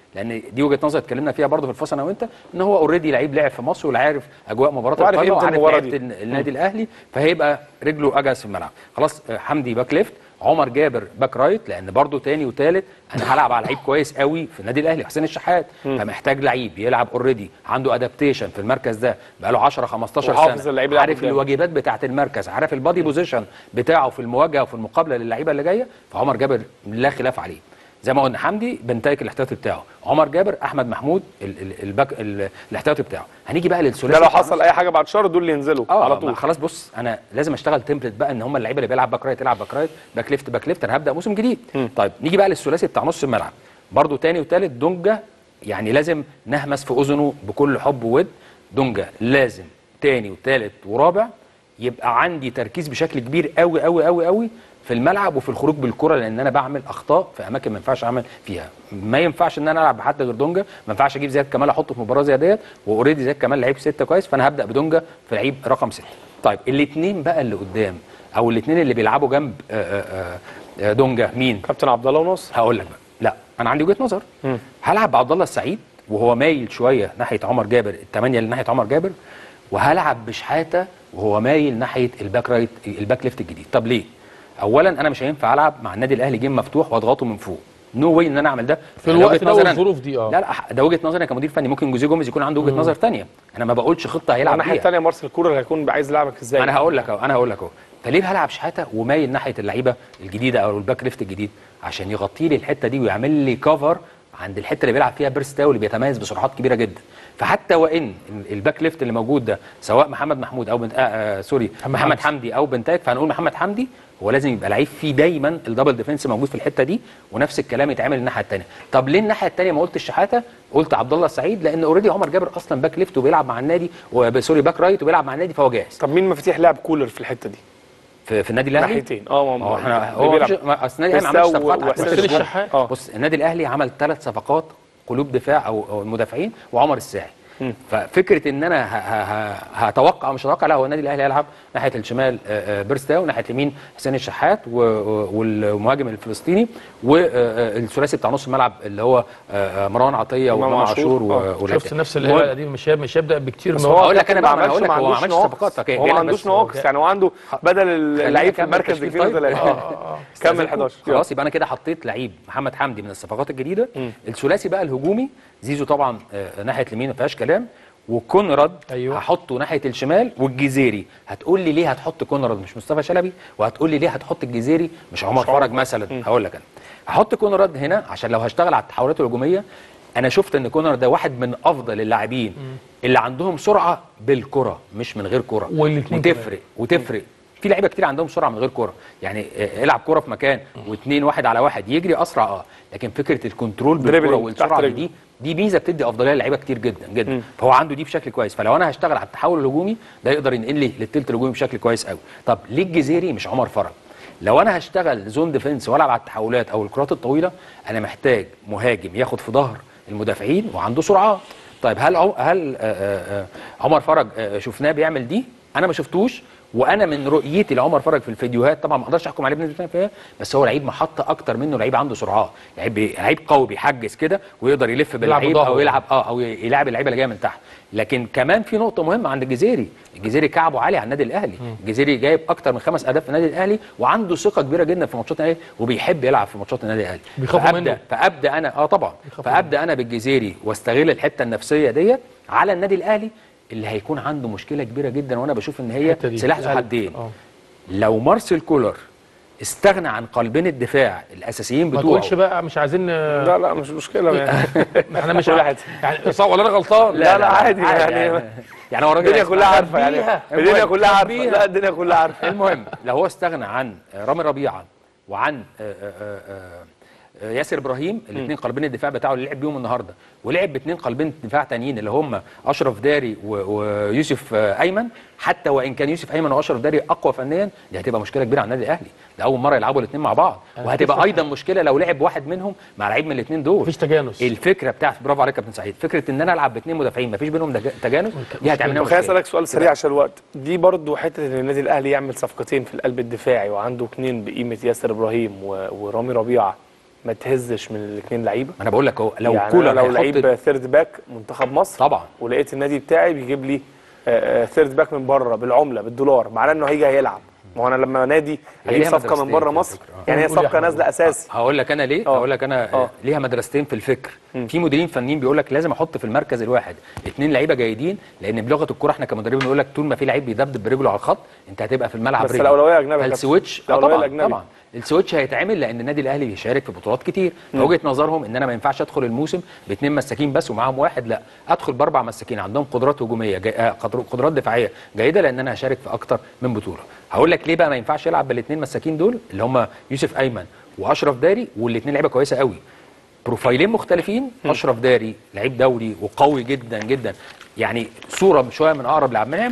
لان دي وجهه نظر اتكلمنا فيها برضه في الفصل انا وانت، ان هو اوريدي لعيب لعب في مصر وعارف اجواء مباراه وعارف القاهره قيمة وعارف المباراة لعيبه دي. النادي الاهلي، فهيبقى رجله اجهز في الملعب. خلاص آه، حمدي باك ليفت، عمر جابر باك رايت، لان برضو تاني وتالت انا هلعب على لعيب كويس قوي في النادي الاهلي حسين الشحات، فمحتاج لعيب يلعب اوريدي عنده ادابتيشن في المركز ده بقاله عشرة خمستاشر وحافظ سنه، اللعيب اللي عارف قدامه. الواجبات بتاعه المركز، عارف البادي بوزيشن بتاعه في المواجهه وفي المقابله للعيبه اللي جايه، فعمر جابر لا خلاف عليه. زي ما قلنا حمدي بنتايك الاحتياطي بتاعه، عمر جابر، احمد محمود ال- ال- الباك ال- الاحتياطي بتاعه. هنيجي بقى للثلاثي ده لو بتاع حصل اي حاجه بعد شهر دول اللي ينزلوا اه على ما طول. خلاص بص انا لازم اشتغل تمبلت بقى ان هم اللعيبه اللي بيلعب باك رايت يلعب باك رايت، باك ليفت باك ليفت، انا هبدا موسم جديد. مم. طيب نيجي بقى للثلاثي بتاع نص الملعب، برضو تاني وتالت دونجا، يعني لازم نهمس في اذنه بكل حب وود. دونجا لازم تاني وتالت ورابع يبقى عندي تركيز بشكل كبير قوي قوي قوي قوي في الملعب وفي الخروج بالكره، لان انا بعمل اخطاء في اماكن ما ينفعش اعمل فيها. ما ينفعش ان انا العب بحد غير دونجا، ما ينفعش اجيب زياد كمال احطه في مباراه زي ديت، واوريدي زياد كمال لعيب سته كويس، فانا هبدا بدونجا في لعيب رقم سته. طيب الاثنين بقى اللي قدام او الاثنين اللي بيلعبوا جنب آآ آآ دونجا مين؟ كابتن عبد الله ونصر. هقول لك بقى، لا انا عندي وجهه نظر. مم. هلعب بعبد الله السعيد وهو مايل شويه ناحيه عمر جابر، الثمانيه اللي ناحيه عمر جابر، وهلعب بشحاته وهو مايل ناحيه الباك رايت الباك ليفت الجديد. طب ليه؟ اولا انا مش هينفع العب مع النادي الاهلي جيم مفتوح واضغطه من فوق، نو واي ان انا اعمل ده في أنا الوقت وجهة ده نظري أنا. والظروف دي اه لا لا ده وجهه نظري كمدير فني، ممكن جوزيه جوميز يكون عنده وجهه نظر ثانيه، انا ما بقولش خطه هيلعب الناحيه بيها. الثانيه مارسيل كولر هيكون عايز يلعبك ازاي؟ انا هقول لك اهو انا هقول لك اهو فليه هلعب شحاته ومايل ناحيه اللعيبه الجديده او الباك ليفت الجديد؟ عشان يغطي لي الحته دي ويعمل لي كفر عند الحته اللي بيلعب فيها بيرستاو اللي بيتميز بسرعات كبيره جدا. فحتى وان الباك ليفت اللي موجود ده سواء محمد محمود او بنت... آه آه سوري محمد محمد حمدي. حمدي او بنتايك، فهنقول محمد حمدي هو لازم يبقى لعيب فيه دايما الدبل ديفنس موجود في الحته دي، ونفس الكلام يتعمل الناحيه الثانيه. طب ليه الناحيه الثانيه ما قلتش شحاته؟ قلت عبد الله السعيد لان اوريدي عمر جابر اصلا باك ليفت وبيلعب مع النادي سوري باك رايت وبيلعب مع النادي فهو جاهز. طب مين مفاتيح لعب كولر في الحته دي؟ في, في النادي الاهلي ناحيتين اه هو احنا هو مفيش- ما- اصل النادي الاهلي ما عملش صفقات على وحسين فكرة. الشحات. اه بص النادي الاهلي عمل ثلاث صفقات قلوب دفاع او أو المدافعين وعمر الساعي. مم. ففكره ان انا ه- ه- ه- هتوقع مش هتوقع، لا هو النادي الاهلي هيلعب ناحيه الشمال آه، آه، بيرستاو، ناحيه اليمين حسين الشحات و- و- والمهاجم الفلسطيني، والثلاثي بتاع نص الملعب اللي هو آه، آه، مروان عطيه إمام وامام عاشور. عاشور و- آه. ولعب شفت تاني. نفس اللعيبه القديمه، مش هيب- مش هيبدا بكتير بس من هو هقول لك كابتن أنا بقى، ما ما أنا عملش هقول لك ما هو ما عندوش عملش نواقص. صفقات. أوكي، هو جاي ما لك عندوش بس. نواقص يعني، هو عنده بدل اللعيب في أكمل المركز تشكيل الاثنين طيب. وثلاثه. اه اه اه كمل حداشر. خلاص يبقى انا كده حطيت لعيب محمد حمدي من الصفقات الجديده. مم. الثلاثي بقى الهجومي زيزو طبعا آه، ناحيه اليمين ما فيهاش كلام، وكونراد أيوه. هحطه ناحيه الشمال، والجزيري هتقول لي ليه هتحط كونراد مش مصطفى شلبي، وهتقول لي ليه هتحط الجزيري مش عمر فرج مثلا. هقول لك انا هحط كونراد هنا عشان لو هشتغل على التحولات الهجوميه، انا شفت ان كونراد ده واحد من افضل اللاعبين اللي عندهم سرعه بالكره مش من غير كره، والاتنين وتفرق وتفرق في لعيبه كتير عندهم سرعه من غير كوره، يعني آه، العب كوره في مكان واثنين واحد على واحد يجري اسرع اه، لكن فكره الكنترول بالكوره دريبلينج والسرعه تحت دي دي ميزه بتدي افضليه للعيبه كتير جدا جدا. مم. فهو عنده دي بشكل كويس، فلو انا هشتغل على التحول الهجومي ده يقدر ينقل لي للثلث الهجومي بشكل كويس قوي. طب ليه الجزيري مش عمر فرج؟ لو انا هشتغل زون ديفنس والعب على التحولات او الكرات الطويله، انا محتاج مهاجم ياخد في ظهر المدافعين وعنده سرعات. طيب هل عم- هل آه، آه، آه، عمر فرج آه، شفناه بيعمل دي؟ انا ما شفتوش، وانا من رؤيتي لعمر فرج في الفيديوهات طبعا ما اقدرش احكم عليه بنسبه مية بالمية، بس هو لعيب محطه اكتر منه لعيب عنده سرعات، لعيب بي- لعيب قوي بيحجز كده ويقدر يلف باللعيب بظهره. او يلعب اه او يلعب اللعيبه اللي جايه من تحت. لكن كمان في نقطه مهمه عند الجزيري، الجزيري كعبه عالي على النادي الاهلي، الجزيري جايب اكتر من خمس اهداف في النادي الاهلي وعنده ثقه كبيره جدا في ماتشات النادي وبيحب يلعب في ماتشات النادي الاهلي. بيخافوا فابدا منه. فابدا انا اه طبعا بيخافوا فابدا انا بالجزيري واستغل الحته النفسيه ديت على النادي الاهلي اللي هيكون عنده مشكله كبيره جدا، وانا بشوف ان هي الحتة دي. سلاح ذو القلب. حدين. آه. لو مارسيل كولر استغنى عن قلبين الدفاع الاساسيين ما بتوعه، تقولش بقى مش عايزين لا لا مش مشكله يعني. احنا مش كل ع- واحد. يعني صح ولا انا غلطان؟ لا لا عادي يعني. يعني, يعني هو راجل الدنيا كلها عارفه يعني. خبيها. الدنيا كلها عارفه. خبيها. لا الدنيا كلها عارفه. المهم لو هو استغنى عن رامي ربيعه وعن آه، آه، آه، آه، ياسر ابراهيم الاثنين قلبين الدفاع بتاعه اللي لعب بيهم النهارده، ولعب باثنين قلبين دفاع تانيين اللي هم اشرف داري و- ويوسف آه، ايمن، حتى وان كان يوسف ايمن واشرف داري اقوى فنيا، دي هتبقى مشكله كبيره على النادي الاهلي، ده اول مره يلعبوا الاثنين مع بعض، وهتبقى ايضا مشكله لو لعب واحد منهم مع لعيب من الاثنين دول. مفيش تجانس. الفكره بتاعت برافو عليك يا كابتن سعيد، فكره ان انا العب باثنين مدافعين مفيش بينهم دج- تجانس، دي هتعمل لنا خليني مشكله. اسالك سؤال سريع عشان الوقت. دي برضو حته ان النادي الاهلي يعمل صفقتين في القلب الدفاعي وعنده اثنين بقيمه ياسر ابراهيم و- ورامي ربيعه، ما تهزش من الاثنين لعيبه؟ انا بقول لك اهو لو يعني كولر لو هيحط لعيب ثيرد باك منتخب مصر طبعا ولقيت النادي بتاعي بيجيب لي ثيرد باك من بره بالعمله بالدولار، معناه انه هيجي هيلعب. ما هو انا لما نادي اجيب صفقه من بره مصر يعني هي صفقه نازله اساسي. هقول لك انا ليه أوه. هقول لك انا أوه. ليها مدرستين في الفكر. م. في مديرين فنيين بيقول لك لازم احط في المركز الواحد اثنين لعيبه جيدين، لان بلغه الكوره احنا كمدربين بنقول لك طول ما في لعيب بيدبدب برجله على الخط انت هتبقى في الملعب بس الاولويه اجنبي. السويتش اه طبعا طبعا السويتش هيتعمل لان النادي الاهلي بيشارك في بطولات كتير. فوجهه نظرهم ان انا ما ينفعش ادخل الموسم باثنين مساكين بس ومعاهم واحد، لا ادخل باربع مساكين عندهم قدرات هجوميه جي... قدرات دفاعيه جيده لان انا هشارك في اكتر من بطوله. هقول لك ليه بقى ما ينفعش يلعب بالاثنين مساكين دول اللي هم يوسف ايمن واشرف داري، والاثنين لعيبه كويسه قوي بروفايلين مختلفين. اشرف داري لعيب دولي وقوي جدا جدا، يعني صوره شويه من اقرب لعبد المنعم.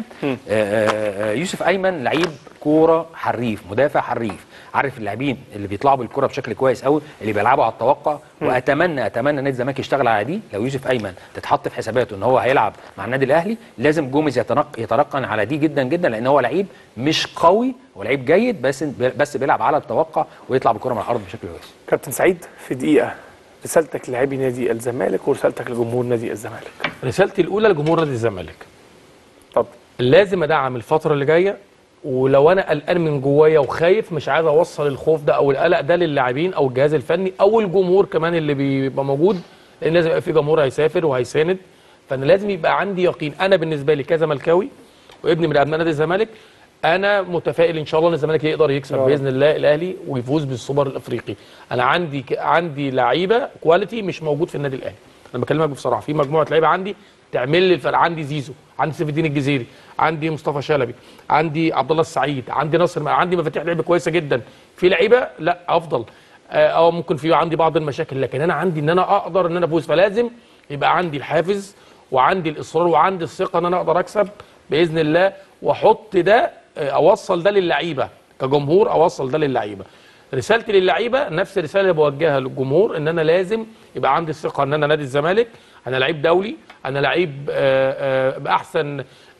يوسف ايمن لعيب كوره حريف، مدافع حريف، عارف اللاعبين اللي بيطلعوا بالكره بشكل كويس قوي اللي بيلعبوا على التوقع. واتمنى اتمنى نادي الزمالك يشتغل على دي. لو يوسف ايمن تتحط في حساباته ان هو هيلعب مع النادي الاهلي لازم جوميز يتنق يترقن على دي جدا جدا، لان هو لعيب مش قوي ولعيب جيد بس بس بيلعب على التوقع ويطلع بالكره من الارض بشكل كويس. كابتن سعيد في دقيقه رسالتك للاعبي نادي الزمالك ورسالتك لجمهور نادي الزمالك. رسالتي الاولى لجمهور نادي الزمالك، اتفضل. لازم ادعم الفتره اللي جايه، ولو انا قلقان من جوايا وخايف مش عايز اوصل الخوف ده او القلق ده للاعبين او الجهاز الفني او الجمهور كمان اللي بيبقى موجود، لان لازم يبقى في جمهور هيسافر وهيساند. فانا لازم يبقى عندي يقين. انا بالنسبه لي كزملكاوي وابني من ابناء نادي الزمالك انا متفائل ان شاء الله ان الزمالك يقدر يكسب باذن الله الاهلي ويفوز بالسوبر الافريقي. انا عندي عندي لعيبه كواليتي مش موجود في النادي الاهلي. انا بكلمك بصراحه، في مجموعه لعيبه عندي تعمل لي الفرق. عندي زيزو، عندي سيف الدين الجزيري، عندي مصطفى شلبي، عندي عبد الله السعيد، عندي ناصر، عندي مفاتيح لعيبه كويسه جدا. في لعيبه لا افضل او ممكن في عندي بعض المشاكل، لكن انا عندي ان انا اقدر ان انا افوز. فلازم يبقى عندي الحافز وعندي الاصرار وعندي الثقه ان انا اقدر اكسب باذن الله، واحط ده اوصل ده للعيبه كجمهور، اوصل ده للعيبه. رسالتي للعيبه نفس الرساله اللي بوجهها للجمهور، ان انا لازم يبقى عندي الثقه ان انا نادي الزمالك، انا لعيب دولي، انا لعيب باحسن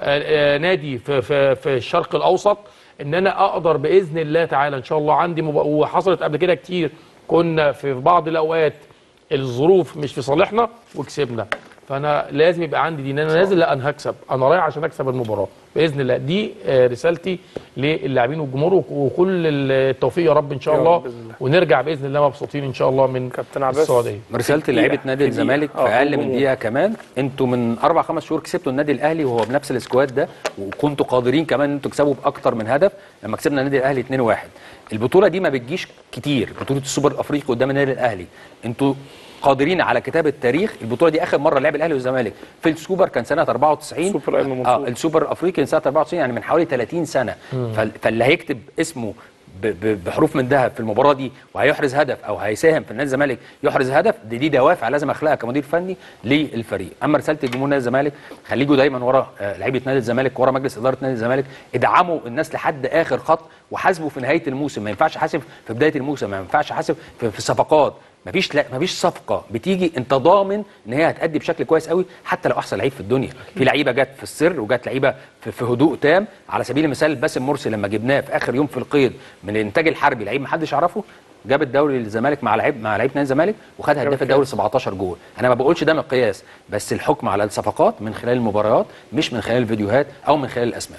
نادي في في في الشرق الاوسط، ان انا اقدر باذن الله تعالى ان شاء الله. عندي مب... وحصلت قبل كده كتير كنا في بعض الاوقات الظروف مش في صالحنا وكسبنا، فانا لازم يبقى عندي دي ان انا نازل لا انا هكسب، انا رايح عشان اكسب المباراه باذن الله. دي رسالتي للاعبين والجمهور، وكل التوفيق يا رب ان شاء الله، ونرجع باذن الله مبسوطين ان شاء الله من كابتن عباس السعوديه. رسالتي لعيبه نادي الزمالك في اقل من دقيقه كمان، انتوا من اربع خمس شهور كسبتوا النادي الاهلي وهو بنفس السكواد ده، وكنتوا قادرين كمان ان انتوا تكسبوا باكتر من هدف لما كسبنا النادي الاهلي اتنين واحد. البطوله دي ما بتجيش كتير، بطوله السوبر الافريقي قدام النادي الاهلي. انتوا قادرين على كتابه التاريخ. البطوله دي اخر مره لعب الاهلي والزمالك في السوبر كان سنه أربعة وتسعين، سوبر ايمن منصور. اه السوبر الافريقي كان سنه أربعة وتسعين، يعني من حوالي ثلاثين سنه. فاللي هيكتب اسمه بحروف من ذهب في المباراه دي وهيحرز هدف او هيساهم في النادي الزمالك يحرز هدف، دي, دي دوافع لازم اخلقها كمدير فني للفريق. اما رساله الجمهور نادي الزمالك، خليكوا دايما ورا لعيبه نادي الزمالك، ورا مجلس اداره نادي الزمالك، ادعموا الناس لحد اخر خط وحاسبوا في نهايه الموسم. ما ينفعش احاسب في بدايه الموسم، ما ينفعش احاسب في, في الصفقات. مفيش لا مفيش صفقه بتيجي انت ضامن ان هي هتأدي بشكل كويس قوي حتى لو احسن لعيب في الدنيا. في لعيبه جت في السر وجت لعيبه في, في هدوء تام. على سبيل المثال باسم مرسي لما جبناه في اخر يوم في القيد من الانتاج الحربي، لعيب ما حدش يعرفه، جاب الدوري للزمالك مع لعيب مع لعيب نادي الزمالك وخد هداف الدوري سبعتاشر جول. انا ما بقولش ده مقياس، بس الحكم على الصفقات من خلال المباريات مش من خلال الفيديوهات او من خلال الاسماء.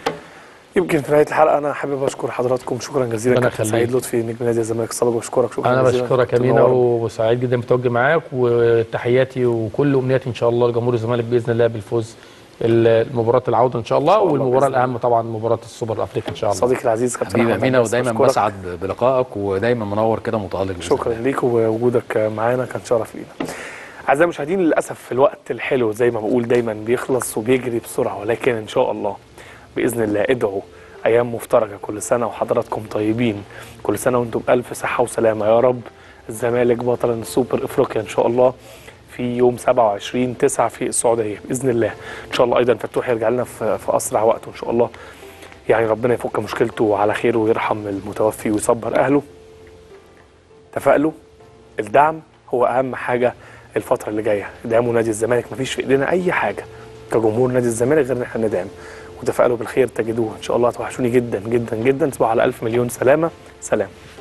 يمكن في نهايه الحلقه انا حابب اشكر حضراتكم شكرا جزيلا كابتن سعيد لطفي نجم نادي الزمالك السابق، بشكرك شكرا انا جزيلا. انا بشكرك يا مينا وسعيد جدا بتواجد معاك، وتحياتي وكل امنياتي ان شاء الله لجمهور الزمالك باذن الله بالفوز المباراه العوده ان شاء الله, والمباراه الاهم طبعا مباراه السوبر الافريقي ان شاء الله. صديقي العزيز كابتن حبيبي مينا، ودايما بسعد بلقائك ودايما منور كده متالق. شكرا ليك ووجودك معانا كان شرف لينا. اعزائي المشاهدين للاسف الوقت الحلو زي ما بقول دايما بيخلص وبيجري بسرعه، ولكن ان شاء الله باذن الله ادعوا ايام مفترجه. كل سنه وحضراتكم طيبين، كل سنه وانتم بالف صحه وسلامه يا رب. الزمالك بطل السوبر افريقيا ان شاء الله في يوم سبعة وعشرين تسعة في السعوديه باذن الله. ان شاء الله ايضا فتوح يرجع لنا في, في اسرع وقت ان شاء الله، يعني ربنا يفك مشكلته على خير ويرحم المتوفي ويصبر اهله. تفائلوا، الدعم هو اهم حاجه الفتره اللي جايه. ادعموا نادي الزمالك، مفيش في ايدينا اي حاجه كجمهور نادي الزمالك غير ان احنا ندعم، وتفائلوا بالخير تجدوه ان شاء الله. توحشوني جدا جدا جدا. تصبحوا على الف مليون سلامه. سلام.